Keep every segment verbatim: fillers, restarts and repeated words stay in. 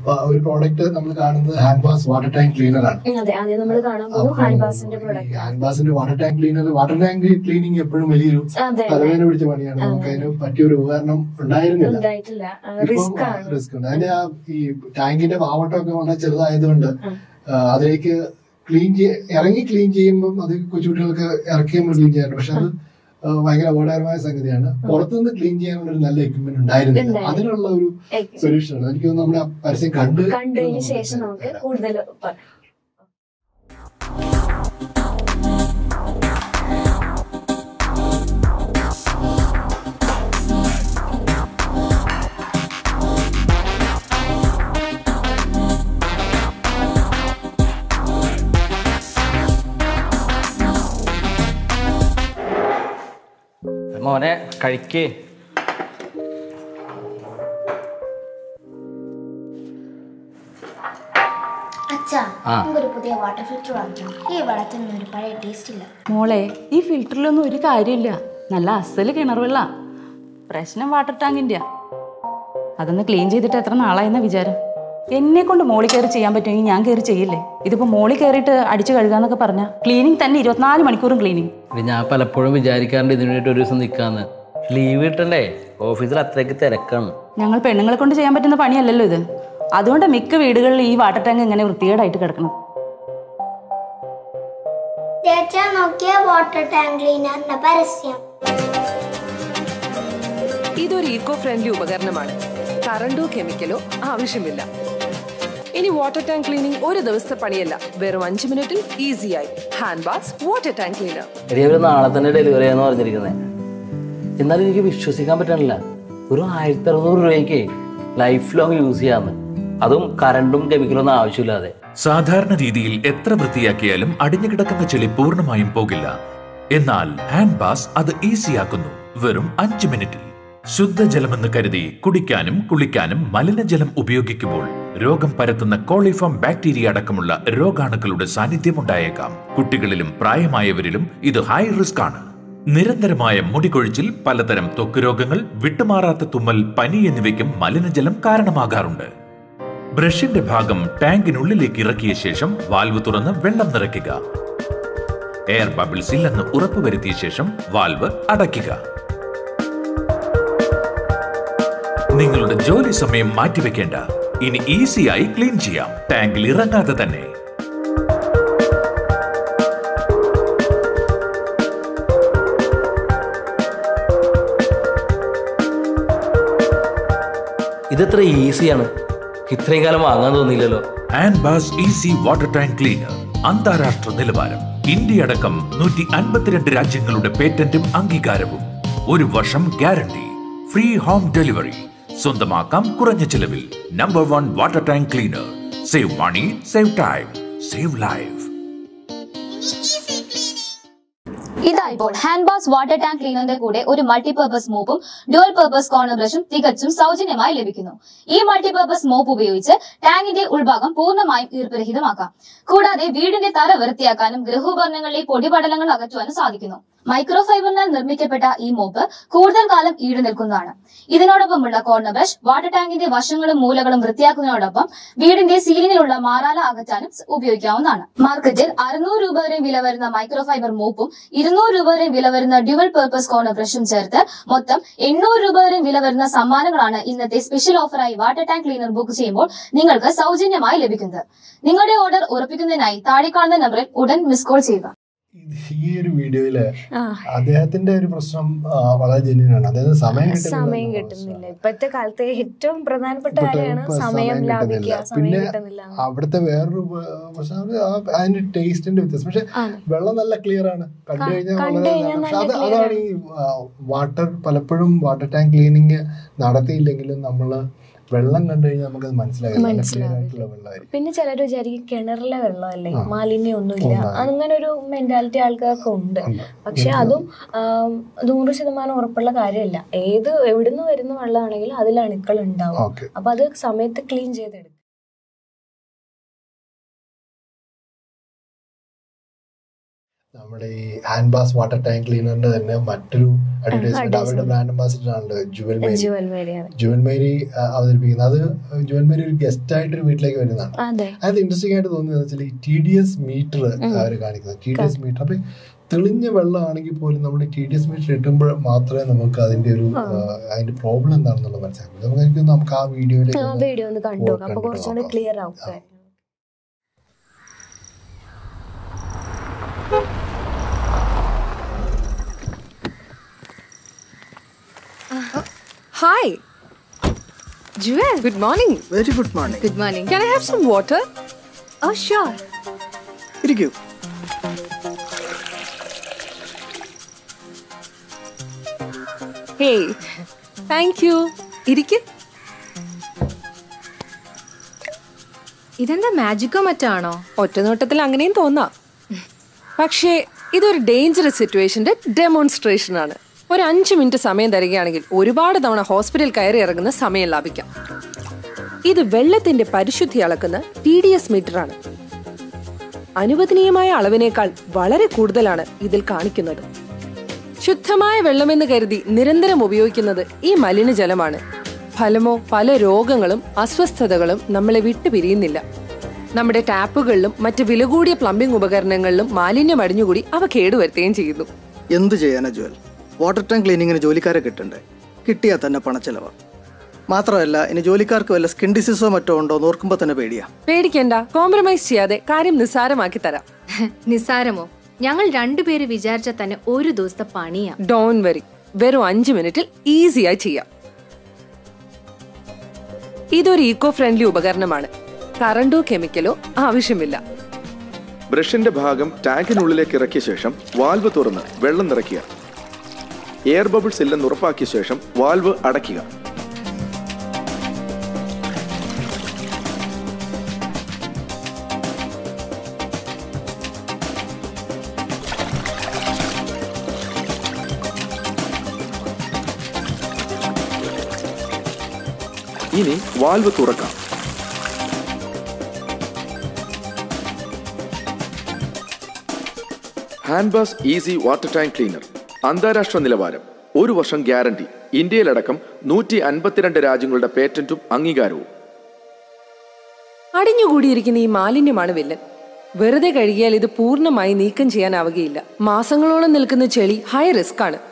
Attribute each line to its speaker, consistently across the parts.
Speaker 1: ഒരു പ്രോഡക്റ്റ് നമ്മൾ കാണുന്നത് hand wash water tank cleaner ആണ്. ഹാൻഡ് വാഷിന്റെ water tank cleaner water tank cleaning എപ്പോഴും വലിയൊരു തലവേദന പിടിച്ച പണിയാണ്. നമുക്ക് അതിന് പറ്റിയൊരു ഉപകരണം ഉണ്ടായിരുന്നില്ല. റിസ്ക് ഉണ്ട്. അതിന്റെ ആ ഈ ടാങ്കിന്റെ വാവട്ടമൊക്കെ വളരെ ചെറുതായതുകൊണ്ട് അതിലേക്ക് ക്ലീൻ ഇറങ്ങി ക്ലീൻ ചെയ്യുമ്പോൾ അത് കൊച്ചുകുട്ടികൾക്ക് ഇറക്കി നമ്മൾ ക്ലീൻ ചെയ്യാറുണ്ട്. പക്ഷെ അത് ഭയങ്കര അപകടകരമായ സംഗതിയാണ്. പുറത്തുനിന്ന് ക്ലീൻ ചെയ്യാനുള്ള ഒരു നല്ല എക്യുപ്മെന്റ് ഉണ്ടായിരുന്നില്ല. അതിനുള്ള ഒരു സൊല്യൂഷൻ ആണ്. എനിക്ക് തോന്നുന്നു നമ്മുടെ പരസ്യം കണ്ട്
Speaker 2: കണ്ടതിന് ശേഷം നമുക്ക് കൂടുതൽ
Speaker 3: മോനെ കഴിക്കേ.
Speaker 4: മോളെ ഈ ഫിൽറ്ററിലൊന്നും ഒരു കാര്യമില്ല. നല്ല അസല് കിണർ വെള്ള. പ്രശ്നം വാട്ടർ ടാങ്കിന്റെ. അതൊന്ന് ക്ലീൻ ചെയ്തിട്ട് എത്ര നാളായെന്ന വിചാരം. എന്നെ കൊണ്ട് മോളി കയറി ചെയ്യാൻ പറ്റുമെങ്കിൽ ഞാൻ കയറി ചെയ്യില്ലേ. ഇതിപ്പോ മോളി കയറിയിട്ട് അടിച്ചു കഴുകാന്നൊക്കെ പറഞ്ഞ ക്ലീനിങ് തന്നെ ഇരുപത്തിനാല് മണിക്കൂറും ക്ലീനിങ്.
Speaker 3: ഞാൻ പലപ്പോഴും വിചാരിക്കാറുണ്ട് ഇതിനു വേണ്ടി ഒരു ദിവസം നിൽക്കാന്ന്. ലീവ് കിട്ടണ്ടേ? ഓഫീസിൽ അത്രയ്ക്ക് തിരക്കാണ്.
Speaker 4: ഞങ്ങൾ പെണ്ണുങ്ങളെ കൊണ്ട് ചെയ്യാൻ പറ്റുന്ന പണിയല്ലല്ലോ ഇത്. അതുകൊണ്ട് മിക്ക വീടുകളിൽ ഈ വാട്ടർ ടാങ്ക് ഇങ്ങനെ വൃത്തികേടായിട്ട് കിടക്കണം.
Speaker 5: ഇതൊരു ഈക്കോ ഫ്രണ്ട്ലി ഉപകരണമാണ്. കറണ്ടോ കെമിക്കലോ ആവശ്യമില്ല. ഇനി വാട്ടർ ടാങ്ക് ക്ലീനിങ് ഒരു ദിവസത്തെ പണിയല്ല, വെറും അഞ്ചു മിനിറ്റിൽ ഈസിയായി. Hand wash water tank cleaner.
Speaker 3: നാളെ തന്നെ ഡെലിവറി ആയെന്ന് പറഞ്ഞിരിക്കുന്നത്. എന്നാലും എനിക്ക് വിശ്വസിക്കാൻ പറ്റണില്ല. ഒരു ആയിരത്തി അറുന്നൂറ് രൂപയ്ക്ക് ലൈഫ് ലോങ് യൂസ് ചെയ്യാന്ന്, അതും കറണ്ടും കെമിക്കലും ഒന്നും ആവശ്യമില്ലാതെ.
Speaker 6: സാധാരണ രീതിയിൽ എത്ര വൃത്തിയാക്കിയാലും അടിഞ്ഞു കിടക്കുന്ന ചെളി പൂർണ്ണമായും പോകില്ല. എന്നാൽ ഹാൻഡ് വാഷ് അത് ഈസിയാക്കുന്നു. വെറും അഞ്ചു മിനിറ്റിൽ. ശുദ്ധജലമെന്ന് കരുതി കുടിക്കാനും കുളിക്കാനും മലിനജലം ഉപയോഗിക്കുമ്പോൾ രോഗം പരത്തുന്ന കോളിഫോം ബാക്ടീരിയ അടക്കമുള്ള രോഗാണുക്കളുടെ സാന്നിധ്യം ഉണ്ടായേക്കാം. കുട്ടികളിലും പ്രായമായവരിലും ഇത് ഹൈ റിസ്ക് ആണ്. നിരന്തരമായ മുടികൊഴിച്ചിൽ, പലതരം ത്വക്ക് രോഗങ്ങൾ, വിട്ടുമാറാത്ത തുമ്മൽ, പനി എന്നിവയ്ക്കും മലിനജലം കാരണമാകാറുണ്ട്. ബ്രഷിന്റെ ഭാഗം ടാങ്കിനുള്ളിലേക്ക് ഇറക്കിയ ശേഷം വാൽവ് തുറന്ന് വെള്ളം നിറയ്ക്കുക. എയർ ബബിൾസ് ഇല്ലെന്ന് ഉറപ്പുവരുത്തിയ ശേഷം വാൽവ് അടയ്ക്കുക. നിങ്ങളുടെ ജോലി സമയം മാറ്റിവെക്കേണ്ട. ഇനി ഈസിയായി ക്ലീൻ ചെയ്യാം, ടാങ്കിൽ ഇറങ്ങാതെ തന്നെ.
Speaker 3: ഇതെത്ര ഈസിയാണ്. ഇത്രയും കാലം വാങ്ങാൻ തോന്നിയില്ലല്ലോ.
Speaker 6: Hand wash easy water tank cleaner അന്താരാഷ്ട്ര നിലവാരം. ഇന്ത്യ അടക്കം നൂറ്റി അൻപത്തിരണ്ട് രാജ്യങ്ങളുടെ പേറ്റന്റും അംഗീകാരവും. ഒരു വർഷം ഗ്യാരണ്ടി. Free home delivery. സ്വന്തമാക്കാം കുറഞ്ഞ ചിലവിൽ. Number one water tank cleaner. Save money, save time, save life.
Speaker 2: ഇതാ ഇപ്പോൾ ഹാൻഡ് വാഷ് വാട്ടർ ടാങ്ക് ക്ലീനറിന്റെ കൂടെ ഒരു മൾട്ടിപർപ്പസ് മോപ്പും ഡ്യുവൽ പർപ്പസ് കോർണർ ബ്രഷും തികച്ചും സൗജന്യമായി ലഭിക്കുന്നു. ഈ മൾട്ടിപർപ്പസ് മോപ്പ് ഉപയോഗിച്ച് ടാങ്കിന്റെ ഉൾഭാഗം പൂർണ്ണമായും ഈർപ്പരഹിതമാക്കാം. കൂടാതെ വീടിന്റെ തറ വൃത്തിയാക്കാനും ഗൃഹോപകരണങ്ങളിലെ പൊടിപടലങ്ങൾ അകറ്റുവാനും സാധിക്കുന്നു. മൈക്രോഫൈബറിനാൽ നിർമ്മിക്കപ്പെട്ട ഈ മോപ്പ് കൂടുതൽ കാലം ഈട് നിൽക്കുന്നതാണ്. ഇതിനോടൊപ്പമുള്ള കോർണർ ബ്രഷ് വാട്ടർ ടാങ്കിന്റെ വശങ്ങളും മൂലകളും വൃത്തിയാക്കുന്നതിനോടൊപ്പം വീടിന്റെ സീലിംഗിലുള്ള മാറാല അകറ്റാനും ഉപയോഗിക്കാവുന്നതാണ്. മാർക്കറ്റിൽ അറുന്നൂറ് രൂപ വരെ വില വരുന്ന മൈക്രോഫൈബർ മോപ്പും ഇരുന്നൂറ് രൂപ വരെ വില വരുന്ന ഡ്യുവൽ പർപ്പസ് കോർണർ ബ്രഷും ചേർത്ത് മൊത്തം എണ്ണൂറ് രൂപ വരെ വില വരുന്ന സമ്മാനങ്ങളാണ് ഇന്നത്തെ സ്പെഷ്യൽ ഓഫറായി വാട്ടർ ടാങ്ക് ക്ലീനർ ബുക്ക് ചെയ്യുമ്പോൾ നിങ്ങൾക്ക് സൗജന്യമായി ലഭിക്കുന്നത്. നിങ്ങളുടെ ഓർഡർ ഉറപ്പിക്കുന്നതിനായി താഴെ കാണുന്ന നമ്പറിൽ ഉടൻ മിസ് കോൾ ചെയ്യുക.
Speaker 1: ഈ ഒരു വീഡിയോയില് അദ്ദേഹത്തിന്റെ ഒരു പ്രശ്നം വളരെ ജെന്യൂനാണ്. അതായത് സമയം
Speaker 2: സമയം കിട്ടുന്നില്ല. ഇപ്പോഴത്തെ കാലത്തെ ഏറ്റവും പ്രധാനപ്പെട്ട കാര്യമാണ് സമയം ലാഭിക്കുക.
Speaker 1: പിന്നെ അവിടുത്തെ വേറൊരു പ്രശ്നം അതിന്റെ ടേസ്റ്റിന്റെ വ്യത്യാസം. പക്ഷെ വെള്ളം നല്ല ക്ലിയർ ആണ്, കണ്ടു കഴിഞ്ഞാൽ. അത് അതാണ് ഈ വാട്ടർ പലപ്പോഴും വാട്ടർ ടാങ്ക് ക്ലീനിങ് നടത്തിയില്ലെങ്കിലും നമ്മള് വെള്ളം കണ്ടു കഴിഞ്ഞാൽ നമുക്കത് മനസ്സിലാകും.
Speaker 2: പിന്നെ ചിലർ വിചാരിക്കും കിണറിലെ വെള്ളമല്ലേ, മാലിന്യം ഒന്നുമില്ല, അങ്ങനെ ഒരു മെന്റാലിറ്റി ആൾക്കാർക്ക് ഉണ്ട്. പക്ഷെ അതും നൂറ് ശതമാനം ഉറപ്പുള്ള കാര്യമല്ല. ഏത് എവിടുന്ന് വരുന്ന വെള്ളമാണെങ്കിലും അതിൽ അണുക്കൾ ഉണ്ടാവും. അപ്പൊ അത് സമയത്ത് ക്ലീൻ ചെയ്തെടുക്കും.
Speaker 1: നമ്മുടെ ഈ ഹാൻഡ് ബാസ് വാട്ടർ ടാങ്ക് ക്ലീനറിന്റെ തന്നെ മറ്റൊരു അഡ്വർടൈസ്മെന്റ് അവരുടെ ബ്രാൻഡ് അംബാസിഡർ ആണ് ജുവൽ മേരി. ജുവൽ മേരി അവതരിപ്പിക്കുന്നത് അത് ജുവൽ മേരി ഒരു ഗസ്റ്റ് ആയിട്ട് ഒരു വീട്ടിലേക്ക് വരുന്നതാണ്. അത് ഇൻട്രസ്റ്റിംഗ് ആയിട്ട് തോന്നിയെന്ന് വെച്ചാൽ ഈ ടി ഡി എസ് മീറ്റർ അവർ കാണിക്കുന്നത്. ടി ഡി എസ് മീറ്റർ അപ്പൊ തെളിഞ്ഞ വെള്ളമാണെങ്കിൽ പോലും നമ്മൾ ടി ഡി എസ് മീറ്റർ ഇട്ടുമ്പോൾ മാത്രമേ നമുക്ക് അതിന്റെ ഒരു അതിന്റെ പ്രോബ്ലം എന്താണെന്നുള്ളത് മനസ്സിലാക്കും. നമുക്ക് എനിക്ക് നമുക്ക് ആ വീഡിയോയിലേക്ക് ക്ലിയർ ആവും.
Speaker 5: Hi. Jewel, good morning.
Speaker 7: Very good morning.
Speaker 5: Good morning. Can I have some water?
Speaker 2: Oh, sure.
Speaker 7: Irikku.
Speaker 5: Hey, thank you. Irikku.
Speaker 2: ഇതെന്താ മാജിക്കോ മറ്റാണോ?
Speaker 5: ഒറ്റ നോട്ടത്തിൽ അങ്ങനെയും തോന്നാം. പക്ഷേ ഇതൊരു ഡേഞ്ചറസ് സിറ്റുവേഷന്റെ ഡെമോൺസ്ട്രേഷൻ ആണ്. ഒരു അഞ്ച് മിനിറ്റ് സമയം തരികയാണെങ്കിൽ ഒരുപാട് തവണ ഹോസ്പിറ്റൽ കയറി ഇറങ്ങുന്ന സമയം ലാഭിക്കാം. ഇത് വെള്ളത്തിന്റെ പരിശുദ്ധി അളക്കുന്ന ടി ഡി എസ് മീറ്റർ ആണ്. അനുവദനീയമായ അളവിനേക്കാൾ വളരെ കൂടുതലാണ് ഇതിൽ കാണിക്കുന്നത്. ശുദ്ധമായ വെള്ളമെന്ന് കരുതി നിരന്തരം ഉപയോഗിക്കുന്നത് ഈ മലിനജലമാണ്. ഫലമോ പല രോഗങ്ങളും അസ്വസ്ഥതകളും നമ്മളെ വിട്ടുപിരിയുന്നില്ല. നമ്മുടെ ടാപ്പുകളിലും മറ്റ് വില കൂടിയ പ്ലംബിംഗ് ഉപകരണങ്ങളിലും മാലിന്യം അടിഞ്ഞുകൂടി അവ കേടുവരുത്തുകയും ചെയ്യുന്നു.
Speaker 7: എന്ത് ചെയ്യാനാ ജുവൽ? വാട്ടർ ടാങ്ക് ക്ലീനിങ്ങിന് ജോലിക്കാരെ കിട്ടണ്ടേ? കിട്ടിയാൽ തന്നെ പണച്ചെലവാണ്. മാത്രമല്ല ഇനി ജോലിക്കാർക്ക് വല്ല സ്കിൻ ഡിസീസോ മറ്റോ ഉണ്ടോ നോക്കുമ്പോ തന്നെ പേടിയാ.
Speaker 5: പേടിക്കണ്ട, കോംപ്രമൈസ് ചെയ്യാതെ കാര്യം നിസ്സാരമാക്കി തരാം.
Speaker 2: നിസ്സാരമോ? ഞങ്ങൾ രണ്ടുപേര് വിചാരിച്ചാൽ തന്നെ ഒരു ദിവസത്തെ പണിയാ.
Speaker 5: ഡോൺ വെറി, വെറും അഞ്ചു മിനിറ്റിൽ ഈസിയായി ചെയ്യാം. ഇതൊരു ഈക്കോ ഫ്രണ്ട്ലി ഉപകരണമാണ്. കറണ്ടോ കെമിക്കലോ ആവശ്യമില്ല.
Speaker 8: ബ്രഷിന്റെ ഭാഗം ടാങ്കിനുള്ളിലേക്ക് ഇറക്കിയ ശേഷം വാൽവ് തുറന്ന് വെള്ളം നിറയ്ക്കുക. എയർ ബബിൾസ് ഇല്ലെന്ന് ഉറപ്പാക്കിയ ശേഷം വാൽവ് അടയ്ക്കുക. ഇനി വാൽവ് തുറക്കാം. Handwash easy water tank cleaner അന്താരാഷ്ട്ര നിലവാരം, ഒരു വർഷം ഗ്യാരണ്ടി, ഇന്ത്യയിലടക്കം നൂറ്റി അൻപത്തിരണ്ട് രാജ്യങ്ങളുടെ പേറ്റന്റും അംഗീകാരവും.
Speaker 5: അടിഞ്ഞുകൂടിയിരിക്കുന്ന ഈ മാലിന്യമാണ് വില്ലൻ. വെറുതെ കഴുകിയാൽ ഇത് പൂർണ്ണമായി നീക്കം ചെയ്യാനാവുകയില്ല. മാസങ്ങളോളം നിൽക്കുന്ന ചെളി ഹൈ റിസ്ക് ആണ്.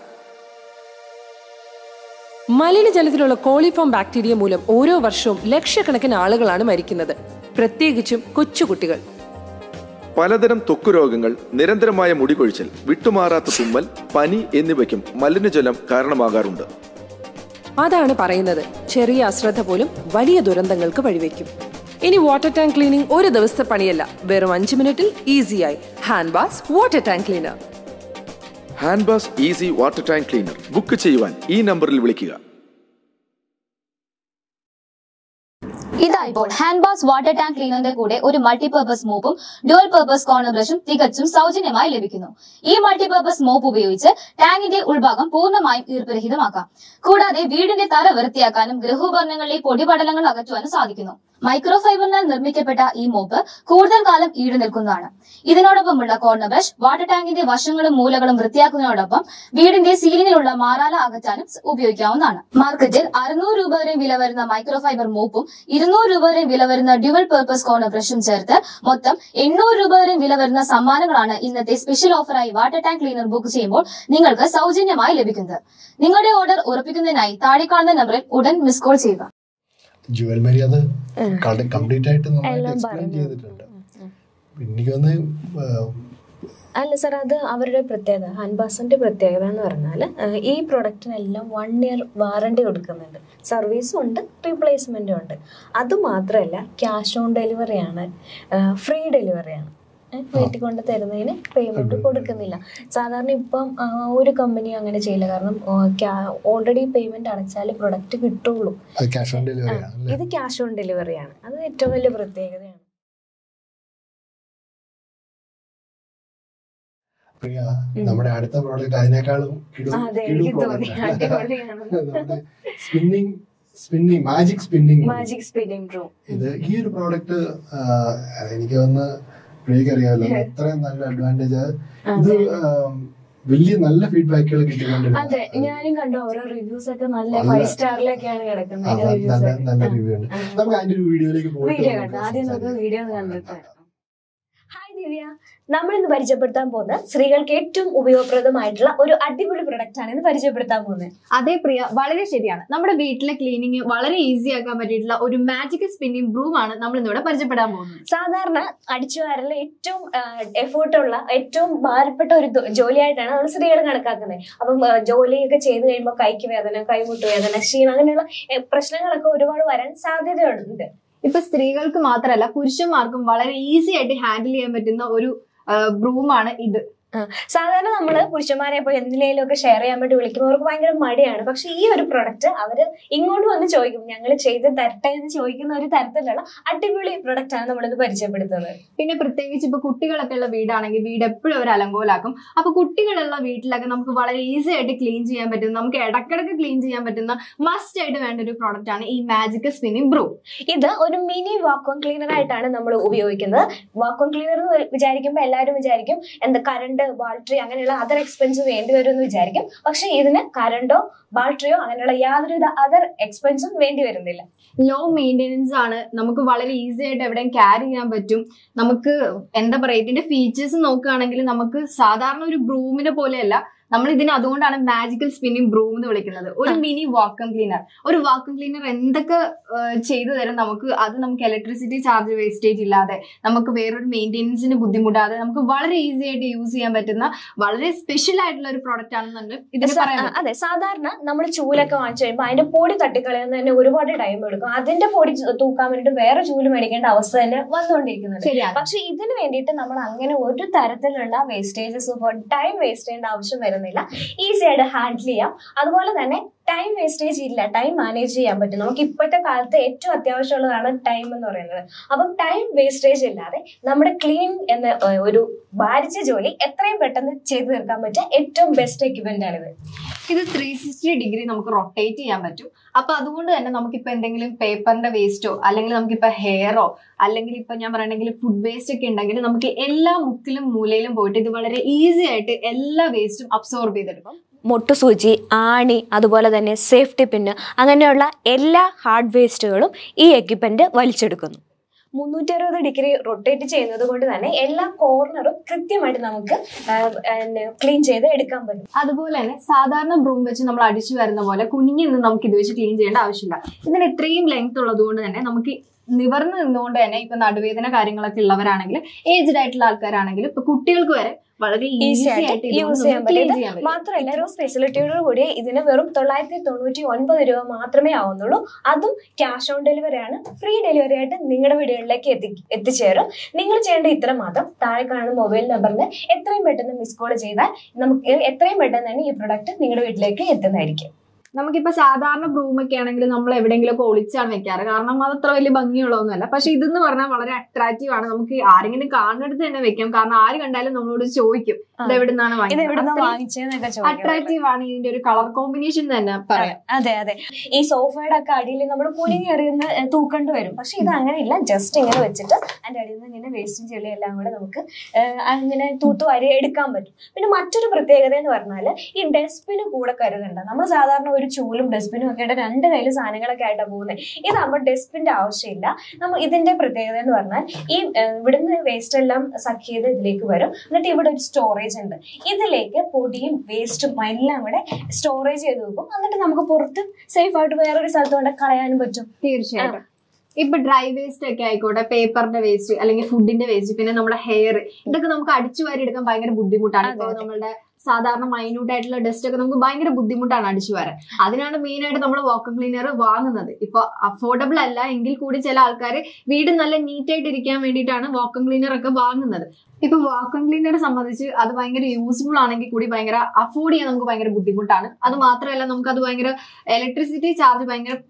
Speaker 5: മലിനജലത്തിലുള്ള കോളിഫോം ബാക്ടീരിയ മൂലം ഓരോ വർഷവും ലക്ഷക്കണക്കിന് ആളുകളാണ് മരിക്കുന്നത്, പ്രത്യേകിച്ചും കൊച്ചുകുട്ടികൾ.
Speaker 8: പലതരം ത്വക്ക് രോഗങ്ങൾ, നിരന്തരമായ മുടികൊഴിച്ചൽ, വിട്ടുമാറാത്ത തുമ്മൽ, പനി എന്നിവയ്ക്കും മലിനജലം കാരണമാകാറുണ്ട്.
Speaker 5: അതാണ് പറയുന്നത്, ചെറിയ അശ്രദ്ധ പോലും വലിയ ദുരന്തങ്ങൾക്ക് വഴിവെക്കും. ഇനി വാട്ടർ ടാങ്ക് ക്ലീനിംഗ് ഒരു ദിവസത്തെ പണിയല്ല, വെറും അഞ്ച് മിനിറ്റിൽ ഈസിയായി. Handwash water tank cleaner.
Speaker 8: Handwash easy water tank cleaner book ചെയ്യുവാൻ ഈ നമ്പറിൽ വിളിക്കുക.
Speaker 2: ഇതാ ഇപ്പോൾ ഹാൻഡ്ബാസ് വാട്ടർ ടാങ്ക് ക്ലീനറിന്റെ കൂടെ ഒരു മൾട്ടിപർപ്പസ് മോപ്പും ഡ്യുവൽ പർപ്പസ് കോർണർ ബ്രഷും തികച്ചും സൗജന്യമായി ലഭിക്കുന്നു. ഈ മൾട്ടിപർപ്പസ് മോപ്പ് ഉപയോഗിച്ച് ടാങ്കിന്റെ ഉൾഭാഗം പൂർണ്ണമായും ഈർപ്പരഹിതമാക്കാം. കൂടാതെ വീടിന്റെ തറ വൃത്തിയാക്കാനും ഗൃഹോപകരണങ്ങളിലെ പൊടിപടലങ്ങൾ അകറ്റുവാനും സാധിക്കുന്നു. മൈക്രോഫൈബറിനാൽ നിർമ്മിക്കപ്പെട്ട ഈ മോപ്പ് കൂടുതൽ കാലം ഈട് നിൽക്കുന്നതാണ്. ഇതിനോടൊപ്പമുള്ള കോർണർ ബ്രഷ് വാട്ടർ ടാങ്കിന്റെ വശങ്ങളും മൂലകളും വൃത്തിയാക്കുന്നതിനോടൊപ്പം വീടിന്റെ സീലിംഗിലുള്ള മാറാല അകറ്റാനും ഉപയോഗിക്കാവുന്നതാണ്. മാർക്കറ്റിൽ അറുന്നൂറ് രൂപ വരെ വില വരുന്ന മൈക്രോഫൈബർ മോപ്പും ഇരുന്നൂറ് രൂപ വരെ വില വരുന്ന ഡ്യുവൽ പർപ്പസ് കോർണർ ബ്രഷും ചേർത്ത് മൊത്തം എണ്ണൂറ് രൂപ വരെ വില വരുന്ന സമ്മാനങ്ങളാണ് ഇന്നത്തെ സ്പെഷ്യൽ ഓഫറായി വാട്ടർ ടാങ്ക് ക്ലീനർ ബുക്ക് ചെയ്യുമ്പോൾ നിങ്ങൾക്ക് സൗജന്യമായി ലഭിക്കുന്നത്. നിങ്ങളുടെ ഓർഡർ ഉറപ്പിക്കുന്നതിനായി താഴെ കാണുന്ന നമ്പറിൽ ഉടൻ മിസ് കോൾ ചെയ്യുക.
Speaker 1: ജുവൽ മേരി അത് കംപ്ലീറ്റ് ആയിട്ട് എക്സ്പ്ലെയിൻ ചെയ്തിട്ടുണ്ട്. എനിക്കൊന്ന്
Speaker 9: അല്ല സാർ, അത് അവരുടെ പ്രത്യേകത, ഹാൻഡ്ബാസിന്റെ പ്രത്യേകത എന്ന് പറഞ്ഞാൽ ഈ പ്രൊഡക്റ്റിനെല്ലാം വൺ ഇയർ വാറണ്ടി കൊടുക്കുന്നുണ്ട്. സർവീസും ഉണ്ട്, റീപ്ലേസ്മെന്റും ഉണ്ട്. അതുമാത്രമല്ല ക്യാഷ് ഓൺ ഡെലിവറിയാണ്, ഫ്രീ ഡെലിവറിയാണ്. വീട്ടിൽ കൊണ്ട് തരുന്നതിന് പേയ്മെന്റ് കൊടുക്കുന്നില്ല. സാധാരണ ഇപ്പം ഒരു കമ്പനി അങ്ങനെ ചെയ്യില്ല, കാരണം ഓൾറെഡി പേയ്മെന്റ് അടച്ചാൽ പ്രൊഡക്റ്റ് കിട്ടുള്ളൂ. ഇത് ക്യാഷ് ഓൺ ഡെലിവറിയാണ്. അത് ഏറ്റവും വലിയ പ്രത്യേകതയാണ്.
Speaker 1: നമ്മുടെ അടുത്ത പ്രോഡക്റ്റ് അതിനേക്കാളും spinning spinning magic spinning
Speaker 9: magic spinning room.
Speaker 1: ഇത് ഈ ഒരു പ്രോഡക്റ്റ് എനിക്ക് തോന്നുന്നു പ്രിയക്ക് അറിയാമല്ലോ അത്രയും നല്ല അഡ്വാൻറ്റേജ്. ഇത് വലിയ നല്ല ഫീഡ്ബാക്കുകൾ കിട്ടിക്കൊണ്ടിരുന്നു.
Speaker 9: അതെ, ഞാനും കണ്ടു ഓരോ റിവ്യൂസ് ഒക്കെ നല്ല ഫൈവ് സ്റ്റാറിലൊക്കെയാണ് കിടക്കുന്നത്.
Speaker 1: നല്ല റിവ്യൂ ഉണ്ട്. നമുക്ക് അതിന്റെ ഒരു വീഡിയോയിലേക്ക് പോയിട്ട്
Speaker 9: വീഡിയോ കണ്ടു. ആദ്യം നമുക്ക് വീഡിയോ കണ്ടിട്ട്. ഹായ് ദിവ്യ, നമ്മൾ ഇന്ന് പരിചയപ്പെടുത്താൻ പോകുന്ന സ്ത്രീകൾക്ക് ഏറ്റവും ഉപയോഗപ്രദമായിട്ടുള്ള ഒരു അടിപൊളി പ്രൊഡക്റ്റ് ആണ് ഇന്ന് പരിചയപ്പെടുത്താൻ പോകുന്നത്.
Speaker 2: അതേ പ്രിയ, വളരെ ശരിയാണ്. നമ്മുടെ വീട്ടിലെ ക്ലീനിങ് വളരെ ഈസി ആക്കാൻ പറ്റിയിട്ടുള്ള ഒരു മാജിക്കൽ സ്പിന്നിംഗ് ബ്രൂം ആണ് നമ്മൾ ഇന്നിവിടെ പരിചയപ്പെടാൻ പോകുന്നത്.
Speaker 9: സാധാരണ അടിച്ചുവാരലിൽ ഏറ്റവും എഫേർട്ടുള്ള ഏറ്റവും ഭാരപ്പെട്ട ഒരു ജോലിയായിട്ടാണ് നമ്മൾ സ്ത്രീകൾ കണക്കാക്കുന്നത്. അപ്പം ജോലിയൊക്കെ ചെയ്ത് കഴിയുമ്പോൾ കൈക്ക് വേദന, കൈമുട്ട് വേദന, ക്ഷീണം, അങ്ങനെയുള്ള പ്രശ്നങ്ങളൊക്കെ ഒരുപാട് വരാൻ സാധ്യതയുണ്ട്.
Speaker 2: ഇപ്പൊ സ്ത്രീകൾക്ക് മാത്രമല്ല പുരുഷന്മാർക്കും വളരെ ഈസി ആയിട്ട് ഹാൻഡിൽ ചെയ്യാൻ പറ്റുന്ന ഒരു ബ്രൂമാണ് ഇത്.
Speaker 9: സാധാരണ നമ്മള് പുരുഷന്മാരെ ഇപ്പോൾ എന്തിനേലും ഒക്കെ ഷെയർ ചെയ്യാൻ വേണ്ടി വിളിക്കുമ്പോൾ അവർക്ക് ഭയങ്കര മടിയാണ്. പക്ഷെ ഈ ഒരു പ്രൊഡക്റ്റ് അവര് ഇങ്ങോട്ട് വന്ന് ചോദിക്കും, ഞങ്ങൾ ചെയ്ത് തരട്ടെ എന്ന് ചോദിക്കുന്ന ഒരു തരത്തിലുള്ള അടിപൊളി പ്രൊഡക്റ്റ് ആണ് നമ്മളിത് പരിചയപ്പെടുത്തുന്നത്.
Speaker 2: പിന്നെ പ്രത്യേകിച്ച് ഇപ്പൊ കുട്ടികളൊക്കെ ഉള്ള വീടാണെങ്കിൽ വീട് എപ്പോഴും അവർ അലങ്കോലാക്കും. അപ്പൊ കുട്ടികളുള്ള വീട്ടിലൊക്കെ നമുക്ക് വളരെ ഈസി ആയിട്ട് ക്ലീൻ ചെയ്യാൻ പറ്റുന്ന, നമുക്ക് ഇടക്കിടക്ക് ക്ലീൻ ചെയ്യാൻ പറ്റുന്ന മസ്റ്റ് ആയിട്ട് വേണ്ട ഒരു പ്രോഡക്റ്റ് ആണ് ഈ മാജിക്കൽ സ്പിന്നിംഗ് ബ്രൂം.
Speaker 9: ഇത് ഒരു മിനി വാക്വം ക്ലീനർ ആയിട്ടാണ് നമ്മൾ ഉപയോഗിക്കുന്നത്. വാക്വം ക്ലീനർ എന്ന് വിചാരിക്കുമ്പോൾ എല്ലാവരും വിചാരിക്കും എന്താ കറണ്ട്, ബാറ്ററി, അങ്ങനെയുള്ള അതർ എക്സ്പെൻസ് വേണ്ടി വരും എന്ന് വിചാരിക്കും. പക്ഷെ ഇതിന് കറണ്ടോ ബാറ്ററിയോ അങ്ങനെയുള്ള യാതൊരുവിധ അതർ എക്സ്പെൻസും വേണ്ടി വരുന്നില്ല.
Speaker 2: ലോ മെയിൻ്റെനൻസ് ആണ്. നമുക്ക് വളരെ ഈസി ആയിട്ട് എവിടെയും ക്യാരി ചെയ്യാൻ പറ്റും. നമുക്ക് എന്താ പറയുക, ഇതിന്റെ ഫീച്ചേഴ്സ് നോക്കുകയാണെങ്കിൽ നമുക്ക് സാധാരണ ഒരു ബ്രൂമിനെ പോലെയല്ല, നമ്മൾ ഇതിന് അതുകൊണ്ടാണ് മാജിക്കൽ സ്പിന്നിംഗ് ബ്രൂം എന്ന് വിളിക്കുന്നത്. ഒരു മിനി വാക്വം ക്ലീനർ. ഒരു വാക്വം ക്ലീനർ എന്തൊക്കെ ചെയ്തു തരും നമുക്ക്, അത് നമുക്ക് ഇലക്ട്രിസിറ്റി ചാർജ് വേസ്റ്റേജ് ഇല്ലാതെ, നമുക്ക് വേറൊരു മെയിൻ്റെനൻസിന് ബുദ്ധിമുട്ടാതെ നമുക്ക് വളരെ ഈസി ആയിട്ട് യൂസ് ചെയ്യാൻ പറ്റുന്ന വളരെ സ്പെഷ്യൽ ആയിട്ടുള്ള ഒരു പ്രോഡക്റ്റ് ആണെന്നുണ്ട് ഇതിന് പറയാം.
Speaker 9: അതെ, സാധാരണ നമ്മൾ ചൂലൊക്കെ വാങ്ങിച്ചു കഴിയുമ്പോൾ അതിന്റെ പൊടി തട്ടിക്കളയുന്ന തന്നെ ഒരുപാട് ടൈം എടുക്കും. അതിന്റെ പൊടി തൂക്കാൻ വേണ്ടിയിട്ട് വേറെ ചൂല് മേടിക്കേണ്ട അവസ്ഥ തന്നെ വന്നുകൊണ്ടിരിക്കുന്നത്. പക്ഷെ ഇതിന് വേണ്ടിയിട്ട് നമ്മൾ അങ്ങനെ ഒരു തരത്തിലുള്ള വേസ്റ്റേജസ് ടൈം വേസ്റ്റ് ചെയ്യേണ്ട ആവശ്യം വരുന്നത് ഈസി ആയിട്ട് ഹാൻഡിൽ ചെയ്യാം. അതുപോലെ തന്നെ ടൈം വേസ്റ്റേജ് ഇല്ല, ടൈം മാനേജ് ചെയ്യാൻ പറ്റും. നമുക്ക് ഇപ്പോഴത്തെ കാലത്ത് ഏറ്റവും അത്യാവശ്യമുള്ളതാണ് ടൈം എന്ന് പറയുന്നത്. അപ്പം ടൈം വേസ്റ്റേജ് ഇല്ലാതെ നമ്മുടെ ക്ലീൻ എന്ന ഒരു ഭാരിച്ച ജോലി എത്രയും പെട്ടെന്ന് ചെയ്തു തീർക്കാൻ പറ്റിയ ഏറ്റവും ബെസ്റ്റ് എക്യുപ്മെന്റ് ആണിത്.
Speaker 2: ഇത് ത്രീ സിക്സ്റ്റി ഡിഗ്രി നമുക്ക് റൊട്ടേറ്റ് ചെയ്യാൻ പറ്റും. അപ്പൊ അതുകൊണ്ട് തന്നെ നമുക്കിപ്പോ എന്തെങ്കിലും പേപ്പറിന്റെ വേസ്റ്റോ അല്ലെങ്കിൽ നമുക്കിപ്പോ ഹെയറോ അല്ലെങ്കിൽ ഇപ്പൊ ഞാൻ പറയണെങ്കിൽ ഫുഡ് വേസ്റ്റ് ഒക്കെ ഉണ്ടെങ്കിൽ നമുക്ക് എല്ലാ മുക്കിലും മൂലയിലും പോയിട്ട് ഇത് വളരെ ഈസി ആയിട്ട് എല്ലാ വേസ്റ്റും അബ്സോർബ് ചെയ്തെടുക്കും.
Speaker 9: മുട്ടുസൂചി, ആണി, അതുപോലെ തന്നെ സേഫ്റ്റി പിന്ന്, അങ്ങനെയുള്ള എല്ലാ ഹാർഡ് വേസ്റ്റുകളും ഈ എക്യുപ്മെന്റ് വലിച്ചെടുക്കുന്നു. മുന്നൂറ്റി അറുപത് ഡിഗ്രി റൊട്ടേറ്റ് ചെയ്യുന്നത് കൊണ്ട് തന്നെ എല്ലാ കോർണറും കൃത്യമായിട്ട് നമുക്ക് ക്ലീൻ ചെയ്ത് എടുക്കാൻ പറ്റും.
Speaker 2: അതുപോലെ തന്നെ സാധാരണ ബ്രൂം വെച്ച് നമ്മൾ അടിച്ചു വരുന്ന പോലെ കുനിഞ്ഞു നിന്ന് നമുക്ക് ഇത് വെച്ച് ക്ലീൻ ചെയ്യേണ്ട ആവശ്യമില്ല. ഇതിന് ഇത്രയും ലെങ്ത് ഉള്ളത് കൊണ്ട് തന്നെ നമുക്ക് നിവർന്ന് നിന്നുകൊണ്ട് തന്നെ ഇപ്പൊ നടുവേദന കാര്യങ്ങളൊക്കെ ഉള്ളവരാണെങ്കിൽ, ഏജ്ഡ് ആയിട്ടുള്ള ആൾക്കാരാണെങ്കിൽ, ഇപ്പൊ കുട്ടികൾക്ക് വരെ വളരെ ഈസി ആയിട്ട് യൂസ് ചെയ്യാൻ പറ്റും.
Speaker 9: മാത്രമല്ല ഒരു ഫെസിലിറ്റിയോട് കൂടി ഇതിന് വെറും തൊള്ളായിരത്തി തൊണ്ണൂറ്റി ഒൻപത് രൂപ മാത്രമേ ആവുന്നുള്ളൂ. അതും ക്യാഷ് ഓൺ ഡെലിവറി ആണ്. ഫ്രീ ഡെലിവറി ആയിട്ട് നിങ്ങളുടെ വീടുകളിലേക്ക് എത്തി എത്തിച്ചേരും. നിങ്ങൾ ചെയ്യേണ്ട ഇത്ര മാത്രം, താഴെ കാണുന്ന മൊബൈൽ നമ്പറിന് എത്രയും പെട്ടെന്ന് മിസ് കോൾ ചെയ്താൽ നമുക്ക് എത്രയും പെട്ടെന്ന് തന്നെ ഈ പ്രൊഡക്റ്റ് നിങ്ങളുടെ വീട്ടിലേക്ക് എത്തുന്നതായിരിക്കും.
Speaker 2: നമുക്കിപ്പോ സാധാരണ ബ്രൂമൊക്കെ ആണെങ്കിൽ നമ്മൾ എവിടെയെങ്കിലും ഒക്കെ ഒളിച്ചാണ് വെക്കാറ്, കാരണം അത് അത്ര വലിയ ഭംഗിയുള്ളതൊന്നുമല്ല. പക്ഷെ ഇതെന്ന് പറഞ്ഞാൽ വളരെ അട്രാക്റ്റീവ് ആണ്. നമുക്ക് ആരെങ്കിലും കാണുന്നിടത്ത് തന്നെ വെക്കാം, കാരണം ആര് കണ്ടാലും നമ്മളോട് ചോദിക്കും ഇത് എവിടെ നിന്നാണ് വാങ്ങിച്ചത്. അട്രാക്റ്റീവ് ആണ് ഇതിന്റെ ഒരു കളർ കോമ്പിനേഷൻ തന്നെ പറയാം.
Speaker 9: അതെ അതെ, ഈ സോഫയുടെ ഒക്കെ അടിയിൽ നമ്മൾ കുനിഞ്ഞ് എറിയുന്ന തൂക്കേണ്ടി വരും. പക്ഷെ ഇത് അങ്ങനെയില്ല, ജസ്റ്റ് ഇങ്ങനെ വെച്ചിട്ട് അതിന്റെ അടിയിൽ നിന്ന് ഇങ്ങനെ വേസ്റ്റും ചെളിയും എല്ലാം കൂടെ നമുക്ക് അങ്ങനെ തൂത്തു വാരി എടുക്കാൻ പറ്റും. പിന്നെ മറ്റൊരു പ്രത്യേകത എന്ന് പറഞ്ഞാല് ഈ ഡസ്റ്റ്ബിന് കൂടെ കരുതണ്ട. നമ്മൾ സാധാരണ ഒരു ചൂലും ഡസ്റ്റ്ബിനും ഒക്കെ ആയിട്ട് രണ്ട് കയ്യിലും സാധനങ്ങളൊക്കെ ആയിട്ടാണ് പോകുന്നത്. ഇതാകുമ്പോൾ ഡസ്റ്റ്ബിന്റെ ആവശ്യമില്ല. നമ്മൾ ഇതിന്റെ പ്രത്യേകത എന്ന് പറഞ്ഞാൽ ഈ ഇവിടുന്ന് വേസ്റ്റ് എല്ലാം സക്ക് ചെയ്ത് ഇതിലേക്ക് വരും. എന്നിട്ട് ഇവിടെ ഒരു സ്റ്റോറേജ് ഉണ്ട്. ഇതിലേക്ക് പൊടിയും വേസ്റ്റും എല്ലാം കൂടെ സ്റ്റോറേജ് ചെയ്ത് വെക്കും. എന്നിട്ട് നമുക്ക് പുറത്ത് സേഫ് ആയിട്ട് വേറൊരു സ്ഥലത്ത് കൊണ്ട് കളയാനും പറ്റും.
Speaker 2: തീർച്ചയായിട്ടും. ഇപ്പൊ ഡ്രൈ വേസ്റ്റ് ഒക്കെ ആയിക്കോട്ടെ, പേപ്പറിന്റെ വേസ്റ്റ് അല്ലെങ്കിൽ ഫുഡിന്റെ വേസ്റ്റ്, പിന്നെ നമ്മുടെ ഹെയർ, ഇതൊക്കെ നമുക്ക് അടിച്ചു വാരി എടുക്കാൻ ഭയങ്കര ബുദ്ധിമുട്ടാണ്. ഇപ്പൊ നമ്മളുടെ സാധാരണ മൈന്യൂട്ട് ആയിട്ടുള്ള ഡസ്റ്റ് ഒക്കെ നമുക്ക് ഭയങ്കര ബുദ്ധിമുട്ടാണ് അടിച്ചു വരാൻ. അതിനാണ് മെയിൻ ആയിട്ട് നമ്മൾ വാക്വം ക്ലീനർ വാങ്ങുന്നത്. ഇപ്പൊ അഫോർഡബിൾ അല്ല എങ്കിൽ കൂടി ചില ആൾക്കാർ വീട് നല്ല നീറ്റ് ആയിട്ട് ഇരിക്കാൻ വേണ്ടിയിട്ടാണ് വാക്വം ക്ലീനർ ഒക്കെ വാങ്ങുന്നത്. ഇപ്പൊ വാക്വം ക്ലീനറെ സംബന്ധിച്ച് അത് ഭയങ്കര യൂസ്ഫുൾ ആണെങ്കിൽ കൂടി ഭയങ്കര അഫോർഡ് ചെയ്യാൻ നമുക്ക് ഭയങ്കര ബുദ്ധിമുട്ടാണ്. അത് മാത്രമല്ല നമുക്ക് അത് ഭയങ്കര ഇലക്ട്രിസിറ്റി ചാർജ് ഭയങ്കര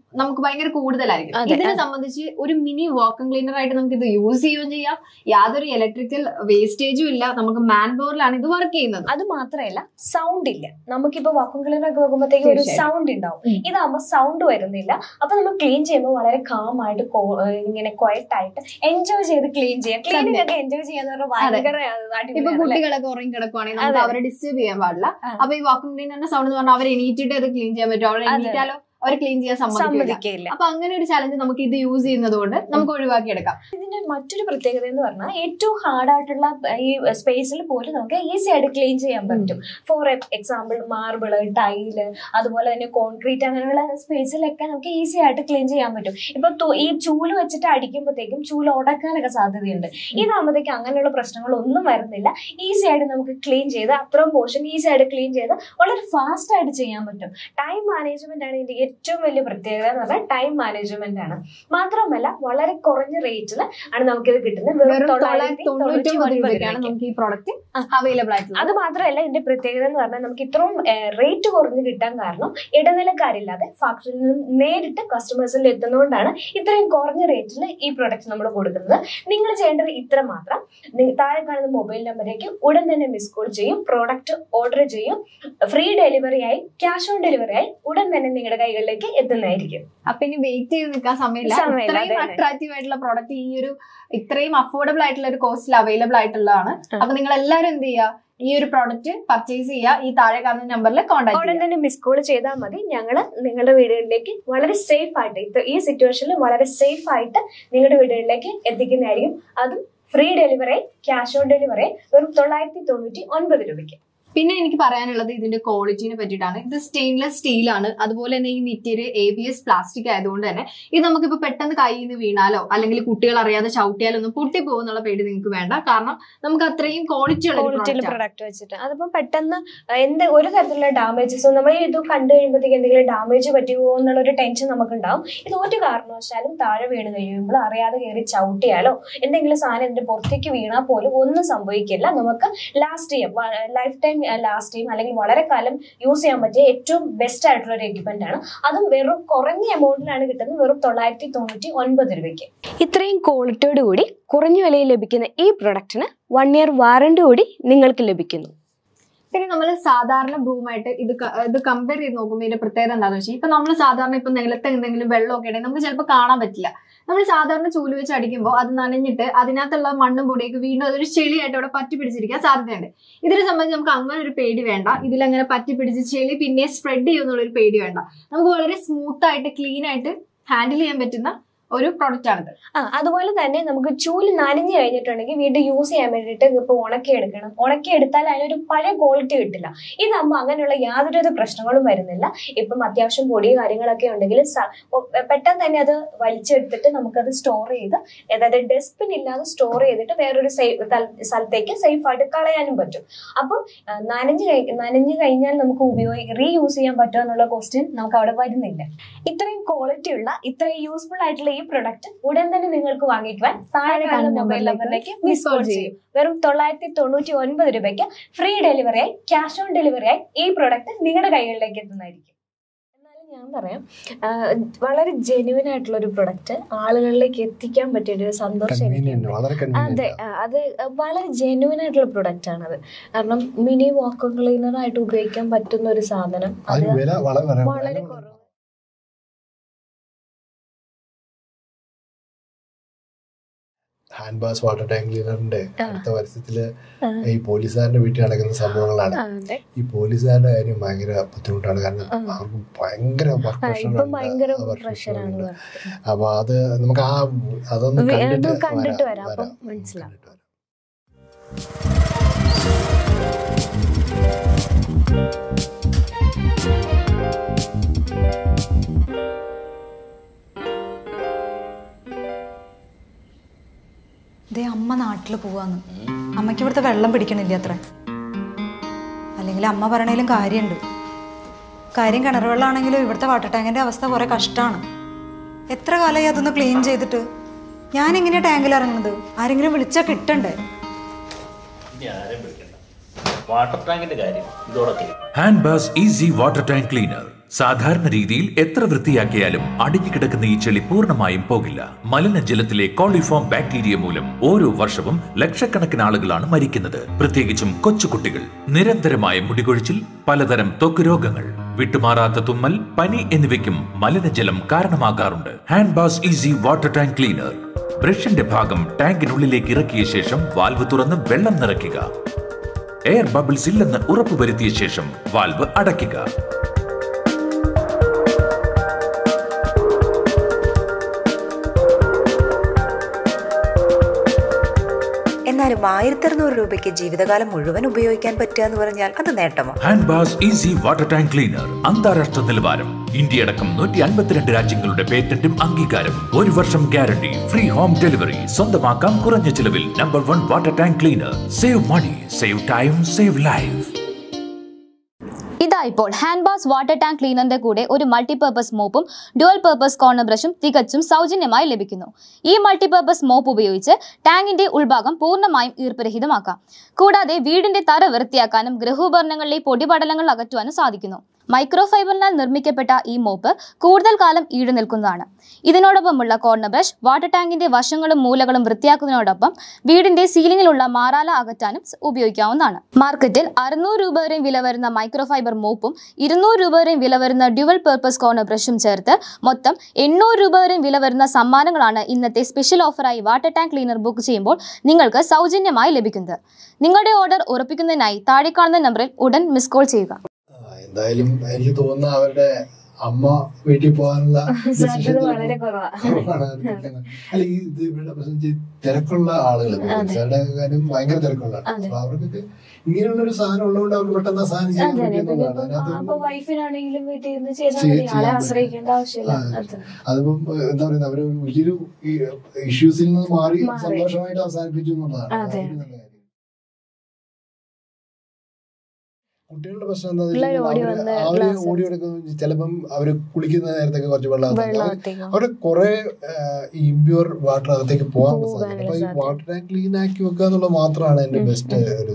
Speaker 10: നമുക്ക് ഭയങ്കര കൂടുതലായിരിക്കും. ഇതിനെ സംബന്ധിച്ച് ഒരു മിനി വാക്വം ക്ലീനർ ആയിട്ട് നമുക്ക് ഇത് യൂസ് ചെയ്യുകയും ചെയ്യാം. യാതൊരു ഇലക്ട്രിക്കൽ വേസ്റ്റേജും ഇല്ല. നമുക്ക് മാൻ പവറിലാണ് ഇത് വർക്ക് ചെയ്യുന്നത്.
Speaker 9: അത് മാത്രമല്ല സൗണ്ട് ഇല്ല. നമുക്കിപ്പോ വാക്വം ക്ലീനർ ഒക്കെ വെക്കുമ്പോഴത്തേക്ക് ഒരു സൗണ്ട് ഉണ്ടാവും. ഇതാകുമ്പോൾ സൗണ്ട് വരുന്നില്ല. അപ്പൊ നമ്മൾ ക്ലീൻ ചെയ്യുമ്പോൾ വളരെ കാം ആയിട്ട് ഇങ്ങനെ ക്വയറ്റ് ആയിട്ട് എൻജോയ് ചെയ്ത് ക്ലീൻ ചെയ്യാം. ക്ലീനിങ് ഒക്കെ എൻജോയ് ചെയ്യാന്ന് പറഞ്ഞാൽ ഭയങ്കര.
Speaker 10: ഇപ്പൊ കുട്ടികളൊക്കെ ഉറങ്ങി കിടക്കുവാണെങ്കിൽ നമുക്ക് അവരെ ഡിസ്റ്റർബ് ചെയ്യാൻ പാടില്ല. അപ്പൊ ഈ വാക്വം ക്ലീനറിന്റെ സൗണ്ട് എന്ന് പറഞ്ഞാൽ അവർ എണീറ്റിട്ട് അത് ക്ലീൻ ചെയ്യാൻ പറ്റും. അവർ എണീറ്റാലോ അവർ ക്ലീൻ ചെയ്യാൻ സമ്മതിക്കില്ല. അപ്പൊ അങ്ങനെ ഒരു ചലഞ്ച് നമുക്ക് ഇത് യൂസ് ചെയ്യുന്നത് കൊണ്ട് നമുക്ക് ഒഴിവാക്കി എടുക്കാം.
Speaker 9: ഇതിന്റെ മറ്റൊരു പ്രത്യേകത എന്ന് പറഞ്ഞാൽ ഏറ്റവും ഹാർഡ് ആയിട്ടുള്ള ഈ സ്പേസിൽ പോലും നമുക്ക് ഈസി ആയിട്ട് ക്ലീൻ ചെയ്യാൻ പറ്റും. ഫോർ എക്സാമ്പിൾ മാർബിള്, ടൈല്, അതുപോലെ തന്നെ കോൺക്രീറ്റ് അങ്ങനെയുള്ള സ്പേസിലൊക്കെ നമുക്ക് ഈസി ആയിട്ട് ക്ലീൻ ചെയ്യാൻ പറ്റും. ഇപ്പൊ ഈ ചൂല് വെച്ചിട്ട് അടിക്കുമ്പോഴത്തേക്കും ചൂല് ഉടക്കാനൊക്കെ സാധ്യതയുണ്ട്. ഇതാകുമ്പോഴത്തേക്കും അങ്ങനെയുള്ള പ്രശ്നങ്ങളൊന്നും വരുന്നില്ല. ഈസി ആയിട്ട് നമുക്ക് ക്ലീൻ ചെയ്ത് അത്രയും പോർഷൻ ഈസി ആയിട്ട് ക്ലീൻ ചെയ്ത് വളരെ ഫാസ്റ്റ് ആയിട്ട് ചെയ്യാൻ പറ്റും. ടൈം മാനേജ്മെന്റ് ആണ് ഇതിന്റെ ഏറ്റവും വലിയ പ്രത്യേകത എന്ന് പറഞ്ഞാൽ ടൈം മാനേജ്മെന്റ് ആണ്. മാത്രമല്ല വളരെ കുറഞ്ഞ റേറ്റിൽ ആണ് നമുക്കിത് കിട്ടുന്നത്. വെറും തൊള്ളായിരത്തി തൊണ്ണൂറ്റി ഒൻപത്
Speaker 10: നമുക്ക് ഈ പ്രോഡക്റ്റ് അവൈലബിൾ ആയിട്ട്.
Speaker 9: അത് മാത്രമല്ല ഇതിന്റെ പ്രത്യേകത എന്ന് പറഞ്ഞാൽ നമുക്ക് ഇത്രയും റേറ്റ് കുറഞ്ഞ് കിട്ടാൻ കാരണം ഇടനിലക്കാരില്ലാതെ ഫാക്ടറിയിൽ നിന്ന് നേരിട്ട് കസ്റ്റമേഴ്സിൽ എത്തുന്നതുകൊണ്ടാണ് ഇത്രയും കുറഞ്ഞ റേറ്റിൽ ഈ പ്രോഡക്റ്റ് നമ്മൾ കൊടുക്കുന്നത്. നിങ്ങൾ ചെയ്യേണ്ടത് ഇത്ര മാത്രം. താഴെ കാണുന്ന മൊബൈൽ നമ്പറിലേക്ക് ഉടൻ തന്നെ മിസ് കോൾ ചെയ്യും, പ്രോഡക്റ്റ് ഓർഡർ ചെയ്യും. ഫ്രീ ഡെലിവറി ആയി, ക്യാഷ് ഓൺ ഡെലിവറി ആയി ഉടൻ തന്നെ നിങ്ങളുടെ കൈകളിലേക്ക് എത്തുന്നതായിരിക്കും.
Speaker 10: അപ്പൊ ഇനി വെയിറ്റ് ചെയ്ത് നിൽക്കാൻ സമയമില്ല. ഇത്രയും അട്രാക്റ്റീവ് ആയിട്ടുള്ള പ്രോഡക്റ്റ് ഈ ഒരു ഇത്രയും അഫോർഡബിൾ ആയിട്ടുള്ള ഒരു കോസ്റ്റിൽ അവൈലബിൾ ആയിട്ടുള്ളതാണ്. അപ്പൊ നിങ്ങൾ എല്ലാവരും എന്ത് ചെയ്യുക, ഈ ഒരു പ്രോഡക്റ്റ് പർച്ചേസ് ചെയ്യുക. ഈ താഴെ കാണുന്ന നമ്പറിൽ കോൺടാക്ട്
Speaker 9: ഉടൻ തന്നെ മിസ് കോൾ ചെയ്താൽ മതി. ഞങ്ങള് നിങ്ങളുടെ വീടുകളിലേക്ക് വളരെ സേഫ് ആയിട്ട് ഈ സിറ്റുവേഷനിൽ വളരെ സേഫ് ആയിട്ട് നിങ്ങളുടെ വീടുകളിലേക്ക് എത്തിക്കുന്നതായിരിക്കും. അതും free delivery, cash on delivery വെറും തൊള്ളായിരത്തി തൊണ്ണൂറ്റി ഒൻപത് രൂപയ്ക്ക്.
Speaker 10: പിന്നെ എനിക്ക് പറയാനുള്ളത് ഇതിന്റെ ക്വാളിറ്റിനെ പറ്റിയിട്ടാണ്. ഇത് സ്റ്റെയിൻലെസ് സ്റ്റീലാണ്. അതുപോലെ തന്നെ ഈ material A B S plastic ആയതുകൊണ്ട് തന്നെ ഇത് നമുക്കിപ്പോ പെട്ടെന്ന് കയ്യിൽ നിന്ന് വീണാലോ അല്ലെങ്കിൽ കുട്ടികൾ അറിയാതെ ചവിട്ടിയാലോ ഒന്നും പൊട്ടി പോകുന്നുള്ള പേടി നിങ്ങൾക്ക് വേണ്ട. കാരണം നമുക്ക് അത്രയും ക്വാളിറ്റി ഉള്ള
Speaker 9: പ്രൊഡക്റ്റ് വെച്ചിട്ട് അതിപ്പോ പെട്ടെന്ന് എന്ത് ഒരു തരത്തിലുള്ള ഡാമേജസോ നമ്മൾ ഇത് കണ്ടു കഴിയുമ്പോഴത്തേക്ക് എന്തെങ്കിലും ഡാമേജ് പറ്റുമോ എന്നുള്ള ഒരു ടെൻഷൻ നമുക്ക് ഉണ്ടാവും. ഇത് ഒരു കാരണവശാലും താഴെ വീണ് കഴിയുമ്പോൾ അറിയാതെ കയറി ചവിട്ടിയാലോ എന്തെങ്കിലും സാധനം ഇതിന്റെ പുറത്തേക്ക് വീണാൽ പോലും ഒന്നും സംഭവിക്കില്ല. നമുക്ക് ലാസ്റ്റ് ചെയ്യാം, ലൈഫ് ടൈം ലാസ്റ്റ് ടൈം അല്ലെങ്കിൽ വളരെ കാലം യൂസ് ചെയ്യാൻ പറ്റിയ ഏറ്റവും ബെസ്റ്റ് ആയിട്ടുള്ള ഒരു എക്യുപ്മെന്റ് ആണ്. അതും വെറും കുറഞ്ഞ എമൗണ്ടിലാണ് കിട്ടുന്നത്, വെറും തൊള്ളായിരത്തി തൊണ്ണൂറ്റി ഒൻപത് രൂപയ്ക്ക്. ഇത്രയും ക്വാളിറ്റിയോട് കൂടി കുറഞ്ഞ വിലയിൽ ലഭിക്കുന്ന ഈ പ്രൊഡക്റ്റിന് വൺ ഇയർ വാറണ്ടി കൂടി നിങ്ങൾക്ക് ലഭിക്കുന്നു.
Speaker 10: പിന്നെ നമ്മൾ സാധാരണ ബ്രൂമായിട്ട് ഇത് ഇത് കമ്പയർ ചെയ്ത് നോക്കുമ്പോൾ ഇതിന്റെ പ്രത്യേകത എന്താണെന്ന് വെച്ചാൽ ഇപ്പൊ നമ്മൾ സാധാരണ ഇപ്പൊ നിലത്ത് എന്തെങ്കിലും വെള്ളമൊക്കെ ഉണ്ടെങ്കിൽ നമുക്ക് ചിലപ്പോൾ കാണാൻ പറ്റില്ല. നമ്മൾ സാധാരണ ചൂല് വെച്ച് അടിക്കുമ്പോൾ അത് നനഞ്ഞിട്ട് അതിനകത്തുള്ള മണ്ണും പൊടിയൊക്കെ വീണ്ടും അതൊരു ചെളിയായിട്ട് അവിടെ പറ്റി പിടിച്ചിരിക്കാൻ സാധ്യതയുണ്ട്. ഇതിനെ സംബന്ധിച്ച് നമുക്ക് അങ്ങനെ ഒരു പേടി വേണ്ട. ഇതിലങ്ങനെ പറ്റി പിടിച്ച് ചെളി പിന്നെ സ്പ്രെഡ് ചെയ്യുമെന്നുള്ളൊരു പേടി വേണ്ട. നമുക്ക് വളരെ സ്മൂത്ത് ആയിട്ട് ക്ലീൻ ആയിട്ട് ഹാൻഡിൽ ചെയ്യാൻ പറ്റുന്ന ഒരു പ്രോഡക്റ്റ് ആണിത്.
Speaker 9: ആ അതുപോലെ തന്നെ നമുക്ക് ചൂല് നനഞ്ഞു കഴിഞ്ഞിട്ടുണ്ടെങ്കിൽ വീണ്ടും യൂസ് ചെയ്യാൻ വേണ്ടിയിട്ട് ഇപ്പൊ ഉണക്കിയെടുക്കണം. ഉണക്കിയെടുത്താൽ അതിനൊരു പഴയ ക്വാളിറ്റി കിട്ടില്ല. ഇതാകുമ്പോൾ അങ്ങനെയുള്ള യാതൊരു പ്രശ്നങ്ങളും വരുന്നില്ല. ഇപ്പം അത്യാവശ്യം പൊടി കാര്യങ്ങളൊക്കെ ഉണ്ടെങ്കിൽ പെട്ടെന്ന് തന്നെ അത് വലിച്ചെടുത്തിട്ട് നമുക്കത് സ്റ്റോർ ചെയ്ത്, അതായത് ഡസ്റ്റ്ബിൻ ഇല്ലാതെ സ്റ്റോർ ചെയ്തിട്ട് വേറൊരു സേഫ് സ്ഥലത്തേക്ക് സേഫ് ആയിട്ട് കളയാനും പറ്റും. അപ്പം നനഞ്ഞു കഴി നനഞ്ഞു കഴിഞ്ഞാൽ നമുക്ക് ഉപയോഗി റീ യൂസ് ചെയ്യാൻ പറ്റുമോ എന്നുള്ള ക്വസ്റ്റ്യൻ നമുക്ക് അവിടെ വരുന്നില്ല. ഇത്രയും ക്വാളിറ്റി ഉള്ള ഇത്രയും യൂസ്ഫുൾ ആയിട്ടുള്ള ഈ പ്രൊഡക്റ്റ് ഉടൻ തന്നെ നിങ്ങൾക്ക് വാങ്ങിക്കുവാൻ താഴെ കാണുന്ന മൊബൈൽ നമ്പറിലേക്ക് മിസ് കോൾ ചെയ്യും. വെറും തൊള്ളായിരത്തി തൊണ്ണൂറ്റി ഒൻപത് രൂപയ്ക്ക് ഫ്രീ ഡെലിവറി ആയി, ക്യാഷ് ഓൺ ഡെലിവറി ആയി ഈ പ്രൊഡക്റ്റ് നിങ്ങളുടെ കൈകളിലേക്ക് എത്തുന്നതായിരിക്കും. എന്നാലും ഞാൻ പറയാം, വളരെ ജെന്യുവൻ ആയിട്ടുള്ള ഒരു പ്രൊഡക്റ്റ് ആളുകളിലേക്ക് എത്തിക്കാൻ പറ്റിയ ഒരു സന്തോഷം. അതെ, അത് വളരെ ജെന്യുവൻ ആയിട്ടുള്ള പ്രൊഡക്റ്റ് ആണത്. കാരണം മിനി വാക്വം ക്ലീനർ ആയിട്ട് ഉപയോഗിക്കാൻ പറ്റുന്ന ഒരു സാധനം, അത് വളരെ കുറവ്.
Speaker 1: ഹാൻഡ് വാഷ് വാട്ടർ ടാങ്ക് ക്ലീനറിന്റെ അടുത്ത പരസ്യത്തില് ഈ പോലീസുകാരന്റെ വീട്ടിൽ നടക്കുന്ന സംഭവങ്ങളാണ്. ഈ പോലീസുകാരുടെ കാര്യം ഭയങ്കര ബുദ്ധിമുട്ടാണ്. കാരണം അവർക്ക് ഭയങ്കര വർക്ക് പ്രഷറുണ്ട്. അപ്പൊ അത് നമുക്ക് ആ അതൊന്ന് കണ്ടിട്ട് വരാം. മനസ്സിലാവും.
Speaker 11: ദേ അമ്മ നാട്ടിൽ പോവാന്ന്. അമ്മയ്ക്ക് ഇവിടുത്തെ വെള്ളം പിടിക്കണില്ല അത്ര. അല്ലെങ്കിൽ അമ്മ പറയണേലും കാര്യമുണ്ട്. കാര്യം കിണർ വെള്ളമാണെങ്കിലും ഇവിടുത്തെ വാട്ടർ ടാങ്കിൻ്റെ അവസ്ഥ കുറേ കഷ്ടമാണ്. എത്ര കാലമായി അതൊന്ന് ക്ലീൻ ചെയ്തിട്ട്. ഞാൻ എങ്ങനെയാണ് ടാങ്കിൽ ഇറങ്ങുന്നത്? ആരെങ്കിലും വിളിച്ചാൽ കിട്ടണ്ടേ?
Speaker 6: Hand bass easy water tank cleaner സാധാരണ രീതിയിൽ എത്ര വൃത്തിയാക്കിയാലും അടിഞ്ഞുകിടക്കുന്ന ഈ ചെളി പൂർണ്ണമായും പോകില്ല. മലിനജലത്തിലെ കോളിഫോം ബാക്ടീരിയ മൂലം ഓരോ വർഷവും ലക്ഷക്കണക്കിന് ആളുകളാണ് മരിക്കുന്നത്, പ്രത്യേകിച്ചും കൊച്ചുകുട്ടികൾ. നിരന്തരമായ മുടികൊഴിച്ചിൽ, പലതരം ത്വക്ക് രോഗങ്ങൾ, വിട്ടുമാറാത്ത തുമ്മൽ, പനി എന്നിവയ്ക്കും മലിനജലം കാരണമാകാറുണ്ട്. Hand bass easy water tank cleaner. ബ്രഷിന്റെ ഭാഗം ടാങ്കിനുള്ളിലേക്ക് ഇറക്കിയ ശേഷം വാൽവ് തുറന്ന് വെള്ളം നിറയ്ക്കുക. എയർ ബബിൾസ് ഇല്ലെന്ന് ഉറപ്പുവരുത്തിയ ശേഷം വാൽവ് അടയ്ക്കുക.
Speaker 12: എന്നാലും ആയിരത്തി അറുന്നൂറ് രൂപയ്ക്ക് ജീവിതകാലം മുഴുവൻ ഉപയോഗിക്കാൻ പറ്റുക എന്ന് പറഞ്ഞാൽ അത് നേട്ടമോ?
Speaker 6: Hand bass easy water tank cleaner. അന്താരാഷ്ട്ര നിലവാരം. ഇന്ത്യയടക്കം നൂറ്റി അൻപത്തിരണ്ട് രാജ്യങ്ങളുടെ പേറ്റന്റും അംഗീകാരം. ഒരു വർഷം ഗ്യാരണ്ടി. Free home delivery. സ്വന്തമാക്കാം കുറഞ്ഞ ചിലവിൽ. Number one water tank cleaner. Save money, save time, save life.
Speaker 2: ഇതാ ഇപ്പോൾ ഹാൻഡ് ബാസ് വാട്ടർ ടാങ്ക് ക്ലീനറിന്റെ കൂടെ ഒരു മൾട്ടിപർപ്പസ് മോപ്പും ഡ്യുവൽ പർപ്പസ് കോർണർ ബ്രഷും തികച്ചും സൗജന്യമായി ലഭിക്കുന്നു. ഈ മൾട്ടിപർപ്പസ് മോപ്പ് ഉപയോഗിച്ച് ടാങ്കിന്റെ ഉൾഭാഗം പൂർണ്ണമായും ഈർപ്പരഹിതമാക്കാം. കൂടാതെ വീടിന്റെ തറ വൃത്തിയാക്കാനും ഗൃഹോപകരണങ്ങളിലെ പൊടിപടലങ്ങൾ അകറ്റുവാനും സാധിക്കുന്നു. മൈക്രോഫൈബറിനാൽ നിർമ്മിക്കപ്പെട്ട ഈ മോപ്പ് കൂടുതൽ കാലം ഈട് നിൽക്കുന്നതാണ്. ഇതിനോടൊപ്പമുള്ള കോർണർ ബ്രഷ് വാട്ടർ ടാങ്കിന്റെ വശങ്ങളും മൂലകളും വൃത്തിയാക്കുന്നതിനോടൊപ്പം വീടിന്റെ സീലിംഗിലുള്ള മാറാല അകറ്റാനും ഉപയോഗിക്കാവുന്നതാണ്. മാർക്കറ്റിൽ അറുന്നൂറ് രൂപ വരെയും വില വരുന്ന മൈക്രോഫൈബർ മോപ്പും ഇരുന്നൂറ് രൂപ വരെയും വില വരുന്ന ഡ്യുവൽ പർപ്പസ് കോർണർ ബ്രഷും ചേർത്ത് മൊത്തം എണ്ണൂറ് രൂപ വരെയും വില വരുന്ന സമ്മാനങ്ങളാണ് ഇന്നത്തെ സ്പെഷ്യൽ ഓഫറായി വാട്ടർ ടാങ്ക് ക്ലീനർ ബുക്ക് ചെയ്യുമ്പോൾ നിങ്ങൾക്ക് സൗജന്യമായി ലഭിക്കുന്നത്. നിങ്ങളുടെ ഓർഡർ ഉറപ്പിക്കുന്നതിനായി താഴെ കാണുന്ന നമ്പറിൽ ഉടൻ മിസ് കോൾ ചെയ്യുക.
Speaker 1: എന്തായാലും എനിക്ക് തോന്നുന്ന അവരുടെ അമ്മ വീട്ടിൽ പോകാനുള്ള
Speaker 9: വളരെ കുറവാണ്.
Speaker 1: അല്ല ഈ ഇത് ഇവരുടെ പ്രശ്നം തിരക്കുള്ള ആളുകൾ കാര്യം ഭയങ്കര തിരക്കുള്ള അപ്പൊ അവർക്കൊക്കെ ഇങ്ങനെയുള്ള ഒരു സാധനം ഉള്ളതുകൊണ്ട് അവർക്ക് പെട്ടെന്ന് ആ സാധനം ചെയ്യാൻ പറ്റുന്നതാണ്.
Speaker 9: വൈഫിനാണെങ്കിലും വീട്ടിൽ നിന്ന് ചെയ്താൽ ആശ്രയിക്കേണ്ട ആവശ്യമില്ല.
Speaker 1: അതിപ്പം എന്താ പറയുക അവര് വലിയൊരു ഇഷ്യൂസിൽ നിന്ന് മാറി സന്തോഷമായിട്ട് അവസാനിപ്പിച്ചു എന്നുള്ളതാണ്. കുട്ടികളുടെ പ്രശ്നം എന്താ അവര് ഓടി എടുക്കുന്ന ചിലപ്പം അവര് കുളിക്കുന്ന നേരത്തൊക്കെ കുറച്ച് വെള്ളം അവര് കുറെ ഇമ്പ്യൂർ വാട്ടർ അകത്തേക്ക് പോകാൻ സാധിക്കും. അപ്പൊ ഈ വാട്ടർ ടാങ്ക് ക്ലീൻ ആക്കി വെക്കുക എന്നുള്ളത് മാത്രമാണ് എന്റെ ബെസ്റ്റ് ഒരു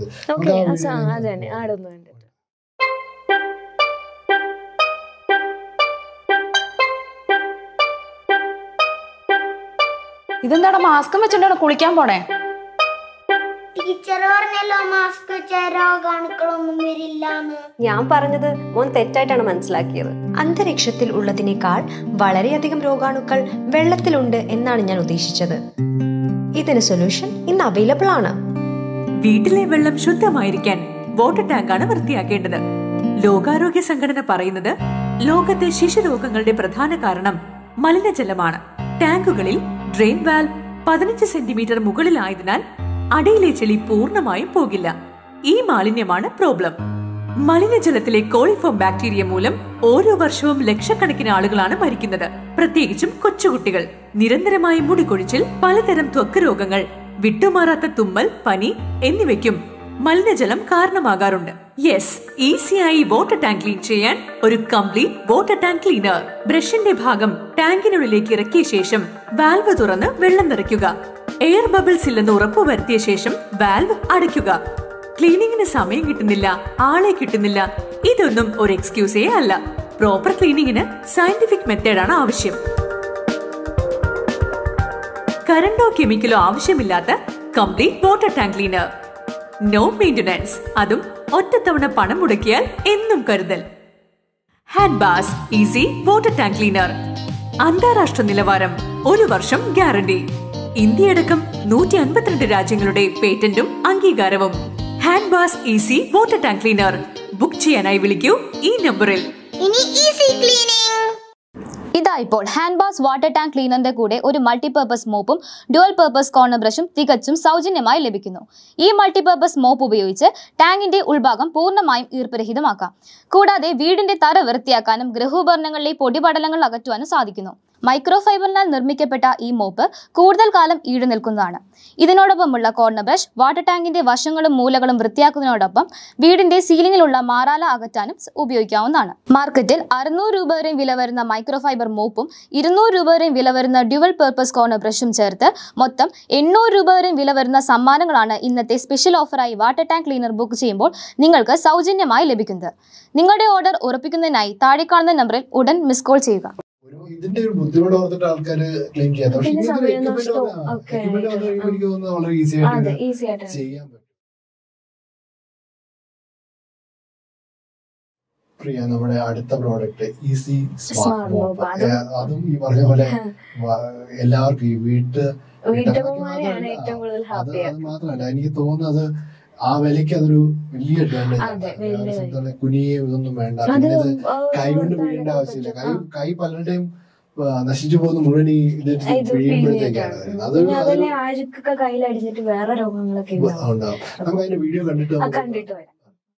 Speaker 4: ഇതെന്താടാ മാസ്കും വെച്ചിട്ടാണ് കുളിക്കാൻ പോണേ?
Speaker 13: ടീച്ചർ പറഞ്ഞല്ലോ മാസ്ക് വെച്ചാൽ രോഗാണുക്കളൊന്നും വരില്ലാന്ന്.
Speaker 9: ഞാൻ പറഞ്ഞത് മോൻ തെറ്റായിട്ടാണ് മനസ്സിലാക്കിയത്.
Speaker 14: അന്തരീക്ഷത്തിൽ ഉള്ളതിനേക്കാൾ വളരെയധികം രോഗാണുക്കൾ വെള്ളത്തിലുണ്ട് എന്നാണ് ഞാൻ ഉദ്ദേശിച്ചത്. ഇതിന് സൊല്യൂഷൻ ഇന്ന് അവൈലബിൾ ആണ്.
Speaker 15: വീട്ടിലെ വെള്ളം ശുദ്ധമായിരിക്കാൻ വാട്ടർ ടാങ്കാണ് വൃത്തിയാക്കേണ്ടത്. ലോകാരോഗ്യ സംഘടന പറയുന്നത് ലോകത്തെ ശിശുരോഗങ്ങളുടെ പ്രധാന കാരണം മലിനജലമാണ്. ടാങ്കുകളിൽ ഡ്രെയിൻ വാൽവ് പതിനഞ്ച് സെന്റിമീറ്റർ മുകളിലായതിനാൽ അടിയിലെ ചെളി പൂർണ്ണമായും പോകില്ല. ഈ മാലിന്യമാണ് പ്രോബ്ലം. മലിനജലത്തിലെ കോളിഫോം ബാക്ടീരിയ മൂലം ഓരോ വർഷവും ലക്ഷക്കണക്കിന് ആളുകളാണ് മരിക്കുന്നത്, പ്രത്യേകിച്ചും കൊച്ചുകുട്ടികൾ. നിരന്തരമായ മുടികൊഴിച്ചിൽ, പലതരം ത്വക്ക് രോഗങ്ങൾ, വിട്ടുമാറാത്ത തുമ്മൽ, പനി എന്നിവയ്ക്കും മലിനജലം കാരണമാകാറുണ്ട്. യെസ്, ഈസിയായി വാട്ടർ ടാങ്ക് ക്ലീൻ ചെയ്യാൻ ഒരു കംപ്ലീറ്റ് വാട്ടർ ടാങ്ക് ക്ലീനർ. ബ്രഷിന്റെ ഭാഗം ടാങ്കിനുള്ളിലേക്ക് ഇറക്കിയ ശേഷം വാൽവ് തുറന്ന് വെള്ളം നിറയ്ക്കുക. എയർ ബബിൾസ് ഇല്ലെന്ന് ഉറപ്പുവരുത്തിയ ശേഷം വാൽവ് അടയ്ക്കുക. ക്ലീനിങ്ങിന് സമയം കിട്ടുന്നില്ല, ആളെ കിട്ടുന്നില്ല, ഇതൊന്നും ഒരു എക്സ്ക്യൂസേ അല്ല. പ്രോപ്പർ ക്ലീനിങ്ങിന് സയന്റിഫിക് മെത്തേഡാണ് ആവശ്യം. കറണ്ടോ കെമിക്കലോ ആവശ്യമില്ലാത്ത complete water tank cleaner. No maintenance, അതും ഒറ്റത്തവണ പണം മുടക്കിയാൽ എന്നും കരുതൽ. Hand bass easy water tank cleaner. അന്താരാഷ്ട്ര നിലവാരം, ഒരു വർഷം ഗ്യാരണ്ടി. ഇന്ത്യയടക്കം നൂറ്റി അൻപത്തിരണ്ട് രാജ്യങ്ങളുടെ പേറ്റന്റും അംഗീകാരവും. Hand bass easy water tank cleaner book ചെയ്യാനായി വിളിക്കൂ ഈ നമ്പറിൽ.
Speaker 2: ഇതാ ഇപ്പോൾ ഹാൻഡ് ബാസ് വാട്ടർ ടാങ്ക് ക്ലീനറിന്റെ കൂടെ ഒരു മൾട്ടിപർപ്പസ് മോപ്പും ഡ്യുവൽ പർപ്പസ് കോർണർ ബ്രഷും തികച്ചും സൗജന്യമായി ലഭിക്കുന്നു. ഈ മൾട്ടിപർപ്പസ് മോപ്പ് ഉപയോഗിച്ച് ടാങ്കിന്റെ ഉൾഭാഗം പൂർണ്ണമായും ഈർപ്പരഹിതമാക്കാം. കൂടാതെ വീടിന്റെ തറ വൃത്തിയാക്കാനും ഗൃഹോപകരണങ്ങളിലെ പൊടിപടലങ്ങൾ അകറ്റുവാനും സാധിക്കുന്നു. മൈക്രോ ഫൈബറിനാൽ നിർമ്മിക്കപ്പെട്ട ഈ മോപ്പ് കൂടുതൽ കാലം ഈട് നിൽക്കുന്നതാണ്. ഇതിനോടൊപ്പമുള്ള കോർണർ ബ്രഷ് വാട്ടർ ടാങ്കിന്റെ വശങ്ങളും മൂലകളും വൃത്തിയാക്കുന്നതിനോടൊപ്പം വീടിന്റെ സീലിംഗിലുള്ള മാറാല അകറ്റാനും ഉപയോഗിക്കാവുന്നതാണ്. മാർക്കറ്റിൽ അറുന്നൂറ് രൂപ വരെയും വില വരുന്ന മൈക്രോ ഫൈബർ മോപ്പും ഇരുന്നൂറ് രൂപ വരെയും വില വരുന്ന ഡ്യുവൽ പർപ്പസ് കോർണർ ബ്രഷും ചേർത്ത് മൊത്തം എണ്ണൂറ് രൂപ വരെയും വില വരുന്ന സമ്മാനങ്ങളാണ് ഇന്നത്തെ സ്പെഷ്യൽ ഓഫറായി വാട്ടർ ടാങ്ക് ക്ലീനർ ബുക്ക് ചെയ്യുമ്പോൾ നിങ്ങൾക്ക് സൗജന്യമായി ലഭിക്കുന്നത്. നിങ്ങളുടെ ഓർഡർ ഉറപ്പിക്കുന്നതിനായി താഴെ കാണുന്ന നമ്പറിൽ ഉടൻ മിസ് കോൾ ചെയ്യുക.
Speaker 1: ഇതിന്റെ ഒരു ബുദ്ധിമുട്ട് ഓർത്തിട്ട് ആൾക്കാര് ക്ലെയിം ചെയ്യാം. പക്ഷേ എനിക്ക് തോന്നുന്നത് വളരെ ഈസി ആയിട്ട് ചെയ്യാൻ പറ്റും. പ്രിയ, നമ്മുടെ അടുത്ത പ്രോഡക്റ്റ് ഈസി സ്മാർട്ട് മോപ്പ്. അതും ഈ പറഞ്ഞ പോലെ എല്ലാവർക്കും ഈ വീട്ട് അത് മാത്രമല്ല, എനിക്ക് തോന്നുന്നത് ആ വിലക്ക് അതൊരു വലിയ അഡ്വാൻറ്റേജ്. കുനിയെ ഇതൊന്നും വേണ്ട, പിന്നെ ഇത് കൈ കൊണ്ട് പിഴിയേണ്ട ആവശ്യമില്ല. കൈ കൈ പലരുടെയും നശിച്ചു പോകുന്ന മുഴുവൻ ഈ ഇത് പിഴിയുമ്പോഴത്തേക്കാണ്. അതൊരു
Speaker 9: കയ്യിലടിച്ചിട്ട് വേറെ രോഗങ്ങളൊക്കെ
Speaker 1: ഉണ്ടാവും. നമുക്ക് അതിന്റെ വീഡിയോ കണ്ടിട്ട്
Speaker 9: കണ്ടിട്ട് വരാം.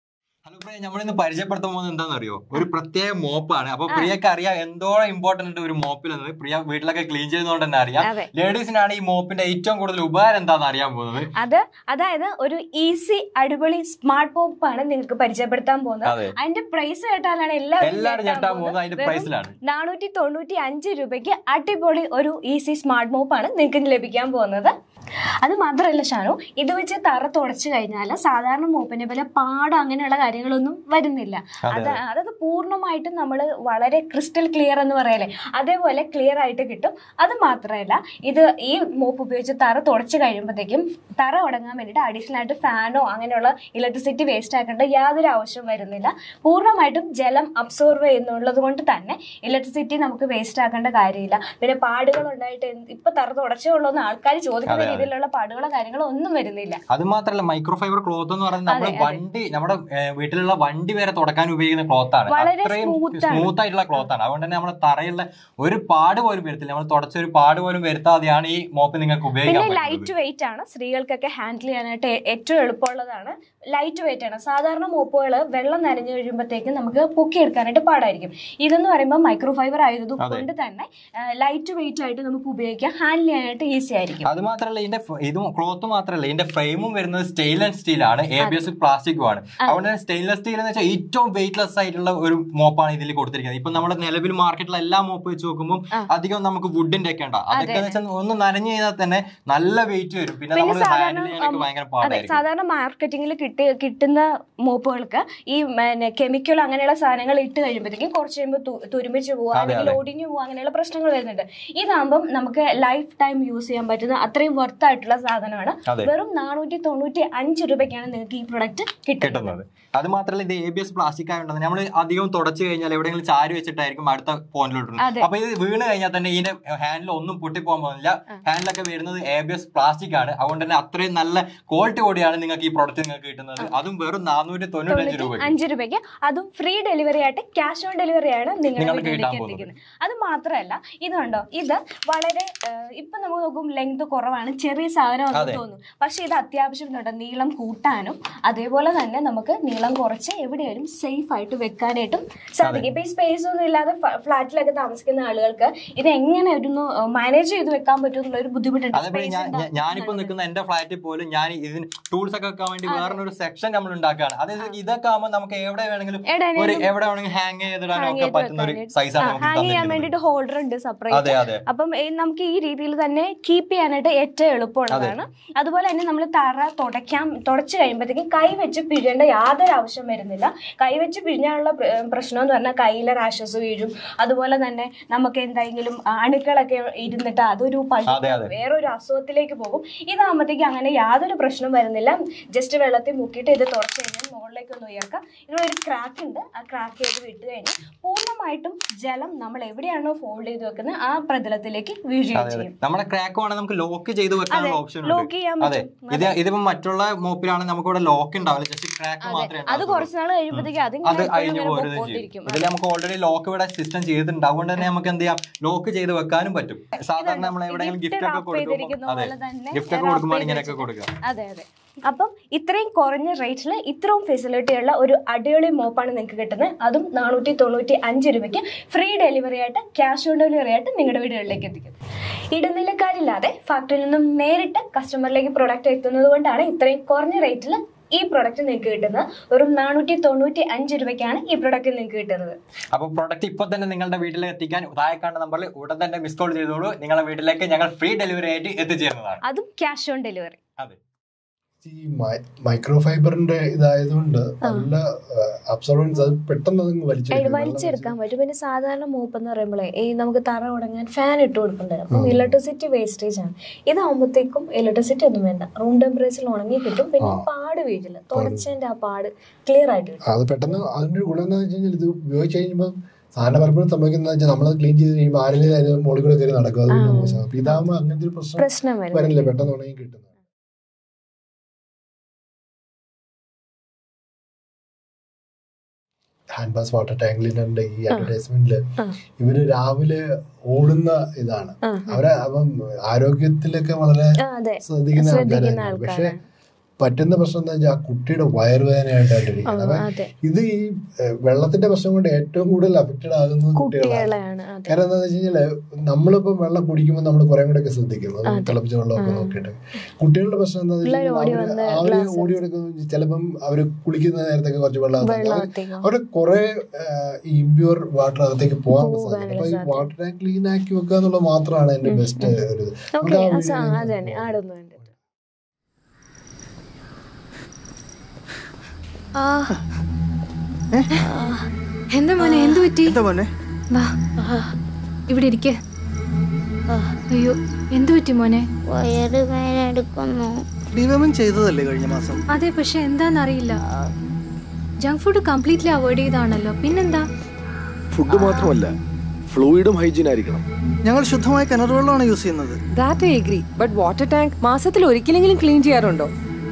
Speaker 16: ഹലോ പ്രിയ, നമ്മളിന്ന് പരിചയപ്പെടുത്താൻ പോകുന്നത് എന്താണെന്നറിയോ? ഒരു പ്രത്യേക മോപ്പാണ്. അപ്പൊ പ്രിയക്ക് അറിയാം എന്തോളം ഇമ്പോർട്ടന്റ് ഒരു മോപ്പിലെന്നത്. പ്രിയ വീട്ടിലൊക്കെ ക്ലീൻ ചെയ്യുന്നതുകൊണ്ട് തന്നെ അറിയാം. ലേഡീസിനാണ് ഈ മോപ്പിന്റെ ഏറ്റവും കൂടുതൽ ഉപകാരം എന്താണെന്ന് അറിയാൻ പോകുന്നത്.
Speaker 9: അത് അതായത് ഒരു ഈസി അടിപൊളി സ്മാർട്ട് മോപ്പാണ് നിങ്ങൾക്ക് പരിചയപ്പെടുത്താൻ പോകുന്നത്. അതിന്റെ പ്രൈസ് കേട്ടാലാണ്
Speaker 16: എല്ലാവരും ഞെട്ടാൻ പോകുന്നത്. അതിന്റെ പ്രൈസിലാണ്
Speaker 9: നാനൂറ്റി തൊണ്ണൂറ്റി അഞ്ച് രൂപയ്ക്ക് അടിപൊളി ഒരു ഈസി സ്മാർട്ട് മോപ്പാണ് നിങ്ങൾക്ക് ലഭിക്കാൻ പോകുന്നത്. അത് മാത്രമല്ല ഷാനു, ഇത് വെച്ച് തറ തുടച്ചു കഴിഞ്ഞാൽ സാധാരണ മോപ്പിനെ പോലെ പാട അങ്ങനെയുള്ള കാര്യങ്ങളൊന്നും വരുന്നില്ല. അത് അതായത് പൂർണ്ണമായിട്ടും നമ്മൾ വളരെ ക്രിസ്റ്റൽ ക്ലിയർ എന്ന് പറയല്ലേ, അതേപോലെ ക്ലിയർ ആയിട്ട് കിട്ടും. അത് മാത്രമല്ല, ഇത് ഈ മോപ്പ് ഉപയോഗിച്ച് തറ തുടച്ചു കഴിയുമ്പോഴത്തേക്കും തറ ഉടങ്ങാൻ വേണ്ടിയിട്ട് അഡീഷണൽ ആയിട്ട് ഫാനോ അങ്ങനെയുള്ള ഇലക്ട്രിസിറ്റി വേസ്റ്റ് ആക്കേണ്ട യാതൊരു ആവശ്യവും വരുന്നില്ല. പൂർണ്ണമായിട്ടും ജലം അബ്സോർവ് ചെയ്യുന്നുള്ളത് കൊണ്ട് തന്നെ ഇലക്ട്രിസിറ്റി നമുക്ക് വേസ്റ്റ് ആക്കേണ്ട കാര്യമില്ല. പിന്നെ പാടുകൾ ഉണ്ടായിട്ട് ഇപ്പൊ തറ തുടച്ചേ ഉള്ളൂ എന്ന് ആൾക്കാർ ചോദിക്കുന്ന രീതിയിലുള്ള പാടുകളോ കാര്യങ്ങളോ ഒന്നും വരുന്നില്ല.
Speaker 16: അത് മാത്രമല്ല, മൈക്രോ ഫൈബർ ക്ലോത്ത് എന്ന് പറയുന്നത് നമ്മുടെ വണ്ടി നമ്മുടെ വീട്ടിലുള്ള വണ്ടി വരെ തുടക്കാൻ ഉപയോഗിക്കുന്ന ക്ലോത്ത് ആണ്. അത്രയും സ്മൂത്ത് ആയിട്ടുള്ള ക്ലോത്ത് ആണ്. അതുകൊണ്ട് തന്നെ നമ്മുടെ തറയുള്ള ഒരു പാട് പോലും വരത്തില്ല. നമ്മൾ തുടച്ച ഒരു പാട് പോലും വരുത്താതെയാണ് ഈ മോപ്പ് നിങ്ങൾക്ക് ഉപയോഗിക്കാൻ.
Speaker 9: പിന്നെ ലൈറ്റ് വെയിറ്റ് ആണ്, സ്ത്രീകൾക്കൊക്കെ ഹാൻഡിൽ ചെയ്യാനായിട്ട് ഏറ്റവും എളുപ്പമുള്ളതാണ്. ലൈറ്റ് വെയിറ്റ് ആണ്. സാധാരണ മോപ്പുകൾ വെള്ളം നനഞ്ഞു കഴിയുമ്പോഴത്തേക്കും നമുക്ക് പൊക്കിയെടുക്കാനായിട്ട് പാടായിരിക്കും. ഇതെന്ന് പറയുമ്പോൾ മൈക്രോ ഫൈബർ ആയതുകൊണ്ട് തന്നെ ലൈറ്റ് വെയിറ്റ് ആയിട്ട് നമുക്ക് ഉപയോഗിക്കാം, ഹാൻഡിൽ ചെയ്യാനായിട്ട് ഈസി ആയിരിക്കും.
Speaker 16: അത് മാത്രമല്ല, ഇതിന്റെ ഇത് ക്ലോത്ത് മാത്രമല്ല, ഇതിന്റെ ഫ്രെയിമും വരുന്നത് സ്റ്റെയിൻലെസ് സ്റ്റീൽ ആണ്, എ ബി എസ് പ്ലാസ്റ്റിക്കും ആണ്. അതുകൊണ്ട് തന്നെ സ്റ്റെയിൻലെസ് സ്റ്റീൽ എന്ന് വെച്ചാൽ ഏറ്റവും വെയിറ്റ്ലെസ് ആയിട്ടുള്ള ഒരു മോപ്പാണ് ഇതിൽ കൊടുത്തിരിക്കുന്നത്. ഇപ്പൊ നമ്മുടെ നിലവിൽ മാർക്കറ്റിലെ എല്ലാ മോപ്പ് വെച്ച് നോക്കുമ്പോൾ അധികം നമുക്ക് വുഡിന്റെ ഒക്കെ ഉണ്ടാവും. അതൊക്കെ വെച്ചാൽ ഒന്ന് നനഞ്ഞു കഴിഞ്ഞാൽ തന്നെ നല്ല വെയിറ്റ് വരും. പിന്നെ നമ്മൾ ഹാൻഡിൽ ചെയ്യാനൊക്കെ ഭയങ്കര പാടായിരിക്കും.
Speaker 9: സാധാരണ മാർക്കറ്റിംഗിൽ കിട്ടുന്ന മോപ്പുകൾക്ക് ഈ കെമിക്കൽ അങ്ങനെയുള്ള സാധനങ്ങൾ ഇട്ട് കഴിയുമ്പോഴത്തേക്കും കുറച്ച് കഴിയുമ്പോൾ തുരുമ്പിച്ച് പോവുക, അല്ലെങ്കിൽ ഒടിഞ്ഞു പോവുക, അങ്ങനെയുള്ള പ്രശ്നങ്ങൾ വരുന്നുണ്ട്. ഇതാകുമ്പോൾ നമുക്ക് ലൈഫ് ടൈം യൂസ് ചെയ്യാൻ പറ്റുന്ന അത്രയും വർത്ത് ആയിട്ടുള്ള സാധനമാണ്. വെറും നാനൂറ്റി തൊണ്ണൂറ്റി അഞ്ച് രൂപയ്ക്കാണ് നിങ്ങൾക്ക് ഈ പ്രൊഡക്റ്റ് കിട്ടുന്നത്.
Speaker 16: അത് മാത്രമല്ല, ഇത് എ ബി എസ് പ്ലാസ്റ്റിക് ആയതുകൊണ്ട് നമ്മൾ അധികം തുടച്ചു കഴിഞ്ഞാൽ എവിടെയെങ്കിലും ചാരി വെച്ചിട്ടായിരിക്കും അടുത്ത പോയിന്റിലോട്ട്. അപ്പൊ ഇത് വീണ് കഴിഞ്ഞാൽ തന്നെ ഇതിന്റെ ഹാൻഡിൽ ഒന്നും പൊട്ടിപ്പോകാൻ പോകുന്നില്ല. ഹാൻഡിലൊക്കെ വരുന്നത് എ ബി എസ് പ്ലാസ്റ്റിക് ആണ്. അതുകൊണ്ട് തന്നെ അത്രയും നല്ല ക്വാളിറ്റി കൂടിയാണ് നിങ്ങൾക്ക് ഈ പ്രോഡക്റ്റ് നിങ്ങൾക്ക് കിട്ടുന്നത്. അതും വെറും നാനൂറ്റി തൊണ്ണൂറ്റി അഞ്ച് രൂപ
Speaker 9: അഞ്ച് രൂപയ്ക്ക് അതും ഫ്രീ ഡെലിവറി ആയിട്ട് ക്യാഷ് ഓൺ ഡെലിവറി ആണ് നിങ്ങൾക്ക് എത്തിക്കുന്നത്. അത് മാത്രമല്ല, ഇത് കണ്ടോ, ഇത് വളരെ ഇപ്പൊ നമുക്ക് നോക്കും ലെങ്ത് കുറവാണ്, ചെറിയ സാധനമാണെന്ന് തോന്നും. പക്ഷെ ഇത് അത്യാവശ്യം നീളം കൂട്ടാനും അതേപോലെ തന്നെ നമുക്ക് നീളം കുറച്ച് എവിടെയായാലും സേഫ് ആയിട്ട് വെക്കാനായിട്ടും സാധിക്കും. ഇപ്പൊ ഈ സ്പേസ് ഒന്നും ഇല്ലാതെ ഫ്ലാറ്റിലൊക്കെ താമസിക്കുന്ന ആളുകൾക്ക് ഇത് എങ്ങനെ ഒരു മാനേജ് ചെയ്ത് വെക്കാൻ പറ്റും എന്നുള്ള ഒരു ബുദ്ധിമുട്ടുണ്ട്.
Speaker 16: ഞാനിപ്പോ നിൽക്കുന്ന എന്റെ ഫ്ലാറ്റിൽ പോലും ഞാൻ ഇതിന് ടൂൾസ് ഒക്കെ വെക്കാൻ വേണ്ടി വേറൊരു സെക്ഷൻ നമ്മൾ ഉണ്ടാക്കുകയാണ്. അതായത് ഇതൊക്കെ ആകുമ്പോൾ നമുക്ക് എവിടെ വേണമെങ്കിലും എവിടെ വേണമെങ്കിലും ഹാങ് ചെയ്തിടാനൊക്കെ പറ്റുന്ന ഒരു സൈസാണ്.
Speaker 9: ഹാങ് ചെയ്യാൻ വേണ്ടിട്ട് ഹോൾഡർ ഉണ്ട് സെപ്പറേറ്റ്. അപ്പം നമുക്ക് ഈ രീതിയിൽ തന്നെ കീപ്പ് ചെയ്യാനായിട്ട് ഏറ്റവും എളുപ്പമുള്ളതാണ്. അതുപോലെ തന്നെ നമ്മൾ തറ തുടയ്ക്കാൻ തുടച്ചു കഴിയുമ്പോഴത്തേക്കും കൈ വെച്ച് പിഴേണ്ട യാതൊരു ആവശ്യം വരുന്നില്ല. കൈ വെച്ച് പിഴിഞ്ഞാലുള്ള പ്രശ്നം എന്ന് പറഞ്ഞാൽ കയ്യിലെ റാഷസ് വീഴും. അതുപോലെ തന്നെ നമുക്ക് എന്തെങ്കിലും അണുക്കളൊക്കെ ഇരുന്നിട്ട് അതൊരു വേറൊരു അസുഖത്തിലേക്ക് പോകും. ഇതാകുമ്പോഴത്തേക്ക് അങ്ങനെ യാതൊരു പ്രശ്നം വരുന്നില്ല. ജസ്റ്റ് വെള്ളത്തിൽ മുക്കിയിട്ട് ഇത് തുടച്ചു കഴിഞ്ഞാൽ മുകളിലേക്ക് ഒന്ന് ഉയർക്കാം. ഇതിനൊരു ക്രാക്ക് ഉണ്ട്, ആ ക്രാക്ക് ചെയ്ത് വിട്ട് കഴിഞ്ഞാൽ പൂർണ്ണമായിട്ടും ജലം നമ്മൾ എവിടെയാണോ ഫോൾഡ് ചെയ്ത് വെക്കുന്നത് ആ പ്രതലത്തിലേക്ക് വീഴുകയും ചെയ്യും.
Speaker 16: നമ്മുടെ ക്രാക്ക് വേണമെങ്കിൽ നമുക്ക് ലോക്ക് ചെയ്ത് വെക്കാനുള്ള ഓപ്ഷൻ ഉണ്ട്. അതെ, ഇത് ഇതിപ്പോ മറ്റുള്ള മോപ്പിലാണ് നമുക്ക് ഇവിടെ ലോക്ക് ഉണ്ടാവില്ല, ജസ്റ്റ് ക്രാക്ക് മാത്രമേ
Speaker 9: അത് കുറച്ച് നാൾ കഴിയുമ്പോഴത്തേക്ക്
Speaker 16: അത് അഴിഞ്ഞു പോരുകയും ചെയ്യും. ഇതിൽ നമുക്ക് ഓൾറെഡി ലോക്ക് ഇവിടെ സിസ്റ്റം ചെയ്തിട്ടുണ്ട്, അതുകൊണ്ട് തന്നെ നമുക്ക് എന്ത് ചെയ്യാം, ലോക്ക് ചെയ്ത് വെക്കാനും പറ്റും. സാധാരണ നമ്മൾ എവിടെയെങ്കിലും ഗിഫ്റ്റ് ഒക്കെ കൊടുക്കുമ്പോൾ അതെ ഗിഫ്റ്റ് ഒക്കെ കൊടുക്കുമ്പോൾ ഇങ്ങനെയൊക്കെ കൊടുക്കാം.
Speaker 9: അതെ അതെ. അപ്പം ഇത്രയും കുറഞ്ഞ റേറ്റിൽ ഇത്രയും ഫെസിലിറ്റി ഉള്ള ഒരു അടിപൊളി മോപ്പാണ് നിങ്ങൾക്ക് കിട്ടുന്നത്. അതും നാനൂറ്റി തൊണ്ണൂറ്റി അഞ്ച് രൂപയ്ക്ക് ഫ്രീ ഡെലിവറി ആയിട്ട് ക്യാഷ് ഓൺ ഡെലിവറി ആയിട്ട് നിങ്ങളുടെ വീടുകളിലേക്ക് എത്തിക്കും. ഇടനിലക്കാരില്ലാതെ ഫാക്ടറിയിൽ നിന്നും നേരിട്ട് കസ്റ്റമറിലേക്ക് പ്രൊഡക്റ്റ് എത്തുന്നത് കൊണ്ടാണ് ഇത്രയും കുറഞ്ഞ റേറ്റിൽ ഈ പ്രൊഡക്റ്റ് നിങ്ങൾക്ക് കിട്ടുന്നത്. വെറും നാനൂറ്റി തൊണ്ണൂറ്റി അഞ്ച് രൂപയ്ക്കാണ് ഈ പ്രൊഡക്റ്റ് നിങ്ങൾക്ക് കിട്ടുന്നത്.
Speaker 16: അപ്പോൾ പ്രൊഡക്റ്റ് ഇപ്പോൾ തന്നെ നിങ്ങളുടെ വീട്ടിലേക്ക് എത്തിക്കാൻ താഴെ കാണുന്ന നമ്പറിൽ ഉടൻ തന്നെ മിസ് കോൾ ചെയ്തോളൂ. നിങ്ങളുടെ വീട്ടിലേക്ക് ഞങ്ങൾ ഫ്രീ ഡെലിവറി ആയിട്ട് എത്തിച്ചേരുന്നതാണ്,
Speaker 9: അതും ക്യാഷ് ഓൺ ഡെലിവറി.
Speaker 16: അതെ.
Speaker 1: ഈ മൈക്രോ ഫൈബറിന്റെ ഇതായതുകൊണ്ട് നല്ല അബ്സോർബൻസ്, അത് പെട്ടെന്ന്
Speaker 9: വലിച്ചെടുക്കാൻ പറ്റും. പിന്നെ സാധാരണ മോപ്പ് എന്ന് പറയുമ്പോഴേ ഈ നമുക്ക് തറ ഉടങ്ങാൻ ഫാൻ ഇട്ട് കൊടുക്കണ്ടേ, അപ്പം ഇലക്ട്രിസിറ്റി വേസ്റ്റേജ് ആണ്. ഇതാകുമ്പോഴത്തേക്കും ഇലക്ട്രിസിറ്റി ഒന്നും വേണ്ട, റൂം ടെമ്പറേച്ചറിൽ ഉണങ്ങി കിട്ടും. പിന്നെ പാട് വീഴില്ല, തുടച്ചതിന്റെ ആ പാട് ക്ലിയർ ആയിട്ട് കിട്ടും.
Speaker 1: അത് പെട്ടെന്ന് അതിന്റെ ഗുണം എന്താ വെച്ച് കഴിഞ്ഞാൽ ഇത് ഉപയോഗിച്ച് കഴിയുമ്പോൾ സാധാരണ പലപ്പോഴും സംഭവിക്കുന്നത് വെച്ചാൽ നമ്മളത് ക്ലീൻ ചെയ്ത് കഴിയുമ്പോൾ ആരെങ്കിലും മുകളിൽ കൂടെ കയറി നടക്കും, അത് മോശം. അപ്പൊ ഇതാകുമ്പോൾ അങ്ങനത്തെ ഒരു പ്രശ്നം വരില്ല, പെട്ടെന്ന് ഉണങ്ങി കിട്ടും. ഹാൻഡ് വാഷ് വാട്ടർ ടാങ്ക് ക്ലീനറിന്റെ ഈ അഡ്വർടൈസ്മെന്റില് ഇവര് രാവിലെ ഓടുന്ന ഇതാണ്. അവരെ അപ്പം ആരോഗ്യത്തിലൊക്കെ വളരെ ശ്രദ്ധിക്കുന്ന ആൾക്കാരാണ്. പക്ഷെ പറ്റുന്ന പ്രശ്നം എന്താ വെച്ചാൽ ആ കുട്ടിയുടെ വയറുവേദനയായിട്ടാണ് ഇരിക്കുന്നത്. അപ്പൊ ഇത് ഈ വെള്ളത്തിന്റെ പ്രശ്നം കൊണ്ട് ഏറ്റവും കൂടുതൽ അഫക്റ്റഡ് ആകുന്നത് കുട്ടികളാണ്. കാരണം എന്താണെന്ന് വെച്ച് കഴിഞ്ഞാല് നമ്മളിപ്പോ വെള്ളം കുടിക്കുമ്പോൾ നമ്മൾ കുറെ കൂടെ ഒക്കെ ശ്രദ്ധിക്കുന്നു, തിളപ്പിച്ച വെള്ളമൊക്കെ നോക്കിയിട്ട്. കുട്ടികളുടെ പ്രശ്നം എന്താണെന്ന് വെച്ച് കഴിഞ്ഞാൽ അവര് ഓടി എടുക്കുന്നു, ചിലപ്പം അവര് കുളിക്കുന്ന നേരത്തൊക്കെ കുറച്ച് വെള്ളം അവര് കുറെ ഈ ഇമ്പ്യൂർ വാട്ടർ അകത്തേക്ക് പോകാൻ സാധിക്കും. അപ്പൊ ഈ വാട്ടർ ടാങ്ക് ക്ലീൻ ആക്കി വെക്കുക എന്നുള്ളത് മാത്രമാണ് എന്റെ ബെസ്റ്റ് ഒരു ഇത്.
Speaker 17: എന്താ മോനെ, എന്ത് പറ്റി? വാ ഇവിടെ ഇരിക്ക. അയ്യോ എന്ത് പറ്റി മോനെ?
Speaker 7: ചെയ്തതല്ലേ കഴിഞ്ഞ മാസം?
Speaker 17: അതെ, പക്ഷെ എന്താന്നറിയില്ല. ജങ്ക് ഫുഡ് കംപ്ലീറ്റ്ലി അവോയ്ഡ് ചെയ്താണല്ലോ, പിന്നെന്താ?
Speaker 8: ഫുഡ് മാത്രമല്ല, ഫ്ലൂയിഡും ഹൈജീൻ ആയിരിക്കണം.
Speaker 7: ഞങ്ങൾ ശുദ്ധമായ കിണർ വെള്ളമാണ് യൂസ് ചെയ്യുന്നത്.
Speaker 5: That I agree. But water tank മാസത്തിൽ ഒരിക്കലെങ്കിലും ക്ലീൻ ചെയ്യാറുണ്ടോ?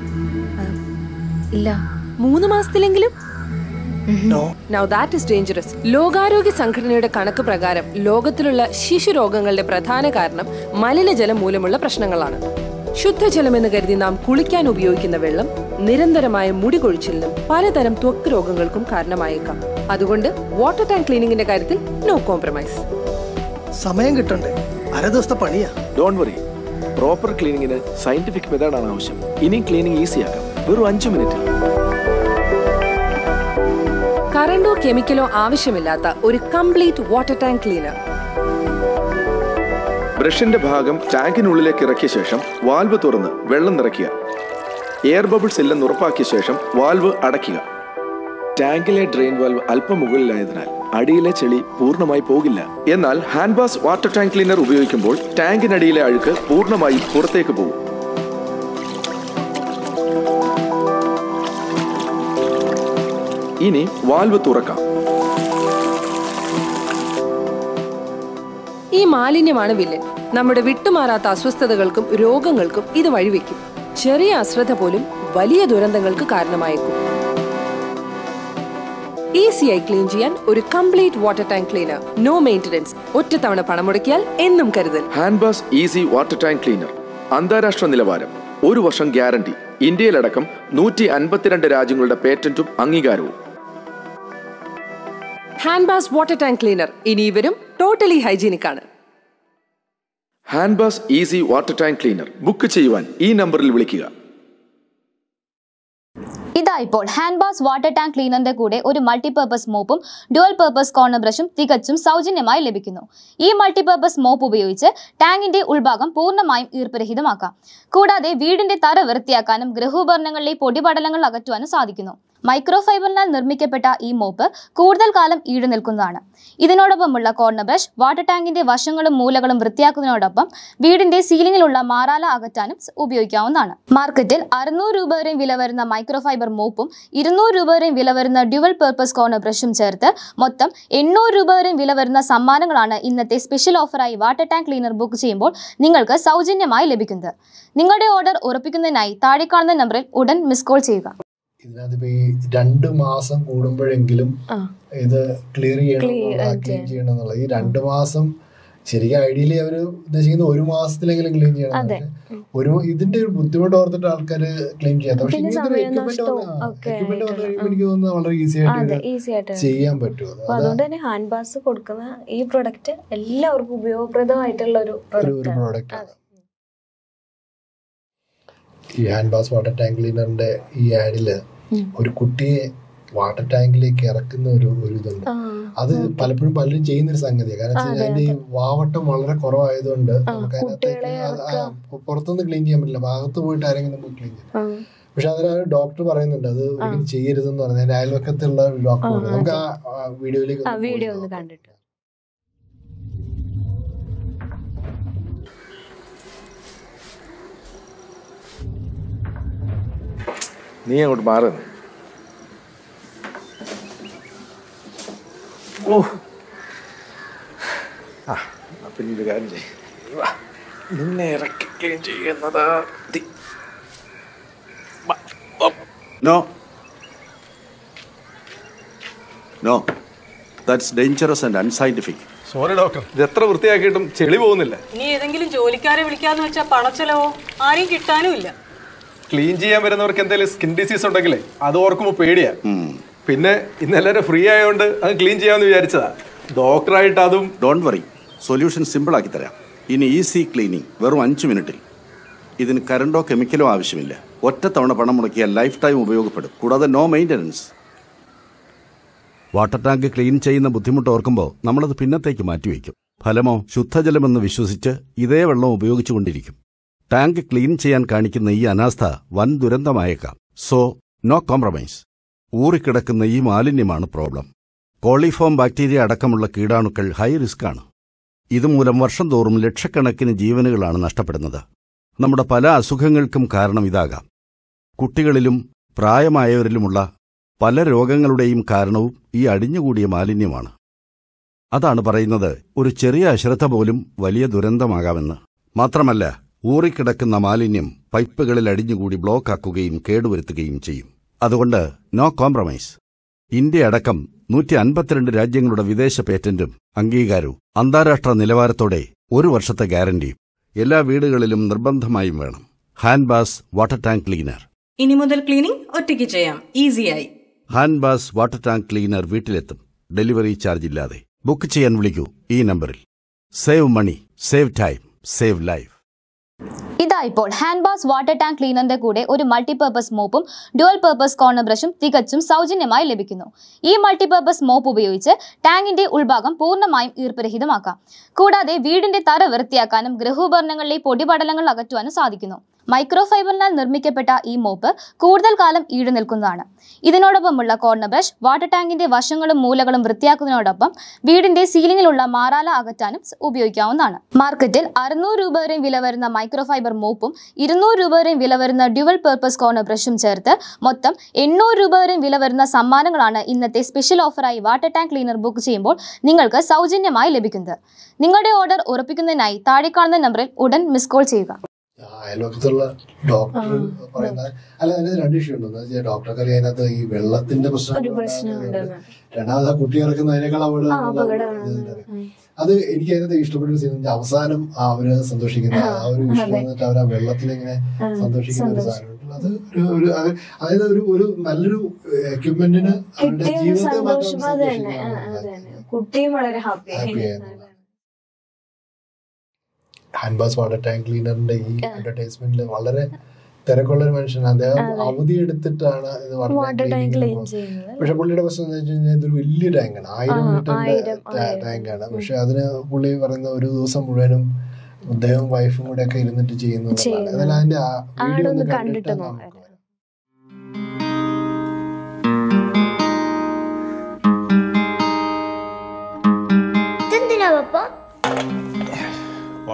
Speaker 17: ഇല്ല.
Speaker 5: മൂന്ന് മാസത്തിലെങ്കിലും? Now that is dangerous. ലോകാരോഗ്യ സംഘടനയുടെ കണക്ക് പ്രകാരം ലോകത്തിലുള്ള ശിശുരോഗങ്ങളുടെ പ്രധാന കാരണം മലിനജലം മൂലമുള്ള പ്രശ്നങ്ങളാണ്. ശുദ്ധജലം എന്ന് കരുതി നാം കുളിക്കാൻ ഉപയോഗിക്കുന്ന വെള്ളം നിരന്തരമായ മുടി കൊഴിച്ചിലിനും പലതരം ത്വക്ക് രോഗങ്ങൾക്കും കാരണമായേക്കാം. അതുകൊണ്ട് വാട്ടർ ടാങ്ക് ക്ലീനിങ്ങിന്റെ കാര്യത്തിൽ നോ കോംപ്രമൈസ്.
Speaker 7: സമയം കിട്ടണ്ടേ? അര ദിവസത്തെ പണിയാ.
Speaker 8: ഡോണ്ട് വറി, പ്രോപ്പർ ക്ലീനിങ്ങിന് സയന്റിഫിക് മെത്തേഡാണ് ആവശ്യം. ഇനി ക്ലീനിങ് ഈസി ആക്കാം, വെറും അഞ്ചു മിനിറ്റിൽ.
Speaker 5: കറണ്ടോ കെമിക്കലോ ആവശ്യമില്ലാത്ത ഒരു കംപ്ലീറ്റ് വാട്ടർ ടാങ്ക് ക്ലീനർ.
Speaker 8: ബ്രഷിന്റെ ഭാഗം ടാങ്കിനുള്ളിലേക്ക് ഇറക്കിയ ശേഷം വാൽവ് തുറന്ന് വെള്ളം നിറയ്ക്കുക. എയർ ബബിൾസ് ഇല്ലെന്ന് ഉറപ്പാക്കിയ ശേഷം വാൽവ് അടയ്ക്കുക. ടാങ്കിലെ ഡ്രെയിൻ വാൽവ് അല്പം മുകളിലായതിനാൽ അടിയിലെ ചെളി പൂർണ്ണമായി പോകില്ല. എന്നാൽ hand wash water tank cleaner ഉപയോഗിക്കുമ്പോൾ ടാങ്കിനടിയിലെ അഴുക്ക് പൂർണ്ണമായും പുറത്തേക്ക് പോകും. ഇനി വാൽവ് തുറക്കാം.
Speaker 5: ഈ മാലിന്യമാണ് വില്ലൻ. നമ്മുടെ വിട്ടുമാറാത്ത അസ്വസ്ഥതകൾക്കും രോഗങ്ങൾക്കും ഇത് വഴിവെക്കും. ചെറിയ അശ്രദ്ധ പോലും വലിയ ദുരന്തങ്ങൾക്ക് കാരണമായേക്കും. ഈസിയായി ക്ലീൻ ചെയ്യാൻ ഒരു complete water tank cleaner. No maintenance. ഒറ്റത്തവണ പണം മുടക്കിയാൽ എന്നും കരുതൽ.
Speaker 8: Hand wash easy water tank cleaner. അന്താരാഷ്ട്ര നിലവാരം, ഒരു വർഷം ഗ്യാരണ്ടി. ഇന്ത്യയിലടക്കം നൂറ്റി അൻപത്തിരണ്ട് രാജ്യങ്ങളുടെ പേറ്റന്റും അംഗീകാരവും.
Speaker 5: Hand wash water tank cleaner ഇനി ഇവരും ടോട്ടലി ഹൈജീനിക് ആണ്.
Speaker 8: Hand wash easy water tank cleaner book ചെയ്യുവാൻ ഈ നമ്പറിൽ വിളിക്കുക.
Speaker 2: ഇതാ ഇപ്പോൾ ഹാൻഡ് വാഷ് വാട്ടർ ടാങ്ക് ക്ലീനറിന്റെ കൂടെ ഒരു മൾട്ടിപർപ്പസ് മോപ്പും ഡ്യുവൽ പർപ്പസ് കോർണർ ബ്രഷും തികച്ചും സൗജന്യമായി ലഭിക്കുന്നു. ഈ മൾട്ടിപർപ്പസ് മോപ്പ് ഉപയോഗിച്ച് ടാങ്കിന്റെ ഉൾഭാഗം പൂർണ്ണമായും ഈർപ്പരഹിതമാക്കാം. കൂടാതെ വീടിന്റെ തറ വൃത്തിയാക്കാനും ഗൃഹോപകരണങ്ങളിലെ പൊടിപടലങ്ങൾ അകറ്റുവാനും സാധിക്കുന്നു. മൈക്രോ ഫൈബറിനാൽ നിർമ്മിക്കപ്പെട്ട ഈ മോപ്പ് കൂടുതൽ കാലം ഈട് നിൽക്കുന്നതാണ്. ഇതിനോടൊപ്പമുള്ള കോർണർ ബ്രഷ് വാട്ടർ ടാങ്കിന്റെ വശങ്ങളും മൂലകളും വൃത്തിയാക്കുന്നതിനോടൊപ്പം വീടിന്റെ സീലിംഗിലുള്ള മാറാല അകറ്റാനും ഉപയോഗിക്കാവുന്നതാണ്. മാർക്കറ്റിൽ അറുന്നൂറ് രൂപ വരെയും വില വരുന്ന മൈക്രോ ഫൈബർ മോപ്പും ഇരുന്നൂറ് രൂപ വരെയും വില വരുന്ന ഡ്യുവൽ പർപ്പസ് കോർണർ ബ്രഷും ചേർത്ത് മൊത്തം എണ്ണൂറ് രൂപ വരെയും വില വരുന്ന സമ്മാനങ്ങളാണ് ഇന്നത്തെ സ്പെഷ്യൽ ഓഫറായി വാട്ടർ ടാങ്ക് ക്ലീനർ ബുക്ക് ചെയ്യുമ്പോൾ നിങ്ങൾക്ക് സൗജന്യമായി ലഭിക്കുന്നത്. നിങ്ങളുടെ ഓർഡർ ഉറപ്പിക്കുന്നതിനായി താഴെ കാണുന്ന നമ്പറിൽ ഉടൻ മിസ് കോൾ ചെയ്യുക.
Speaker 1: ഇതിനകത്ത് ഈ രണ്ട് മാസം കൂടുമ്പോഴെങ്കിലും ഇത് ക്ലിയർ ചെയ്യണം ക്ലീൻ ചെയ്യണം എന്നുള്ളത്. ഈ രണ്ട് മാസം ശരിക്കും ഐഡിയലി അവര് ഉദ്ദേശിക്കുന്നത് ഒരു മാസത്തിലെങ്കിലും ക്ലീൻ ചെയ്യണം. ഒരു ഇതിന്റെ ഒരു ബുദ്ധിമുട്ട് ഓർത്തിട്ട് ആൾക്കാര് ക്ലീൻ ചെയ്യാത്ത. പക്ഷെ എക്യുപ്മെന്റ് എനിക്ക് തോന്നുന്നത് വളരെ ഈസി ആയിട്ട് ചെയ്യാൻ പറ്റും.
Speaker 9: അതുകൊണ്ട് തന്നെ ഹാൻഡ് ബാസ് കൊടുക്കുന്ന ഈ പ്രൊഡക്റ്റ് എല്ലാവർക്കും ഉപയോഗപ്രദമായിട്ടുള്ള ഒരു
Speaker 1: പ്രോഡക്റ്റ് ആണ്. ഈ ഹാൻഡ് ബാസ് വാട്ടർ ടാങ്ക് ക്ലീനറിന്റെ ഈ ആഡില് ഒരു കുട്ടിയെ വാട്ടർ ടാങ്കിലേക്ക് ഇറക്കുന്ന ഒരു ഒരു ഇതുണ്ട്. അത് പലപ്പോഴും പലരും ചെയ്യുന്നൊരു സംഗതിയാണ്. കാരണം വെച്ചാൽ അതിന്റെ ഈ വാവട്ടം വളരെ കുറവായതുകൊണ്ട് നമുക്ക് അതിനകത്തേക്ക് പുറത്തുനിന്ന് ക്ലീൻ ചെയ്യാൻ പറ്റില്ല. ഭാഗത്ത് പോയിട്ട് ആരെങ്കിലും നമുക്ക് ക്ലീൻ ചെയ്യാം. പക്ഷെ അതിൽ ഡോക്ടർ പറയുന്നുണ്ട് അത് ഒരിക്കലും ചെയ്യരുതെന്ന് പറഞ്ഞാൽ അതിന്റെ അയൽവക്കത്തുള്ള ഡോക്ടർ നമുക്ക് ആ വീഡിയോയിലേക്ക്
Speaker 9: വീഡിയോ ഒന്ന് കണ്ടിട്ട്
Speaker 8: നീ അങ്ങോട്ട് മാറ. ഓ ആ പിന്നെ ഒരു കാര്യം ചെയ്യ, നിന്നെ ഇറക്കുകയും ചെയ്യുന്നതാ.
Speaker 18: No no that's dangerous and unscientific.
Speaker 19: Sorry doctor, ഇത് എത്ര വൃത്തിയാക്കിയിട്ടും ചെളി പോകുന്നില്ല.
Speaker 20: ഇനി ഏതെങ്കിലും ജോലിക്കാരെ വിളിക്കാന്ന് വെച്ചാൽ പണച്ചെലവോ ആരെയും കിട്ടാനും ഇല്ല.
Speaker 19: ക്ലീൻ ചെയ്യാൻ വരുന്നവർക്ക് എന്തെങ്കിലും സ്കിൻ ഡിസീസ് ഉണ്ടെങ്കിലേ അത് ഓർക്കുമ്പോൾ പേടിയാ. പിന്നെ ഇന്നെല്ലാവരും ഫ്രീ ആയതുകൊണ്ട് അത് ക്ലീൻ ചെയ്യാമെന്ന് വിചാരിച്ചതാ. ഡോക്ടറായിട്ട് അതും.
Speaker 18: ഡോണ്ട് വറി, സൊല്യൂഷൻ സിമ്പിൾ ആക്കി തരാം. ഇനി ഈസി ക്ലീനിങ് വെറും അഞ്ച് മിനിറ്റിൽ. ഇതിന് കറണ്ടോ കെമിക്കലോ ആവശ്യമില്ല. ഒറ്റ തവണ പണം മുടക്കിയാൽ ലൈഫ് ടൈം ഉപയോഗപ്പെടും. കൂടാതെ no maintenance. Water tank clean ചെയ്യുന്ന ബുദ്ധിമുട്ട് ഓർക്കുമ്പോൾ നമ്മളത് പിന്നത്തേക്ക് മാറ്റിവെക്കും. ഫലമോ ശുദ്ധജലമെന്ന് വിശ്വസിച്ച് ഇതേ വെള്ളം ഉപയോഗിച്ചുകൊണ്ടിരിക്കും. ടാങ്ക് ക്ലീൻ ചെയ്യാൻ കാണിക്കുന്ന ഈ അനാസ്ഥ വൻ ദുരന്തമായേക്കാം. So no compromise. ഊറിക്കിടക്കുന്ന ഈ മാലിന്യമാണ് പ്രോബ്ലം. കോളിഫോം ബാക്ടീരിയ അടക്കമുള്ള കീടാണുക്കൾ ഹൈ റിസ്ക്കാണ്. ഇതുമൂലം വർഷം തോറും ലക്ഷക്കണക്കിന് ജീവനുകളാണ് നഷ്ടപ്പെടുന്നത്. നമ്മുടെ പല അസുഖങ്ങൾക്കും കാരണം ഇതാകാം. കുട്ടികളിലും പ്രായമായവരിലുമുള്ള പല രോഗങ്ങളുടെയും കാരണവും ഈ അടിഞ്ഞുകൂടിയ മാലിന്യമാണ്. അതാണ് പറയുന്നത് ഒരു ചെറിയ അശ്രദ്ധ പോലും വലിയ ദുരന്തമാകാമെന്ന്. മാത്രമല്ല, ഊറിക്കിടക്കുന്ന മാലിന്യം പൈപ്പുകളിൽ അടിഞ്ഞുകൂടി ബ്ലോക്കാക്കുകയും കേടുവരുത്തുകയും ചെയ്യും. അതുകൊണ്ട് നോ കോംപ്രമൈസ്. ഇന്ത്യ അടക്കം നൂറ്റി അൻപത്തിരണ്ട് രാജ്യങ്ങളുടെ വിദേശ പേറ്റന്റും അംഗീകാരവും അന്താരാഷ്ട്ര നിലവാരത്തോടെ ഒരു വർഷത്തെ ഗ്യാരണ്ടിയും എല്ലാ വീടുകളിലും നിർബന്ധമായും വേണം. Hand bass water tank cleaner.
Speaker 20: ഇനി മുതൽ ക്ലീനിംഗ് ഒറ്റയ്ക്ക് ചെയ്യാം, ഈസിയായി.
Speaker 18: Hand bass water tank cleaner വീട്ടിലെത്തും, ഡെലിവറി ചാർജ് ഇല്ലാതെ. ബുക്ക് ചെയ്യാൻ വിളിക്കൂ ഈ നമ്പറിൽ. Save money, save time, save life.
Speaker 2: ഇതാ ഇപ്പോൾ ഹാൻഡ് ബാസ് വാട്ടർ ടാങ്ക് ക്ലീനറിന്റെ കൂടെ ഒരു മൾട്ടിപർപ്പസ് മോപ്പും ഡ്യുവൽ പർപ്പസ് കോർണർ ബ്രഷും തികച്ചും സൗജന്യമായി ലഭിക്കുന്നു. ഈ മൾട്ടിപർപ്പസ് മോപ്പ് ഉപയോഗിച്ച് ടാങ്കിന്റെ ഉൾഭാഗം പൂർണ്ണമായും ഈർപ്പരഹിതമാക്കാം. കൂടാതെ വീടിന്റെ തറ വൃത്തിയാക്കാനും ഗൃഹോപകരണങ്ങളിലെ പൊടിപടലങ്ങൾ അകറ്റുവാനും സാധിക്കുന്നു. മൈക്രോ ഫൈബറിനാൽ നിർമ്മിക്കപ്പെട്ട ഈ മോപ്പ് കൂടുതൽ കാലം ഈട് നിൽക്കുന്നതാണ്. ഇതിനോടൊപ്പമുള്ള കോർണർ ബ്രഷ് വാട്ടർ ടാങ്കിന്റെ വശങ്ങളും മൂലകളും വൃത്തിയാക്കുന്നതിനോടൊപ്പം വീടിന്റെ സീലിംഗിലുള്ള മാറാല അകറ്റാനും ഉപയോഗിക്കാവുന്നതാണ്. മാർക്കറ്റിൽ അറുന്നൂറ് രൂപ വരെയും വില വരുന്ന മൈക്രോ ഫൈബർ മോപ്പും ഇരുന്നൂറ് രൂപ വരെയും വില വരുന്ന ഡ്യുവൽ പർപ്പസ് കോർണർ ബ്രഷും ചേർത്ത് മൊത്തം എണ്ണൂറ് രൂപ വരെയും വില വരുന്ന സമ്മാനങ്ങളാണ് ഇന്നത്തെ സ്പെഷ്യൽ ഓഫറായി വാട്ടർ ടാങ്ക് ക്ലീനർ ബുക്ക് ചെയ്യുമ്പോൾ നിങ്ങൾക്ക് സൗജന്യമായി ലഭിക്കുന്നത്. നിങ്ങളുടെ ഓർഡർ ഉറപ്പിക്കുന്നതിനായി താഴെ കാണുന്ന നമ്പറിൽ ഉടൻ മിസ് കോൾ ചെയ്യുക.
Speaker 1: അയൽവക്കത്തുള്ള ഡോക്ടർ പറയുന്നത് അല്ല, അതിനകത്ത് രണ്ട് ഇഷ്യൂ ഉണ്ട്. ഡോക്ടർക്ക് അറിയാം അതിനകത്ത് ഈ വെള്ളത്തിന്റെ പ്രശ്നം, രണ്ടാമത് ആ കുട്ടി ഇറക്കുന്നതിനേക്കാൾ അവിടെ അത് എനിക്ക് അതിനകത്ത് ഇഷ്ടപ്പെട്ട സീൻ അവസാനം അവര് സന്തോഷിക്കുന്ന ആ ഒരു വിഷയം വന്നിട്ട് അവർ ആ വെള്ളത്തിലിങ്ങനെ സന്തോഷിക്കുന്ന ഒരു സാധനം. അത് ഒരു അതായത് ഒരു ഒരു നല്ലൊരു എക്യുപ്മെന്റിന് അവരുടെ ജീവിതത്തെ
Speaker 9: കുട്ടിയും വളരെ ഹാപ്പിയായി.
Speaker 1: ഹാൻഡ് ബാസ് വാട്ടർ ടാങ്ക് ക്ലീനറിന്റെ ഈ അഡ്വർടൈസ്മെന്റിൽ വളരെ തിരക്കുള്ള ഒരു മനുഷ്യനാണ്. അദ്ദേഹം അവധി എടുത്തിട്ടാണ് ഇത് വാട്ടർ ടാങ്ക് ക്ലീൻ ചെയ്യുന്നത്. പക്ഷെ പുള്ളിയുടെ പ്രശ്നം എന്താ വെച്ച് കഴിഞ്ഞാൽ ഇതൊരു വലിയ ടാങ്കാണ്, ആയിരം ലിറ്ററിന്റെ ടാങ്കാണ്. പക്ഷെ അതിന് പുള്ളി പറയുന്ന ഒരു ദിവസം മുഴുവനും അദ്ദേഹം വൈഫും കൂടെ ഒക്കെ ഇരുന്നിട്ട് ചെയ്യുന്നതാണ്. അതിന്റെ വീഡിയോ ഒന്ന് കണ്ടിട്ട്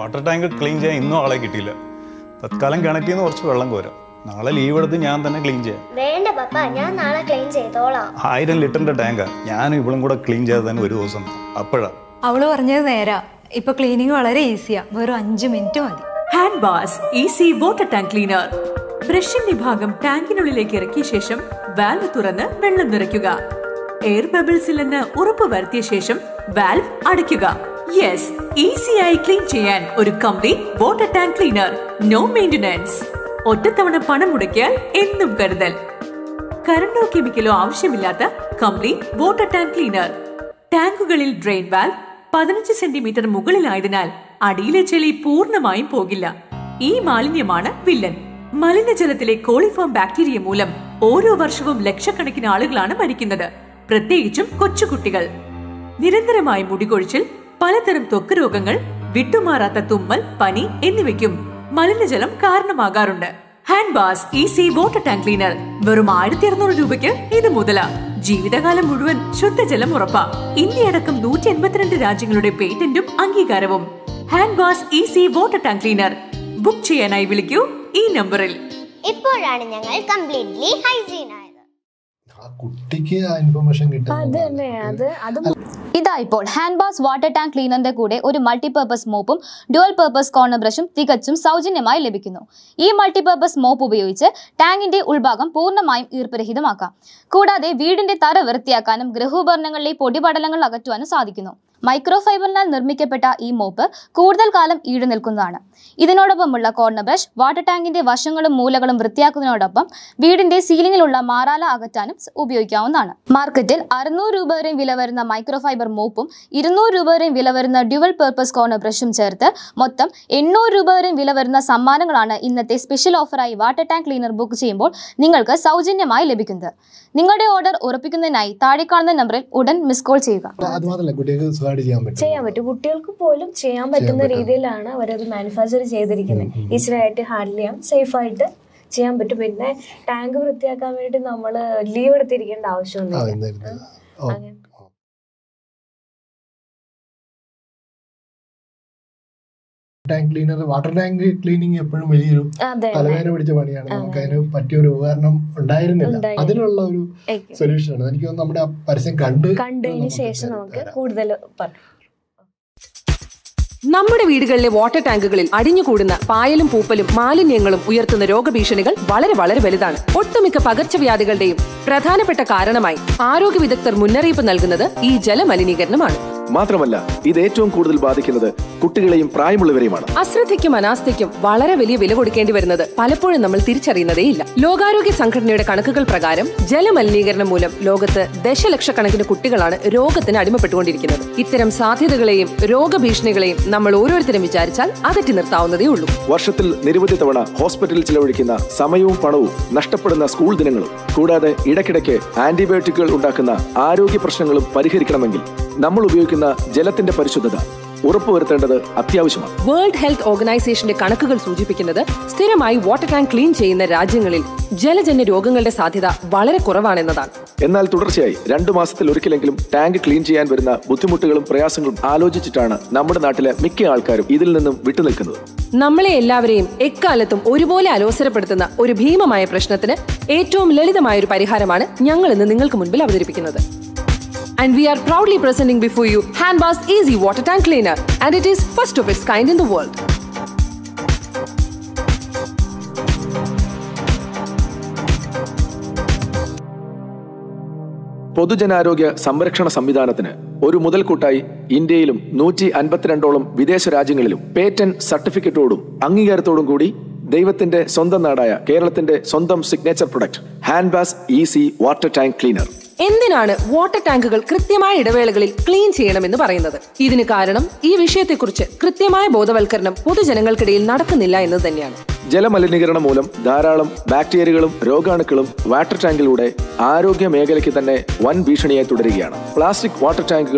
Speaker 21: വാട്ടർ ടാങ്ക് ക്ലീൻ ചെയ്യാൻ ഇന്നും ആളെ കിട്ടിയില്ല. തത്കാലം കിണറ്റിൽ നിന്ന് കുറച്ച് വെള്ളം കോരാം. നാളെ ലീവ് എടുത്ത് ഞാൻ തന്നെ ക്ലീൻ ചെയ്യാം.
Speaker 13: വേണ്ട പപ്പ, ഞാൻ നാളെ ക്ലീൻ ചെയ്തോളാം.
Speaker 21: ആയിരം ലിറ്ററിന്റെ ടാങ്കാ. ഞാനും ഇവളും കൂടെ ക്ലീൻ ചെയ്ത് തന്നെ ഒരു ദിവസം. അപ്പോഴാ
Speaker 11: അവള് പറഞ്ഞത് നേരാ. ഇപ്പൊ ക്ലീനിങ് വളരെ ഈസിയാ, വെറും അഞ്ചു മിനിറ്റ് മതി.
Speaker 15: Hand bass easy water tank cleaner. ബ്രഷിന്റെ ഭാഗം ടാങ്കിനുള്ളിലേക്ക് ഇറക്കിയ ശേഷം വാൽവ് തുറന്ന് വെള്ളം നിറയ്ക്കുക. എയർ ബബിൾസിൽ നിന്ന് ഉറപ്പ് വരുത്തിയ ശേഷം വാൽവ് അടയ്ക്കുക. യെസ്, ഈസിയായി ക്ലീൻ ചെയ്യാൻ ഒരു complete water tank cleaner. No maintenance. ഒറ്റത്തവണ പണം മുടക്കിയാൽ എന്നും കരുതൽ. കറണ്ടോ കെമിക്കലോ ആവശ്യമില്ലാത്ത കംപ്ലീറ്റ് വാട്ടർ ടാങ്ക് ക്ലീനർ. ടാങ്കുകളിൽ ഡ്രെയിൻ വാൽവ് പതിനഞ്ച് സെന്റിമീറ്റർ മുകളിലായതിനാൽ അടിയിലെ ചെളി പൂർണ്ണമായും പോകില്ല. ഈ മാലിന്യമാണ് വില്ലൻ. മലിനജലത്തിലെ കോളിഫോം ബാക്ടീരിയ മൂലം ഓരോ വർഷവും ലക്ഷക്കണക്കിന് ആളുകളാണ് മരിക്കുന്നത്, പ്രത്യേകിച്ചും കൊച്ചുകുട്ടികൾ. നിരന്തരമായി മുടികൊഴിച്ചിൽ, പലതരം ത്വക്ക് രോഗങ്ങൾ, വിട്ടുമാറാത്ത തുമ്മൽ, പനി എന്നിവയ്ക്കും മലിനജലം കാരണമാകാറുണ്ട്. Hand bass easy water tank cleaner വെറും ആയിരത്തി അറുന്നൂറ് രൂപയ്ക്ക് ഇത് മുതല. ജീവിതകാലം മുഴുവൻ ശുദ്ധജലം ഉറപ്പാ. ഇന്ത്യയടക്കം നൂറ്റി എൺപത്തിരണ്ട് രാജ്യങ്ങളുടെ പേറ്റന്റും അംഗീകാരവും. Hand bass easy water tank cleaner book ചെയ്യാനായി വിളിക്കൂ ഈ നമ്പറിൽ.
Speaker 13: ഇപ്പോഴാണ് ഞങ്ങൾ കംപ്ലീറ്റ്ലി ഹൈജീൻ ആയത്.
Speaker 1: കുട്ടിക്ക് ആ ഇൻഫർമേഷൻ കിട്ടും.
Speaker 2: ഇതാ ഇപ്പോൾ ഹാൻഡ് ബാസ് വാട്ടർ ടാങ്ക് ക്ലീനറിന്റെ കൂടെ ഒരു മൾട്ടിപർപ്പസ് മോപ്പും ഡ്യുവൽ പർപ്പസ് കോർണർ ബ്രഷും തികച്ചും സൗജന്യമായി ലഭിക്കുന്നു. ഈ മൾട്ടിപർപ്പസ് മോപ്പ് ഉപയോഗിച്ച് ടാങ്കിന്റെ ഉൾഭാഗം പൂർണ്ണമായും ഈർപ്പരഹിതമാക്കാം. കൂടാതെ വീടിന്റെ തറ വൃത്തിയാക്കാനും ഗൃഹോപകരണങ്ങളിലെ പൊടിപടലങ്ങൾ അകറ്റുവാനും സാധിക്കുന്നു. മൈക്രോഫൈബറിനാൽ നിർമ്മിക്കപ്പെട്ട ഈ മോപ്പ് കൂടുതൽ കാലം ഈട് നിൽക്കുന്നതാണ്. ഇതിനോടൊപ്പമുള്ള കോർണർ ബ്രഷ് വാട്ടർ ടാങ്കിന്റെ വശങ്ങളും മൂലകളും വൃത്തിയാക്കുന്നതിനോടൊപ്പം വീടിന്റെ സീലിംഗിലുള്ള മാറാല അകറ്റാനും ഉപയോഗിക്കാവുന്നതാണ്. മാർക്കറ്റിൽ അറുന്നൂറ് രൂപ വരെയും വില വരുന്ന മൈക്രോഫൈബർ മോപ്പും ഇരുന്നൂറ് രൂപ വരെയും വില വരുന്ന ഡ്യുവൽ പർപ്പസ് കോർണർ ബ്രഷും ചേർത്ത് മൊത്തം എണ്ണൂറ് രൂപ വരെയും വില വരുന്ന സമ്മാനങ്ങളാണ് ഇന്നത്തെ സ്പെഷ്യൽ ഓഫറായി വാട്ടർ ടാങ്ക് ക്ലീനർ ബുക്ക് ചെയ്യുമ്പോൾ നിങ്ങൾക്ക് സൗജന്യമായി ലഭിക്കുന്നത്. നിങ്ങളുടെ ഓർഡർ ഉറപ്പിക്കുന്നതിനായി താഴെ കാണുന്ന നമ്പറിൽ ഉടൻ മിസ് കോൾ ചെയ്യുക.
Speaker 9: ചെയ്യാൻ പറ്റും, കുട്ടികൾക്ക് പോലും ചെയ്യാൻ പറ്റുന്ന രീതിയിലാണ് അവരത് മാനുഫാക്ചർ ചെയ്തിരിക്കുന്നത്. ഈസി ആയിട്ട് ഹാൻഡിൽ ചെയ്യാം, സേഫ് ആയിട്ട് ചെയ്യാൻ പറ്റും. പിന്നെ ടാങ്ക് വൃത്തിയാക്കാൻ വേണ്ടി നമ്മൾ ലീവ് എടുത്തിരിക്കേണ്ട ആവശ്യമൊന്നുമില്ല.
Speaker 1: Tank cleaner, water tank cleaning എപ്പോഴും വലിയൊരു തലവേദന പിടിച്ച പണിയാണ്. നമുക്ക് അതിന് പറ്റിയ ഒരു ഉപകരണം ഉണ്ടായിരുന്നില്ല. അതിനുള്ള ഒരു സൊല്യൂഷൻ ആണ്. എനിക്ക് തോന്നുന്നു നമ്മുടെ പരസ്യം കണ്ട്
Speaker 9: കണ്ടതിന് ശേഷം നമുക്ക് കൂടുതൽ പറയാം.
Speaker 5: നമ്മുടെ വീടുകളിലെ വാട്ടർ ടാങ്കുകളിൽ അടിഞ്ഞുകൂടുന്ന പായലും പൂപ്പലും മാലിന്യങ്ങളും ഉയർത്തുന്ന രോഗഭീഷണികൾ വളരെ വളരെ വലുതാണ്. ഒട്ടുമിക്ക പകർച്ചവ്യാധികളുടെയും പ്രധാനപ്പെട്ട കാരണമായി ആരോഗ്യ വിദഗ്ധർ മുന്നറിയിപ്പ് നൽകുന്നത് ഈ ജലമലിനീകരണമാണ്.
Speaker 8: മാത്രമല്ല ഇത് ഏറ്റവും കൂടുതൽ ബാധിക്കുന്നത് കുട്ടികളെയും പ്രായമുള്ളവരെയുമാണ്.
Speaker 5: അശ്രദ്ധയ്ക്കും അനാസ്ഥയ്ക്കും വളരെ വലിയ വില കൊടുക്കേണ്ടി വരുന്നത് പലപ്പോഴും നമ്മൾ തിരിച്ചറിയുന്നതേയില്ല. ലോകാരോഗ്യ സംഘടനയുടെ കണക്കുകൾ പ്രകാരം ജലമലിനീകരണം മൂലം ലോകത്ത് ദശലക്ഷക്കണക്കിന് കുട്ടികളാണ് രോഗത്തിന് അടിമപ്പെട്ടുകൊണ്ടിരിക്കുന്നത്. ഇത്തരം സാധ്യതകളെയും രോഗഭീഷണികളെയും നമ്മൾ ഓരോരുത്തരും വിചാരിച്ചാൽ അകറ്റി നിർത്താവുന്നതേ ഉള്ളൂ.
Speaker 8: വർഷത്തിൽ നിരവധി തവണ ഹോസ്പിറ്റലിൽ ചിലവഴിക്കുന്ന സമയവും പണവും, നഷ്ടപ്പെടുന്ന സ്കൂൾ ദിനങ്ങളും, കൂടാതെ ഇടയ്ക്കിടയ്ക്ക് ആന്റിബയോട്ടിക്കുകൾ ഉണ്ടാക്കുന്ന ആരോഗ്യ പ്രശ്നങ്ങളും പരിഹരിക്കണമെങ്കിൽ നമ്മൾ ഉപയോഗിക്കുന്ന ജലത്തിന്റെ പരിശുദ്ധത ഉറപ്പുവരുത്തേണ്ടത് അത്യാവശ്യമാണ്.
Speaker 5: വേൾഡ് ഹെൽത്ത് ഓർഗനൈസേഷന്റെ കണക്കുകൾ സൂചിപ്പിക്കുന്നത് സ്ഥിരമായി വാട്ടർ ടാങ്ക് ക്ലീൻ ചെയ്യുന്ന രാജ്യങ്ങളിൽ ജലജന്യ രോഗങ്ങളുടെ സാധ്യത വളരെ കുറവാണെന്നതാണ്.
Speaker 8: എന്നാൽ തുടർച്ചയായി രണ്ടു മാസത്തിൽ ഒരിക്കലെങ്കിലും ടാങ്ക് ക്ലീൻ ചെയ്യാൻ വരുന്ന ബുദ്ധിമുട്ടുകളും പ്രയാസങ്ങളും ആലോചിച്ചിട്ടാണ് നമ്മുടെ നാട്ടിലെ മിക്ക ആൾക്കാരും ഇതിൽ നിന്നും വിട്ടുനിൽക്കുന്നത്.
Speaker 5: നമ്മളെ എല്ലാവരെയും എക്കാലത്തും ഒരുപോലെ അലോസരപ്പെടുത്തുന്ന ഒരു ഭീമമായ പ്രശ്നത്തിന് ഏറ്റവും ലളിതമായ ഒരു പരിഹാരമാണ് ഞങ്ങൾ ഇന്ന് നിങ്ങൾക്ക് മുൻപിൽ അവതരിപ്പിക്കുന്നത്. And we are proudly presenting before you Handba's Easy Water Tank Cleaner, and it is first of its kind in the world.
Speaker 8: പൊതുജനാരോഗ്യ സംരക്ഷണ സംവിധാനത്തിന് ഒരു മുതൽക്കൂട്ടായി ഇന്ത്യയിലും നൂറ്റി അൻപത്തിരണ്ടോളം വിദേശ രാജ്യങ്ങളിലും പേറ്റന്റ് സർട്ടിഫിക്കറ്റോടും അംഗീകാരത്തോടും കൂടി ദൈവത്തിന്റെ സ്വന്തം നാടായ കേരളത്തിന്റെ സ്വന്തം signature product handwash easy water tank cleaner.
Speaker 5: എന്തിനാണ് വാട്ടർ ടാങ്കുകൾ കൃത്യമായ ഇടവേളകളിൽ ക്ലീൻ ചെയ്യണമെന്ന് പറയുന്നത്? ഇതിന് കാരണം ഈ വിഷയത്തെക്കുറിച്ച് കൃത്യമായ ബോധവൽക്കരണം പൊതുജനങ്ങൾക്കിടയിൽ നടക്കുന്നില്ല എന്നത് തന്നെയാണ്.
Speaker 8: ജലമലിനീകരണം മൂലം ധാരാളം ബാക്ടീരിയകളും രോഗാണുക്കളും വാട്ടർ ടാങ്കിലൂടെ ആരോഗ്യ മേഖലയ്ക്ക് തന്നെ വൻ ഭീഷണിയായി തുടരുകയാണ്. പ്ലാസ്റ്റിക് വാട്ടർ ടാങ്കുകളിൽ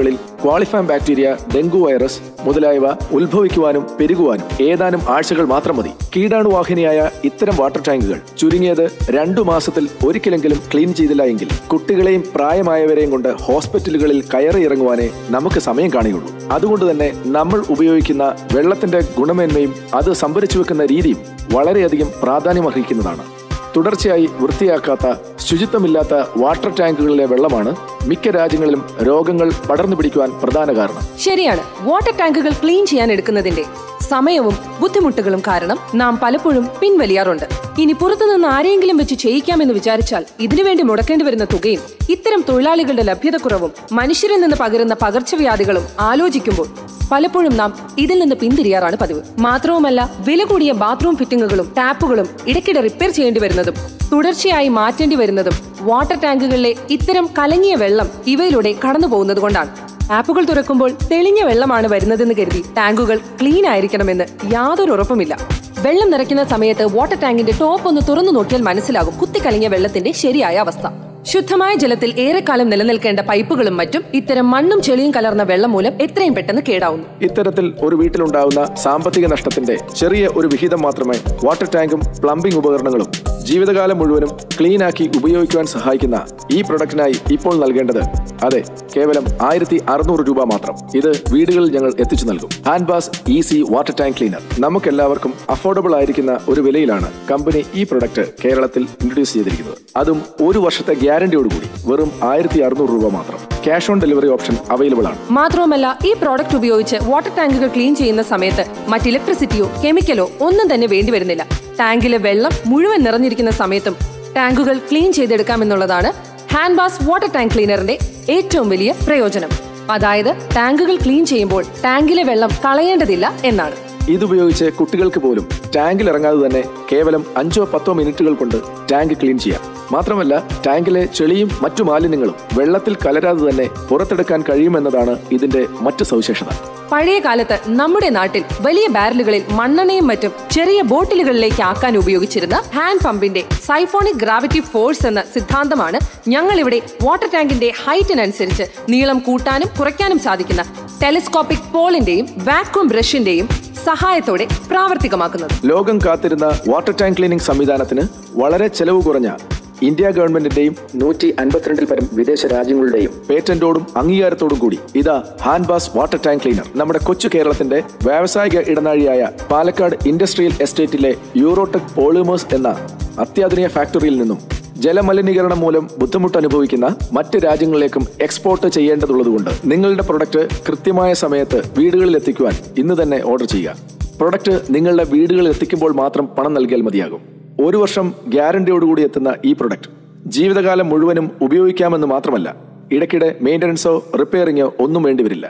Speaker 8: ക്വാളിഫാം ബാക്ടീരിയ, ഡെങ്കു വൈറസ് മുതലായവ ഉത്ഭവിക്കുവാനും പെരുകുവാനും ഏതാനും ആഴ്ചകൾ മാത്രം മതി. കീടാണുവാഹിനിയായ ഇത്തരം വാട്ടർ ടാങ്കുകൾ ചുരുങ്ങിയത് രണ്ടു മാസത്തിൽ ഒരിക്കലെങ്കിലും ക്ലീൻ ചെയ്തില്ല എങ്കിൽ കുട്ടികളെയും പ്രായമായവരെയും കൊണ്ട് ഹോസ്പിറ്റലുകളിൽ കയറി ഇറങ്ങുവാനേ നമുക്ക് സമയം കാണുകയുള്ളൂ. അതുകൊണ്ട് തന്നെ നമ്മൾ ഉപയോഗിക്കുന്ന വെള്ളത്തിന്റെ ഗുണമേന്മയും അത് സംഭരിച്ചു വെക്കുന്ന രീതിയും വളരെയധികം പ്രാധാന്യമർഹിക്കുന്നതാണ്. തുടർച്ചയായി വൃത്തിയാക്കാത്ത, ശുചിത്വമില്ലാത്ത വാട്ടർ ടാങ്കുകളിലെ വെള്ളമാണ് മിക്ക രാജ്യങ്ങളിലും രോഗങ്ങൾ പടർന്നു പിടിക്കുവാൻ പ്രധാന കാരണം.
Speaker 5: ശരിയാണ്. വാട്ടർ ടാങ്കുകൾ ക്ലീൻ ചെയ്യാൻ എടുക്കുന്നതിന്റെ സമയവും ബുദ്ധിമുട്ടുകളും കാരണം നാം പലപ്പോഴും പിൻവലിയാറുണ്ട്. ഇനി പുറത്തുനിന്ന് ആരെങ്കിലും വെച്ച് ചെയ്യിക്കാമെന്ന് വിചാരിച്ചാൽ ഇതിനുവേണ്ടി മുടക്കേണ്ടി വരുന്ന തുകയും ഇത്തരം തൊഴിലാളികളുടെ ലഭ്യതക്കുറവും മനുഷ്യരിൽ നിന്ന് പകരുന്ന പകർച്ചവ്യാധികളും ആലോചിക്കുമ്പോൾ പലപ്പോഴും നാം ഇതിൽ നിന്ന് പിന്തിരിയാറാണ് പതിവ്. മാത്രവുമല്ല, വില കൂടിയ ബാത്റൂം ഫിറ്റിംഗുകളും ടാപ്പുകളും ഇടയ്ക്കിടെ റിപ്പയർ ചെയ്യേണ്ടി വരുന്നതും തുടർച്ചയായി മാറ്റേണ്ടി വരുന്നതും വാട്ടർ ടാങ്കുകളിലെ ഇത്തരം കലങ്ങിയ വെള്ളം ഇവയിലൂടെ കടന്നു പോകുന്നത് കൊണ്ടാണ്. ടാപ്പുകൾ തുറക്കുമ്പോൾ തെളിഞ്ഞ വെള്ളമാണ് വരുന്നതെന്ന് കരുതി ടാങ്കുകൾ ക്ലീൻ ആയിരിക്കണമെന്ന് യാതൊരു ഉറപ്പുമില്ല. വെള്ളം നിറയ്ക്കുന്ന സമയത്ത് വാട്ടർ ടാങ്കിന്റെ ടോപ്പ് ഒന്ന് തുറന്നു നോക്കിയാൽ മനസ്സിലാകും കുത്തിക്കലങ്ങിയ വെള്ളത്തിന്റെ ശരിയായ അവസ്ഥ. ശുദ്ധമായ ജലത്തിൽ ഏറെക്കാലം നിലനിൽക്കേണ്ട പൈപ്പുകളും മറ്റും ഇത്തരം മണ്ണും ചെളിയും കലർന്ന വെള്ളം മൂലം എത്രയും പെട്ടെന്ന് കേടാവുന്നു.
Speaker 8: ഇത്തരത്തിൽ ഒരു വീട്ടിലുണ്ടാവുന്ന സാമ്പത്തിക നഷ്ടത്തിന്റെ ചെറിയ ഒരു വിഹിതം മാത്രമേ വാട്ടർ ടാങ്കും പ്ലംബിംഗ് ഉപകരണങ്ങളും ജീവിതകാലം മുഴുവനും ക്ലീൻ ആക്കി ഉപയോഗിക്കുവാൻ സഹായിക്കുന്ന ഈ പ്രൊഡക്റ്റിനായി ഇപ്പോൾ നൽകേണ്ടത് അതെ കേവലം ആയിരത്തി അറുന്നൂറ് രൂപ മാത്രം. ഇത് വീടുകളിൽ ഞങ്ങൾ എത്തിച്ചു നൽകും. Handwash easy water tank cleaner. നമുക്കെല്ലാവർക്കും അഫോർഡബിൾ ആയിരിക്കുന്ന ഒരു വിലയിലാണ് കമ്പനി ഈ പ്രൊഡക്റ്റ് കേരളത്തിൽ ഇൻട്രൊഡ്യൂസ് ചെയ്തിരിക്കുന്നത്. അതും ഒരു വർഷത്തെ ഗ്യാരണ്ടിയോടുകൂടി വെറും ആയിരത്തി അറുന്നൂറ് രൂപ മാത്രം. Cash on delivery option available ആണ്.
Speaker 5: മാത്രവുമല്ല, ഈ പ്രോഡക്റ്റ് ഉപയോഗിച്ച് വാട്ടർ ടാങ്കുകൾ ക്ലീൻ ചെയ്യുന്ന സമയത്ത് മറ്റ് ഇലക്ട്രിസിറ്റിയോ കെമിക്കലോ ഒന്നും തന്നെ വേണ്ടി വരുന്നില്ല. ടാങ്കിലെ വെള്ളം മുഴുവൻ നിറഞ്ഞിരിക്കുന്ന സമയത്തും ടാങ്കുകൾ ക്ലീൻ ചെയ്തെടുക്കാമെന്നുള്ളതാണ് ഹാൻഡ്ബാസ് വാട്ടർ ടാങ്ക് ക്ലീനറിന്റെ ഏറ്റവും വലിയ പ്രയോജനം. അതായത് ടാങ്കുകൾ ക്ലീൻ ചെയ്യുമ്പോൾ ടാങ്കിലെ വെള്ളം കളയേണ്ടതില്ല എന്നാണ്.
Speaker 8: ഇതുപയോഗിച്ച് കുട്ടികൾക്ക് പോലും ടാങ്കിൽ ഇറങ്ങാതെ തന്നെ കേവലം അഞ്ചോ പത്തോ മിനിറ്റുകൾ കൊണ്ട് ടാങ്ക് ക്ലീൻ ചെയ്യാം. മാത്രമല്ല, ടാങ്കിലെ ചെളിയും മറ്റു മാലിന്യങ്ങളും വെള്ളത്തിൽ കലരാതെ തന്നെ പുറത്തെടുക്കാൻ കഴിയുമെന്നതാണ് ഇതിന്റെ മറ്റു സവിശേഷത.
Speaker 5: പഴയ കാലത്ത് നമ്മുടെ നാട്ടിൽ വലിയ ബാരലുകളിൽ മണ്ണെണ്ണയും മറ്റും ചെറിയ ബോട്ടിലുകളിലേക്ക് ആക്കാൻ ഉപയോഗിച്ചിരുന്ന ഹാൻഡ് പമ്പിന്റെ സൈഫോണിക് ഗ്രാവിറ്റി ഫോഴ്സ് എന്ന സിദ്ധാന്തമാണ് ഞങ്ങൾ ഇവിടെ വാട്ടർ ടാങ്കിന്റെ ഹൈറ്റിനനുസരിച്ച് നീളം കൂട്ടാനും കുറയ്ക്കാനും സാധിക്കുന്ന ടെലിസ്കോപ്പിക് പോളിന്റെയും വാക്വം ബ്രഷിന്റെയും സഹായത്തോടെ പ്രാവർത്തികമാക്കുന്നത്.
Speaker 8: ലോകം കാത്തിരുന്ന വാട്ടർ ടാങ്ക് ക്ലീനിംഗ് സംവിധാനത്തിന് വളരെ ചെലവ് കുറഞ്ഞ ഇന്ത്യ ഗവൺമെന്റിന്റെയും നൂറ്റി അൻപത്തിരണ്ടിൽ പരം വിദേശ രാജ്യങ്ങളുടെയും പേറ്റന്റോടും അംഗീകാരത്തോടും കൂടി ഇതാ ഹാൻഡ്ബാസ് വാട്ടർ ടാങ്ക് ക്ലീനർ നമ്മുടെ കൊച്ചു കേരളത്തിന്റെ വ്യാവസായിക ഇടനാഴിയായ പാലക്കാട് ഇൻഡസ്ട്രിയൽ എസ്റ്റേറ്റിലെ യൂറോടെക് പോളിമേഴ്സ് എന്ന അത്യാധുനിക ഫാക്ടറിയിൽ നിന്നും ജലമലിനീകരണം മൂലം ബുദ്ധിമുട്ട് അനുഭവിക്കുന്ന മറ്റ് രാജ്യങ്ങളിലേക്കും എക്സ്പോർട്ട് ചെയ്യേണ്ടതുള്ളതുകൊണ്ട് നിങ്ങളുടെ പ്രൊഡക്റ്റ് കൃത്യമായ സമയത്ത് വീടുകളിൽ എത്തിക്കുവാൻ ഇന്ന് തന്നെ ഓർഡർ ചെയ്യുക. പ്രൊഡക്റ്റ് നിങ്ങളുടെ വീടുകളിൽ എത്തിക്കുമ്പോൾ മാത്രം പണം നൽകിയാൽ മതിയാകും. ഒരു വർഷം ഗ്യാരണ്ടിയോടുകൂടി എത്തുന്ന ഈ പ്രൊഡക്റ്റ് ജീവിതകാലം മുഴുവനും ഉപയോഗിക്കാമെന്ന് മാത്രമല്ല, ഇടയ്ക്കിടെ മെയിൻ്റനൻസോ റിപ്പയറിങ്ങോ ഒന്നും വേണ്ടിവരില്ല.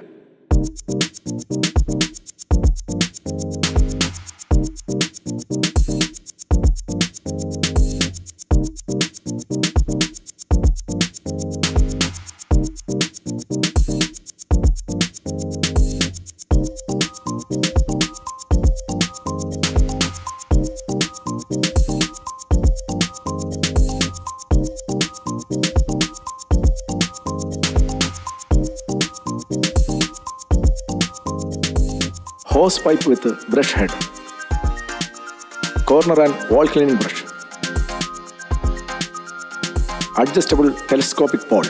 Speaker 8: Hose pipe with brush head, corner and wall cleaning brush, adjustable telescopic pole,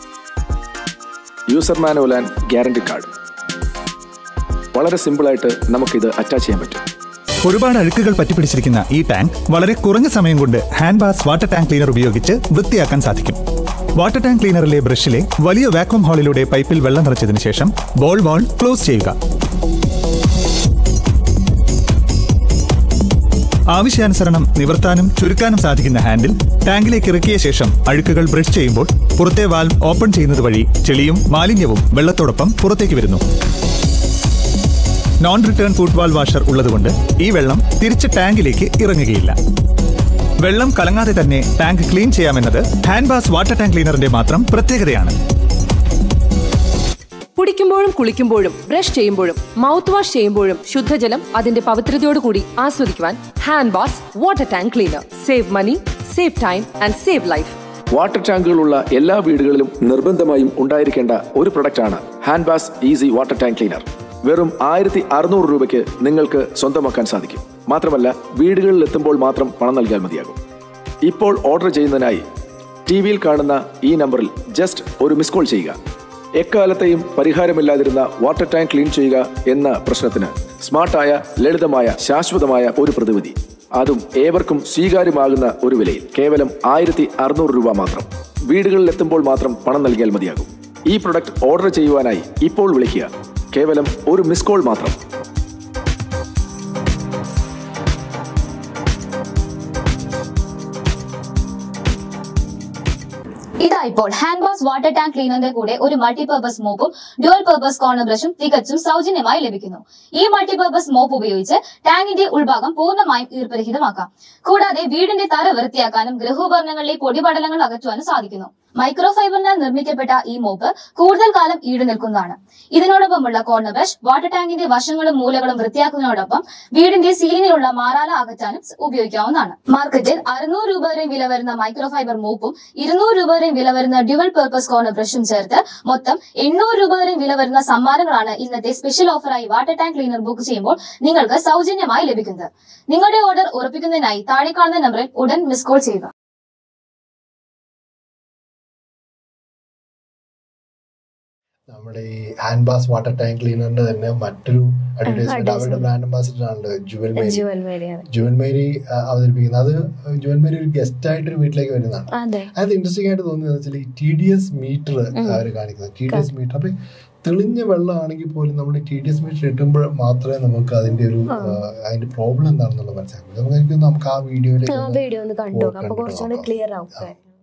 Speaker 8: user manual and guarantee card. വളരെ സിമ്പിളായിട്ട് നമുക്കിത് അറ്റാച്ച് ചെയ്യാൻ പറ്റും.
Speaker 3: ഒരുപാട് അഴുക്കുകൾ പറ്റിപ്പിടിച്ചിരിക്കുന്ന ഈ ടാങ്ക് വളരെ കുറഞ്ഞ സമയം കൊണ്ട് ഹാൻഡ്ബാസ് വാട്ടർ ടാങ്ക് ക്ലീനർ ഉപയോഗിച്ച് വൃത്തിയാക്കാൻ സാധിക്കും. വാട്ടർ ടാങ്ക് ക്ലീനറിലെ ബ്രഷിലെ വലിയ വാക്വം ഹോളിലൂടെ പൈപ്പിൽ വെള്ളം നിറച്ചതിന് ശേഷം ബോൾ വാൾ ക്ലോസ് ചെയ്യുക. ആവശ്യാനുസരണം നിവർത്താനും ചുരുക്കാനും സാധിക്കുന്ന ഹാൻഡിൽ ടാങ്കിലേക്ക് ഇറക്കിയ ശേഷം അഴുക്കുകൾ ബ്രഷ് ചെയ്യുമ്പോൾ പുറത്തെ വാൽവ് ഓപ്പൺ ചെയ്യുന്നത് വഴി ചെളിയും മാലിന്യവും വെള്ളത്തോടൊപ്പം പുറത്തേക്ക് വരുന്നു. Non return foot valve washer ഉള്ളതുകൊണ്ട് ഈ വെള്ളം തിരിച്ച് ടാങ്കിലേക്ക് ഇറങ്ങുകയില്ല. വെള്ളം കലങ്ങാതെ തന്നെ ടാങ്ക് ക്ലീൻ ചെയ്യാമെന്നത് ഹാൻഡ്ബാസ് വാട്ടർ ടാങ്ക് ക്ലീനറിന്റെ മാത്രം പ്രത്യേകതയാണ്.
Speaker 5: കുടിക്കുമ്പോഴും കുളിക്കുമ്പോഴും ബ്രഷ് ചെയ്യുമ്പോഴും മൗത്ത് വാഷ് ചെയ്യുമ്പോഴും ശുദ്ധജലം അതിന്റെ പവിത്രതയോടുകൂടി ആസ്വദിക്കുവാൻ hand bass water tank cleaner. Save money, save time and save life.
Speaker 8: Water ടാങ്കുകളുള്ള എല്ലാ വീടുകളിലും നിർബന്ധമായും ഉണ്ടായിരിക്കേണ്ട ഒരു പ്രൊഡക്റ്റാണ് hand bass easy water tank cleaner വെറും ആയിരത്തി അറുന്നൂറ് രൂപയ്ക്ക് നിങ്ങൾക്ക് സ്വന്തമാക്കാൻ സാധിക്കും. മാത്രമല്ല വീടുകളിൽ എത്തുമ്പോൾ മാത്രം പണം നൽകിയാൽ മതിയാകും. ഇപ്പോൾ ഓർഡർ ചെയ്യുന്നതിനായി ടി വിയിൽ കാണുന്ന ഈ നമ്പറിൽ ജസ്റ്റ് ഒരു മിസ് കോൾ ചെയ്യുക. എക്കാലത്തെയും പരിഹാരമില്ലാതിരുന്ന വാട്ടർ ടാങ്ക് ക്ലീൻ ചെയ്യുക എന്ന പ്രശ്നത്തിന് സ്മാർട്ടായ, ലളിതമായ, ശാശ്വതമായ ഒരു പ്രതിവിധി, അതും ഏവർക്കും സ്വീകാര്യമാകുന്ന ഒരു വിലയിൽ കേവലം ആയിരത്തി അറുന്നൂറ് രൂപ മാത്രം. വീടുകളിൽ എത്തുമ്പോൾ മാത്രം പണം നൽകിയാൽ മതിയാകും. ഈ പ്രൊഡക്റ്റ് ഓർഡർ ചെയ്യുവാനായി ഇപ്പോൾ വിളിക്കുക. കേവലം ഒരു മിസ് കോൾ മാത്രം.
Speaker 2: ഇതാ ഇപ്പോൾ ഹാൻഡ് വാഷ് വാട്ടർ ടാങ്ക് ക്ലീനറിന്റെ കൂടെ ഒരു മൾട്ടിപർപ്പസ് മോപ്പും ഡ്യുവൽ പർപ്പസ് കോർണർ ബ്രഷും തികച്ചും സൗജന്യമായി ലഭിക്കുന്നു. ഈ മൾട്ടിപർപ്പസ് മോപ്പ് ഉപയോഗിച്ച് ടാങ്കിന്റെ ഉൾഭാഗം പൂർണ്ണമായും ഈർപ്പരഹിതമാക്കാം. കൂടാതെ വീടിന്റെ തറ വൃത്തിയാക്കാനും ഗൃഹോപകരണങ്ങളിലെ പൊടിപടലങ്ങൾ അകറ്റുവാനും സാധിക്കുന്നു. മൈക്രോ ഫൈബറിനാൽ നിർമ്മിക്കപ്പെട്ട ഈ മോപ്പ് കൂടുതൽ കാലം ഈട് നിൽക്കുന്നതാണ്. ഇതിനോടൊപ്പമുള്ള കോർണർ ബ്രഷ് വാട്ടർ ടാങ്കിന്റെ വശങ്ങളും മൂലകളും വൃത്തിയാക്കുന്നതിനോടൊപ്പം വീടിന്റെ സീലിംഗിലുള്ള മാറാല അകറ്റാനും ഉപയോഗിക്കാവുന്നതാണ്. മാർക്കറ്റിൽ അറുന്നൂറ് രൂപ വരെ വില വരുന്ന മൈക്രോ ഫൈബർ മോപ്പും ഇരുന്നൂറ് രൂപ വരെ വില വരുന്ന ഡ്യുവൽ പർപ്പസ് കോർണർ ബ്രഷും ചേർത്ത് മൊത്തം എണ്ണൂറ് രൂപ വരെ വില വരുന്ന സമ്മാനങ്ങളാണ് ഇന്നത്തെ സ്പെഷ്യൽ ഓഫറായി വാട്ടർ ടാങ്ക് ക്ലീനർ ബുക്ക് ചെയ്യുമ്പോൾ നിങ്ങൾക്ക് സൗജന്യമായി ലഭിക്കുന്നത്. നിങ്ങളുടെ ഓർഡർ ഉറപ്പിക്കുന്നതിനായി താഴെ കാണുന്ന നമ്പറിൽ ഉടൻ മിസ് കോൾ ചെയ്യുക.
Speaker 1: നമ്മുടെ ഈ ഹാൻഡ് ബാസ് വാട്ടർ ടാങ്ക് ക്ലീനറിന്റെ തന്നെ മറ്റൊരു അഡ്വർടൈസ്മെന്റ് അവരുടെ ബ്രാൻഡ് അംബാസിഡർ ആണ് ജുവൽ മേരി. ജുവൽ മേരി അവതരിപ്പിക്കുന്നത് അത് ജുവൽ മേരി ഒരു ഗസ്റ്റ് ആയിട്ട് ഒരു വീട്ടിലേക്ക് വരുന്നതാണ്. അത് ഇൻട്രസ്റ്റിംഗ് ആയിട്ട് തോന്നുന്നത് വെച്ചാൽ ഈ ടി ഡി എസ് മീറ്റർ അവർ കാണിക്കുന്നത്. ടി ഡി എസ് മീറ്റർ അപ്പൊ തെളിഞ്ഞ വെള്ളമാണെങ്കിൽ പോലും നമ്മൾ ടി ഡി എസ് മീറ്റർ ഇട്ടുമ്പോൾ മാത്രമേ നമുക്ക് അതിന്റെ ഒരു അതിന്റെ പ്രോബ്ലം എന്താണെന്നുള്ളത് മനസ്സിലാക്കും. നമുക്ക് നമുക്ക് ആ വീഡിയോയിലേക്ക് ക്ലിയർ ആവും.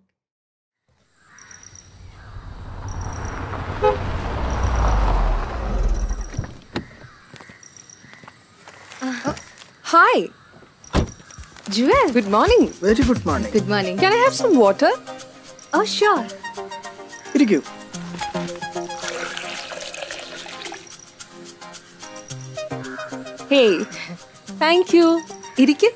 Speaker 5: Hi. Jewel. Good morning.
Speaker 7: Very good morning.
Speaker 5: Good morning. Can I have some water?
Speaker 17: Oh, sure.
Speaker 7: ഇരിക്കൂ.
Speaker 5: Hey. Thank you. ഇരിക്ക്.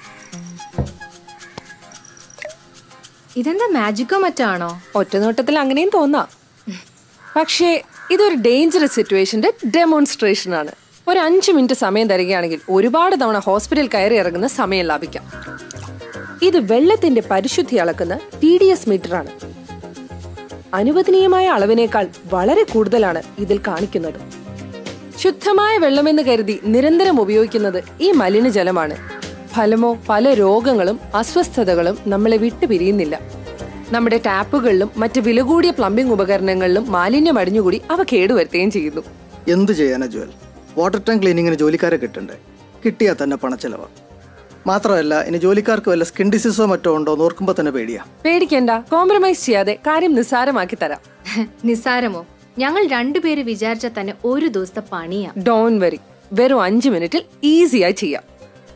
Speaker 17: ഇതെന്താ മാജിക്കോ മറ്റാണോ?
Speaker 5: ഒറ്റ നോട്ടത്തിൽ അങ്ങനെയും തോന്നാം. പക്ഷേ ഇതൊരു ഡേഞ്ചറസ് സിറ്റുവേഷന്റെ ഡെമോൺസ്ട്രേഷൻ ആണ്. ഒരു അഞ്ച് മിനിറ്റ് സമയം തരികയാണെങ്കിൽ ഒരുപാട് തവണ ഹോസ്പിറ്റൽ കയറി ഇറങ്ങുന്ന സമയം ലാഭിക്കാം. ഇത് വെള്ളത്തിന്റെ പരിശുദ്ധി അളക്കുന്ന ടി ഡി എസ് മീറ്റർ ആണ്. അനുവദനീയമായ അളവിനേക്കാൾ വളരെ കൂടുതലാണ് ഇതിൽ കാണിക്കുന്നത്. ശുദ്ധമായ വെള്ളമെന്ന് കരുതി നിരന്തരം ഉപയോഗിക്കുന്നത് ഈ മലിനജലമാണ്. ഫലമോ പല രോഗങ്ങളും അസ്വസ്ഥതകളും നമ്മളെ വിട്ടുപിരിയുന്നില്ല. നമ്മുടെ ടാപ്പുകളിലും മറ്റ് വില കൂടിയ പ്ലംബിംഗ് ഉപകരണങ്ങളിലും മാലിന്യം അടിഞ്ഞുകൂടി അവ കേടുവരുത്തുകയും ചെയ്യുന്നു.
Speaker 7: എന്ത് ചെയ്യാനാ ജുവൽ? വാട്ടർ ടാങ്ക് ക്ലീനിങ്ങിന് ജോലിക്കാരെ കിട്ടണ്ടേ? കിട്ടിയാൽ തന്നെ പണച്ചെലവാ. മാത്രമല്ല ഇനി ജോലിക്കാർക്ക് വല്ല സ്കിൻ ഡിസീസോ മറ്റോ ഉണ്ടോ നോക്കുമ്പോ തന്നെ പേടിയാ.
Speaker 5: പേടിക്കണ്ട, കോംപ്രമൈസ് ചെയ്യാതെ കാര്യം നിസ്സാരമാക്കി തരാം.
Speaker 17: നിസ്സാരമോ? ഞങ്ങൾ രണ്ടുപേര് വിചാരിച്ച തന്നെ ഒരു ദിവസത്തെ പണിയാ.
Speaker 5: ഡോണ്ട് വറി, വെറും അഞ്ചു മിനിറ്റിൽ ഈസിയായി ചെയ്യാം.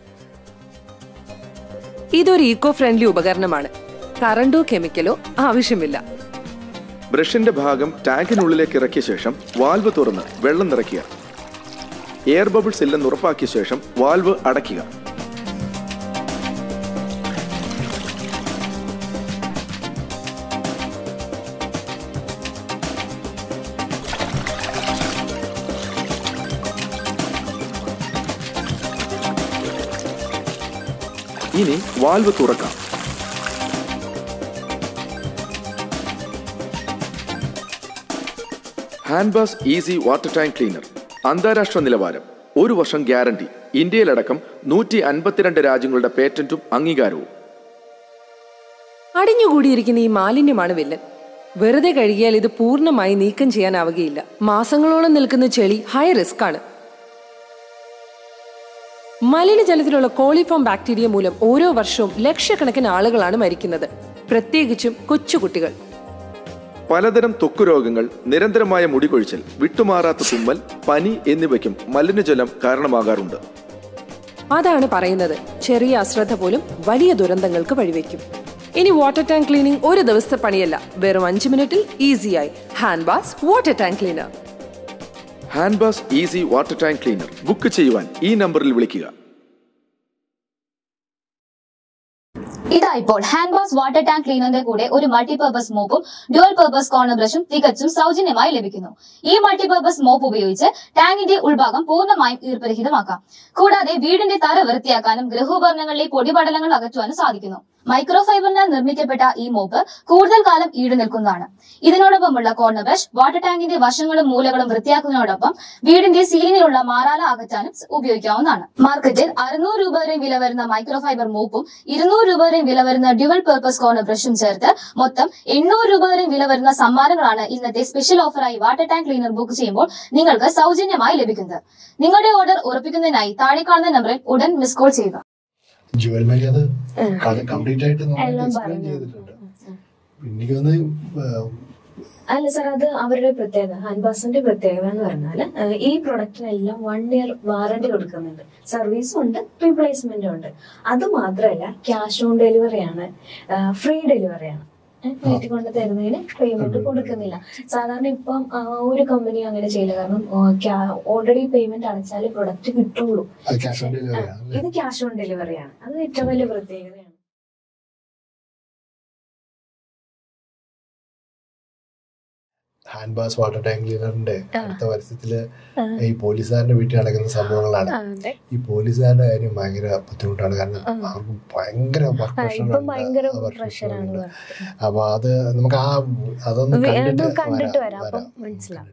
Speaker 5: ഇതൊരു ഈക്കോ ഫ്രണ്ട്ലി ഉപകരണമാണ്. കറണ്ടോ കെമിക്കലോ ആവശ്യമില്ല.
Speaker 8: ബ്രഷിന്റെ ഭാഗം ടാങ്കിനുള്ളിലേക്ക് ഇറക്കിയ ശേഷം വാൽവ് തുറന്ന് വെള്ളം നിറയ്ക്കുക. എയർ ബബിൾസ് ഇല്ലെന്ന് ഉറപ്പാക്കിയ ശേഷം വാൽവ് അടയ്ക്കുക. ഇനി വാൽവ് തുറക്കാം. Hand bass easy water tank cleaner അന്താരാഷ്ട്ര നിലവാരം, ഒരു വർഷം ഗ്യാരണ്ടി, ഇന്ത്യയിലടക്കം നൂറ്റി അൻപത്തിരണ്ട് രാജ്യങ്ങളുടെ പേറ്റന്റും അംഗീകാരവും.
Speaker 5: അടിഞ്ഞുകൂടിയിരിക്കുന്ന ഈ മാലിന്യമാണ് വില്ലൻ. വെറുതെ കഴുകിയാൽ ഇത് പൂർണ്ണമായി നീക്കം ചെയ്യാനാവുകയില്ല. മാസങ്ങളോളം നിൽക്കുന്ന ചെളി ഹൈ റിസ്ക് ആണ്. മലിനജലത്തിലുള്ള കോളിഫോം ബാക്ടീരിയ മൂലം ഓരോ വർഷവും ലക്ഷക്കണക്കിന് ആളുകളാണ് മരിക്കുന്നത്, പ്രത്യേകിച്ചും കൊച്ചുകുട്ടികൾ.
Speaker 8: പലതരം ത്വക്ക് രോഗങ്ങൾ, നിരന്തരമായ മുടികൊഴിച്ചൽ, വിട്ടുമാറാത്ത തുമ്മൽ, പനി എന്നിവയ്ക്കും മലിനജലം കാരണമാകാറുണ്ട്.
Speaker 5: അതാണ് പറയുന്നത്, ചെറിയ അശ്രദ്ധ പോലും വലിയ ദുരന്തങ്ങൾക്ക് വഴിവെക്കും. ഇനി വാട്ടർ ടാങ്ക് ക്ലീനിംഗ് ഒരു ദിവസത്തെ പണിയല്ല, വെറും അഞ്ച് മിനിറ്റിൽ ഈസിയായി. Hand bass water tank cleaner.
Speaker 8: Hand bass easy water tank cleaner book ചെയ്യുവാൻ ഈ നമ്പറിൽ വിളിക്കുക.
Speaker 2: ഇതാ ഇപ്പോൾ ഹാൻഡ് വാഷ് വാട്ടർ ടാങ്ക് ക്ലീനറിന്റെ കൂടെ ഒരു മൾട്ടിപർപ്പസ് മോപ്പും ഡ്യുവൽ പർപ്പസ് കോർണർ ബ്രഷും തികച്ചും സൗജന്യമായി ലഭിക്കുന്നു. ഈ മൾട്ടിപർപ്പസ് മോപ്പ് ഉപയോഗിച്ച് ടാങ്കിന്റെ ഉൾഭാഗം പൂർണ്ണമായും ഈർപ്പരഹിതമാക്കാം. കൂടാതെ വീടിന്റെ തറ വൃത്തിയാക്കാനും ഗൃഹോപകരണങ്ങളിലെ പൊടിപടലങ്ങൾ അകറ്റുവാനും സാധിക്കുന്നു. മൈക്രോ ഫൈബറിനാൽ നിർമ്മിക്കപ്പെട്ട ഈ മോപ്പ് കൂടുതൽ കാലം ഈട് നിൽക്കുന്നതാണ്. ഇതിനോടൊപ്പമുള്ള കോർണർ ബ്രഷ് വാട്ടർ ടാങ്കിന്റെ വശങ്ങളും മൂലകളും വൃത്തിയാക്കുന്നതിനോടൊപ്പം വീടിന്റെ സീലിംഗിലുള്ള മാറാല അകറ്റാനും ഉപയോഗിക്കാവുന്നതാണ്. മാർക്കറ്റിൽ അറുന്നൂറ് രൂപ വരെ വില വരുന്ന മൈക്രോ ഫൈബർ മോപ്പും ഇരുന്നൂറ് രൂപ വരെ വില വരുന്ന ഡ്യുവൽ പർപ്പസ് കോർണർ ബ്രഷും ചേർത്ത് മൊത്തം എണ്ണൂറ് രൂപ വരെ വില വരുന്ന സമ്മാനങ്ങളാണ് ഇന്നത്തെ സ്പെഷ്യൽ ഓഫറായി വാട്ടർ ടാങ്ക് ക്ലീനർ ബുക്ക് ചെയ്യുമ്പോൾ നിങ്ങൾക്ക് സൗജന്യമായി ലഭിക്കുന്നത്. നിങ്ങളുടെ ഓർഡർ ഉറപ്പിക്കുന്നതിനായി താഴെ കാണുന്ന നമ്പറിൽ ഉടൻ മിസ് കോൾ ചെയ്യുക.
Speaker 1: ജുവൽ മേരി അത് കംപ്ലീറ്റ് ആയിട്ട് എക്സ്പ്ലെയിൻ ചെയ്തിട്ടുണ്ട്. എനിക്ക്
Speaker 9: അല്ല സാർ, അത് അവരുടെ പ്രത്യേകത, ഹാൻഡ്ബാസിന്റെ പ്രത്യേകത എന്ന് പറഞ്ഞാൽ ഈ പ്രൊഡക്റ്റിനെല്ലാം വൺ ഇയർ വാറണ്ടി കൊടുക്കുന്നുണ്ട്. സർവീസും ഉണ്ട്, റീപ്ലേസ്മെന്റും ഉണ്ട്. അത് മാത്രമല്ല ക്യാഷ് ഓൺ ഡെലിവറിയാണ്, ഫ്രീ ഡെലിവറിയാണ്. വീട്ടിൽ കൊണ്ട് തരുന്നതിന് പേയ്മെന്റ് കൊടുക്കുന്നില്ല. സാധാരണ ഇപ്പം ഒരു കമ്പനി അങ്ങനെ ചെയ്യില്ല. കാരണം ഓൾറെഡി പേയ്മെന്റ് അടച്ചാലേ പ്രൊഡക്റ്റ് കിട്ടുള്ളൂ. ഇത് ക്യാഷ് ഓൺ ഡെലിവറിയാണ്. അത് ഏറ്റവും വലിയ പ്രത്യേകതയാണ്.
Speaker 1: ഹാൻഡ് വാഷ് വാട്ടർ ടാങ്ക് ക്ലീനറിന്റെ അടുത്ത പരസ്യത്തില് ഈ പോലീസുകാരന്റെ വീട്ടിൽ നടക്കുന്ന സംഭവങ്ങളാണ്. ഈ പോലീസുകാരുടെ കാര്യം ഭയങ്കര ബുദ്ധിമുട്ടാണ്. കാരണം അവർക്ക് ഭയങ്കര വർക്ക് പ്രഷറാണ്. അപ്പൊ അത് നമുക്ക് ആ അതൊന്ന് കണ്ടിട്ട്
Speaker 9: വരാം, അപ്പം മനസ്സിലാവും.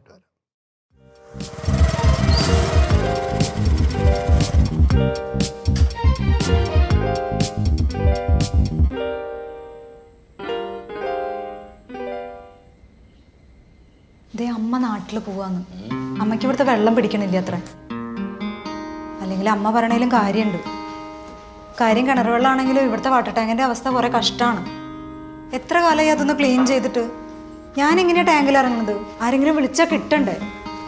Speaker 11: ദേ അമ്മ നാട്ടിൽ പോവാന്ന്. അമ്മയ്ക്ക് ഇവിടുത്തെ വെള്ളം പിടിക്കണില്ല അത്ര. അല്ലെങ്കിൽ അമ്മ പറയണേലും കാര്യമുണ്ട്. കാര്യം കിണർ വെള്ളമാണെങ്കിലും ഇവിടുത്തെ വാട്ടർ ടാങ്കിന്റെ അവസ്ഥ കുറെ കഷ്ടമാണ്. എത്ര കാലമായി അതൊന്ന് ക്ലീൻ ചെയ്തിട്ട്. ഞാൻ എങ്ങനെയാ ടാങ്കിൽ ഇറങ്ങുന്നത്? ആരെങ്കിലും വിളിച്ചാൽ കിട്ടണ്ടേ?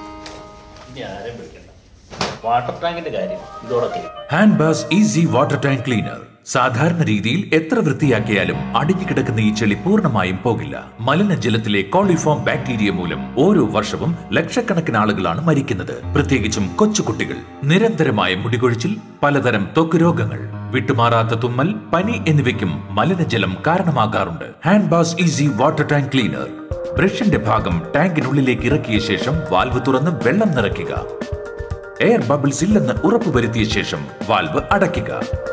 Speaker 6: Hand bass easy water tank cleaner. സാധാരണ രീതിയിൽ എത്ര വൃത്തിയാക്കിയാലും അടിഞ്ഞുകിടക്കുന്ന ഈ ചെളി പൂർണ്ണമായും പോകില്ല. മലിനജലത്തിലെ കോളിഫോം ബാക്ടീരിയ മൂലം ഓരോ വർഷവും ലക്ഷക്കണക്കിന് ആളുകളാണ് മരിക്കുന്നത്. പ്രത്യേകിച്ചും കൊച്ചുകുട്ടികൾ. നിരന്തരമായ മുടികൊഴിച്ചിൽ, പലതരം ത്വക്ക് രോഗങ്ങൾ, വിട്ടുമാറാത്ത തുമ്മൽ, പനി എന്നിവയ്ക്കും മലിനജലം കാരണമാകാറുണ്ട്. Hand bass easy water tank cleaner. ബ്രഷിന്റെ ഭാഗം ടാങ്കിനുള്ളിലേക്ക് ഇറക്കിയ ശേഷം വാൽവ് തുറന്ന് വെള്ളം നിറയ്ക്കുക. എയർ ബബിൾസ് ഇല്ലെന്ന് ഉറപ്പുവരുത്തിയ ശേഷം വാൽവ് അടയ്ക്കുക.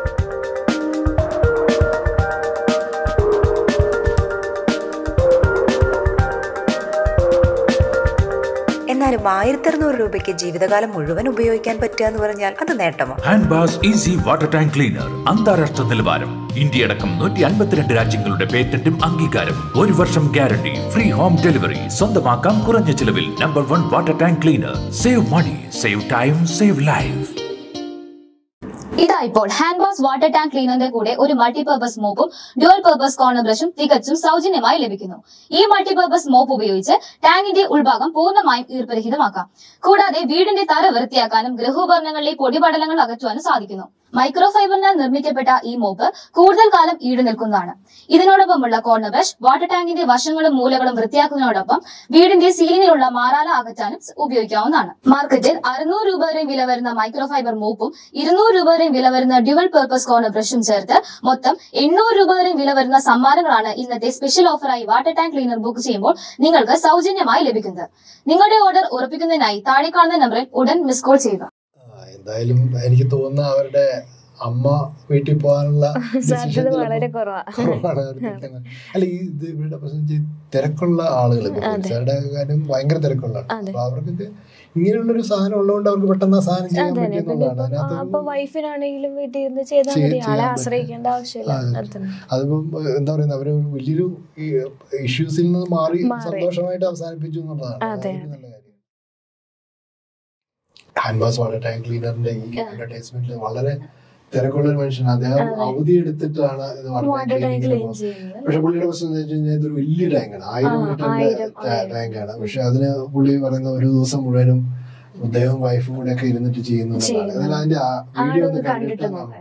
Speaker 12: എന്നാലും ആയിരത്തി അറുന്നൂറ് രൂപയ്ക്ക് ജീവിതകാലം മുഴുവൻ ഉപയോഗിക്കാൻ പറ്റുക എന്ന് പറഞ്ഞാൽ അത് നേട്ടമോ?
Speaker 6: Hand bass easy water tank cleaner. അന്താരാഷ്ട്ര നിലവാരം. ഇന്ത്യയടക്കം നൂറ്റി അൻപത്തിരണ്ട് രാജ്യങ്ങളുടെ പേറ്റന്റും അംഗീകാരം. ഒരു വർഷം ഗ്യാരണ്ടി. Free home delivery. സ്വന്തമാക്കാം കുറഞ്ഞ ചിലവിൽ. Number one water tank cleaner. Save money, save time, save life.
Speaker 2: ഇതാ ഇപ്പോൾ ഹാൻഡ് വാഷ് വാട്ടർ ടാങ്ക് ക്ലീനറിന്റെ കൂടെ ഒരു മൾട്ടിപർപ്പസ് മോപ്പും ഡ്യുവൽ പർപ്പസ് കോർണർ ബ്രഷും തികച്ചും സൗജന്യമായി ലഭിക്കുന്നു. ഈ മൾട്ടിപർപ്പസ് മോപ്പ് ഉപയോഗിച്ച് ടാങ്കിന്റെ ഉൾഭാഗം പൂർണ്ണമായും ഈർപ്പരഹിതമാക്കാം. കൂടാതെ വീടിന്റെ തറ വൃത്തിയാക്കാനും ഗൃഹോപകരണങ്ങളിലെ പൊടിപടലങ്ങൾ അകറ്റുവാനും സാധിക്കുന്നു. മൈക്രോ ഫൈബറിനാൽ നിർമ്മിക്കപ്പെട്ട ഈ മോപ്പ് കൂടുതൽ കാലം ഈട് നിൽക്കുന്നതാണ്. ഇതിനോടൊപ്പമുള്ള കോർണർ ബ്രഷ് വാട്ടർ ടാങ്കിന്റെ വശങ്ങളും മൂലകളും വൃത്തിയാക്കുന്നതിനോടൊപ്പം വീടിന്റെ സീലിംഗിലുള്ള മാറാല അകറ്റാനും ഉപയോഗിക്കാവുന്നതാണ്. മാർക്കറ്റിൽ അറുന്നൂറ് രൂപ വരെ വില വരുന്ന മൈക്രോ ഫൈബർ മോപ്പും ഇരുന്നൂറ് രൂപ വരെ വില വരുന്ന ഡ്യുവൽ പർപ്പസ് കോർണർ ബ്രഷും ചേർത്ത് മൊത്തം എണ്ണൂറ് രൂപ വരെ വില വരുന്ന സമ്മാനങ്ങളാണ് ഇന്നത്തെ സ്പെഷ്യൽ ഓഫറായി വാട്ടർ ടാങ്ക് ക്ലീനർ ബുക്ക് ചെയ്യുമ്പോൾ നിങ്ങൾക്ക് സൗജന്യമായി ലഭിക്കുന്നത്. നിങ്ങളുടെ ഓർഡർ ഉറപ്പിക്കുന്നതിനായി താഴെ കാണുന്ന നമ്പറിൽ ഉടൻ മിസ് കോൾ ചെയ്യുക.
Speaker 1: എന്തായാലും എനിക്ക് തോന്നുന്ന അവരുടെ അമ്മ വീട്ടിൽ പോകാനുള്ള
Speaker 9: സാധ്യത വളരെ
Speaker 1: കുറവാണ്. അല്ല, ഈ ഇത് ഇവരുടെ പ്രശ്നം തിരക്കുള്ള ആളുകൾ, പോലീസുകാരുടെ കാര്യം ഭയങ്കര തിരക്കുള്ള അപ്പൊ അവർക്കൊക്കെ ഇങ്ങനെയുള്ളൊരു സാധനം ഉള്ളതുകൊണ്ട് അവർക്ക് പെട്ടെന്ന് ആ സാധനം ചെയ്യാൻ പറ്റുന്നുള്ളതാണ്.
Speaker 9: അപ്പൊ വൈഫിനാണെങ്കിലും വീട്ടിൽ ഇരുന്ന് ചെയ്താൽ മതി, ആളെ ആശ്രയിക്കേണ്ട ആവശ്യമില്ല.
Speaker 1: അതിപ്പോ എന്താ പറയുന്നത്, അവര് വലിയൊരു ഇഷ്യൂസിൽ നിന്ന് മാറി സന്തോഷമായിട്ട് അവസാനിപ്പിച്ചു എന്നുള്ളതാണ്. ഹാൻഡ് വാഷ് വാട്ടർ ടാങ്ക് ക്ലീനറിന്റെ ഈ അഡ്വർടൈസ്മെന്റിൽ വളരെ തിരക്കുള്ള ഒരു മനുഷ്യൻ. അദ്ദേഹം അവധി എടുത്തിട്ടാണ് ഇത് വാട്ടർ ടാങ്ക് ക്ലീനിങ്ങിന് പോകുന്നത്. പക്ഷെ പുള്ളിയുടെ പ്രശ്നം എന്ന് വെച്ച് കഴിഞ്ഞാൽ ഇതൊരു വലിയ ടാങ്കാണ്, ആയിരം ലിറ്ററിന്റെ ടാങ്കാണ്. പക്ഷെ അതിന് പുള്ളി പറയുന്ന ഒരു ദിവസം മുഴുവനും അദ്ദേഹം വൈഫും കൂടെ ഒക്കെ ഇരുന്നിട്ട് ചെയ്യുന്നു. എന്നാൽ അതിന്റെ വീഡിയോ ഒന്ന് കണ്ടിട്ട് നമുക്ക്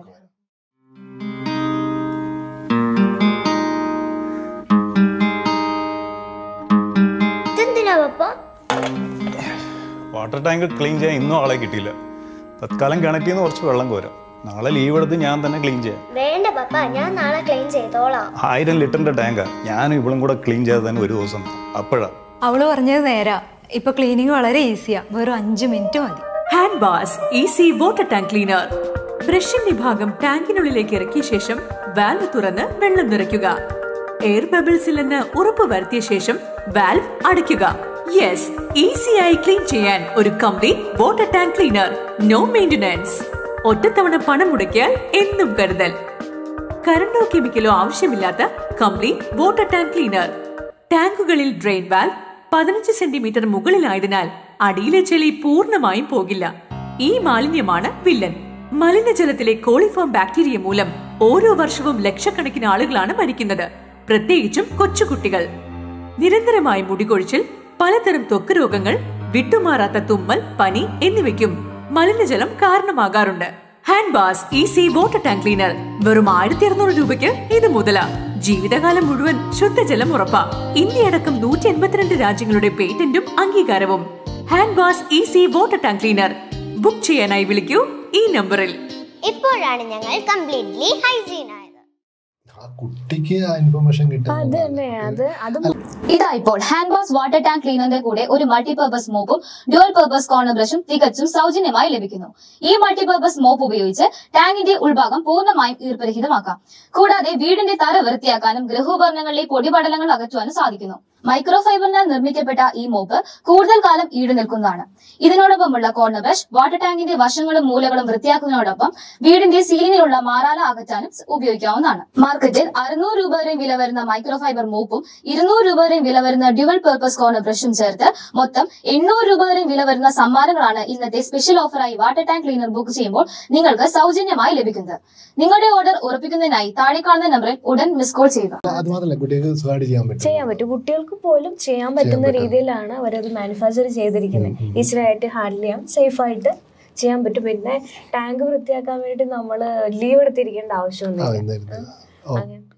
Speaker 21: വാട്ടർ ടാങ്ക് ക്ലീൻ ചെയ്യാൻ ഇന്നും ആളെ കിട്ടിയില്ല. തത്കാലം കിണറ്റിൽ നിന്ന് കുറച്ച് വെള്ളം കോരാം. നാളെ ലീവ് എടുത്ത് ഞാൻ തന്നെ ക്ലീൻ ചെയ്യാം.
Speaker 13: വേണ്ട പപ്പ, ഞാൻ നാളെ ക്ലീൻ ചെയ്തോളാം.
Speaker 21: ആയിരം ലിറ്ററിന്റെ ടാങ്കാ, ഞാനും ഇവളും കൂടെ ക്ലീൻ ചെയ്ത് തന്നെ ഒരു ദിവസം. അപ്പോഴാ
Speaker 11: അവള് പറഞ്ഞത് നേരാ. ഇപ്പൊ ക്ലീനിങ് വളരെ ഈസിയാ, വെറും അഞ്ചു മിനിറ്റ് മതി.
Speaker 15: Hand bass easy water tank cleaner. ബ്രഷിന്റെ ഭാഗം ടാങ്കിനുള്ളിലേക്ക് ഇറക്കിയ ശേഷം വാൽവ് തുറന്ന് വെള്ളം നിറയ്ക്കുക. എയർ ബബിൾസ് ഇല്ലെന്ന് ഉറപ്പ് വരുത്തിയ ശേഷം വാൽവ് അടയ്ക്കുക. യെസ്, ഈസിയായി ക്ലീൻ ചെയ്യാൻ ഒരു complete water tank cleaner. No maintenance. ഒറ്റത്തവണ പണം മുടക്കിയാൽ എന്നും കരുതൽ. കറണ്ടോ കെമിക്കലോ ആവശ്യമില്ലാത്ത കംപ്ലീറ്റ് വാട്ടർ ടാങ്ക് ക്ലീനർ. ടാങ്കുകളിൽ ഡ്രെയിൻ വാൽവ് പതിനഞ്ച് സെന്റിമീറ്റർ മുകളിലായതിനാൽ അടിയിലെ ചെളി പൂർണ്ണമായും പോകില്ല. ഈ മാലിന്യമാണ് വില്ലൻ. മലിനജലത്തിലെ കോളിഫോം ബാക്ടീരിയ മൂലം ഓരോ വർഷവും ലക്ഷക്കണക്കിന് ആളുകളാണ് മരിക്കുന്നത്, പ്രത്യേകിച്ചും കൊച്ചുകുട്ടികൾ. നിരന്തരമായ മുടികൊഴിച്ചിൽ, പലതരം ത്വക്ക് രോഗങ്ങൾ, വിട്ടുമാറാത്ത തുമ്മൽ, പനി എന്നിവയ്ക്കും മലിനജലം കാരണമാകാറുണ്ട്. Hand bass easy water tank cleaner വെറും ആയിരത്തി അറുന്നൂറ് രൂപയ്ക്ക് ഇത് മുതലാ. ജീവിതകാലം മുഴുവൻ ശുദ്ധജലം ഉറപ്പാ. ഇന്ത്യയടക്കം നൂറ്റി എൺപത്തിരണ്ട് രാജ്യങ്ങളുടെ പേറ്റന്റും അംഗീകാരവും. Hand bass easy water tank cleaner book ചെയ്യാനായി വിളിക്കൂ ഈ നമ്പറിൽ.
Speaker 13: ഇപ്പോഴാണ് ഞങ്ങൾ കംപ്ലീറ്റ്ലി ഹൈജീൻ ആയത്.
Speaker 1: കുട്ടിക്ക് ആ ഇൻഫർമേഷൻ കിട്ടും.
Speaker 2: ഇതാ ഇപ്പോൾ ഹാൻഡ് വാഷ് വാട്ടർ ടാങ്ക് ക്ലീനറിന്റെ കൂടെ ഒരു മൾട്ടിപർപ്പസ് മോപ്പും ഡ്യുവൽ പർപ്പസ് കോർണർ ബ്രഷും തികച്ചും സൗജന്യമായി ലഭിക്കുന്നു. ഈ മൾട്ടിപർപ്പസ് മോപ്പ് ഉപയോഗിച്ച് ടാങ്കിന്റെ ഉൾഭാഗം പൂർണ്ണമായും ഈർപ്പരഹിതമാക്കാം. കൂടാതെ വീടിന്റെ തറ വൃത്തിയാക്കാനും ഗൃഹോപകരണങ്ങളിലെ പൊടിപടലങ്ങൾ അകറ്റുവാനും സാധിക്കുന്നു. മൈക്രോ ഫൈബറിനാൽ നിർമ്മിക്കപ്പെട്ട ഈ മോപ്പ് കൂടുതൽ കാലം ഈട് നിൽക്കുന്നതാണ്. ഇതിനോടൊപ്പമുള്ള കോർണർ ബ്രഷ് വാട്ടർ ടാങ്കിന്റെ വശങ്ങളും മൂലകളും വൃത്തിയാക്കുന്നതിനോടൊപ്പം വീടിന്റെ സീലിംഗിലുള്ള മാറാല അകറ്റാനും ഉപയോഗിക്കാവുന്നതാണ്. മാർക്കറ്റിൽ അറുന്നൂറ് രൂപ വരെയും വില വരുന്ന മൈക്രോ ഫൈബർ മോപ്പും ഇരുന്നൂറ് രൂപ വരെയും വില വരുന്ന ഡ്യുവൽ പർപ്പസ് കോർണർ ബ്രഷും ചേർത്ത് മൊത്തം എണ്ണൂറ് രൂപ വരെയും വില വരുന്ന സമ്മാനങ്ങളാണ് ഇന്നത്തെ സ്പെഷ്യൽ ഓഫറായി വാട്ടർ ടാങ്ക് ക്ലീനർ ബുക്ക് ചെയ്യുമ്പോൾ നിങ്ങൾക്ക് സൗജന്യമായി ലഭിക്കുന്നത്. നിങ്ങളുടെ ഓർഡർ ഉറപ്പിക്കുന്നതിനായി താഴെ കാണുന്ന നമ്പറിൽ ഉടൻ മിസ് കോൾ ചെയ്യുക.
Speaker 9: ചെയ്യാൻ പറ്റും, കുട്ടികൾക്ക് പോലും ചെയ്യാൻ പറ്റുന്ന രീതിയിലാണ് അവരത് മാനുഫാക്ചർ ചെയ്തിരിക്കുന്നത്. ഈസിയായിട്ട് ഹാൻഡിൽ ചെയ്യാം, സേഫ് ആയിട്ട് ചെയ്യാൻ പറ്റും. പിന്നെ ടാങ്ക് വൃത്തിയാക്കാൻ വേണ്ടി നമ്മൾ ലീവ് എടുത്തിരിക്കേണ്ട ആവശ്യമൊന്നുമില്ല.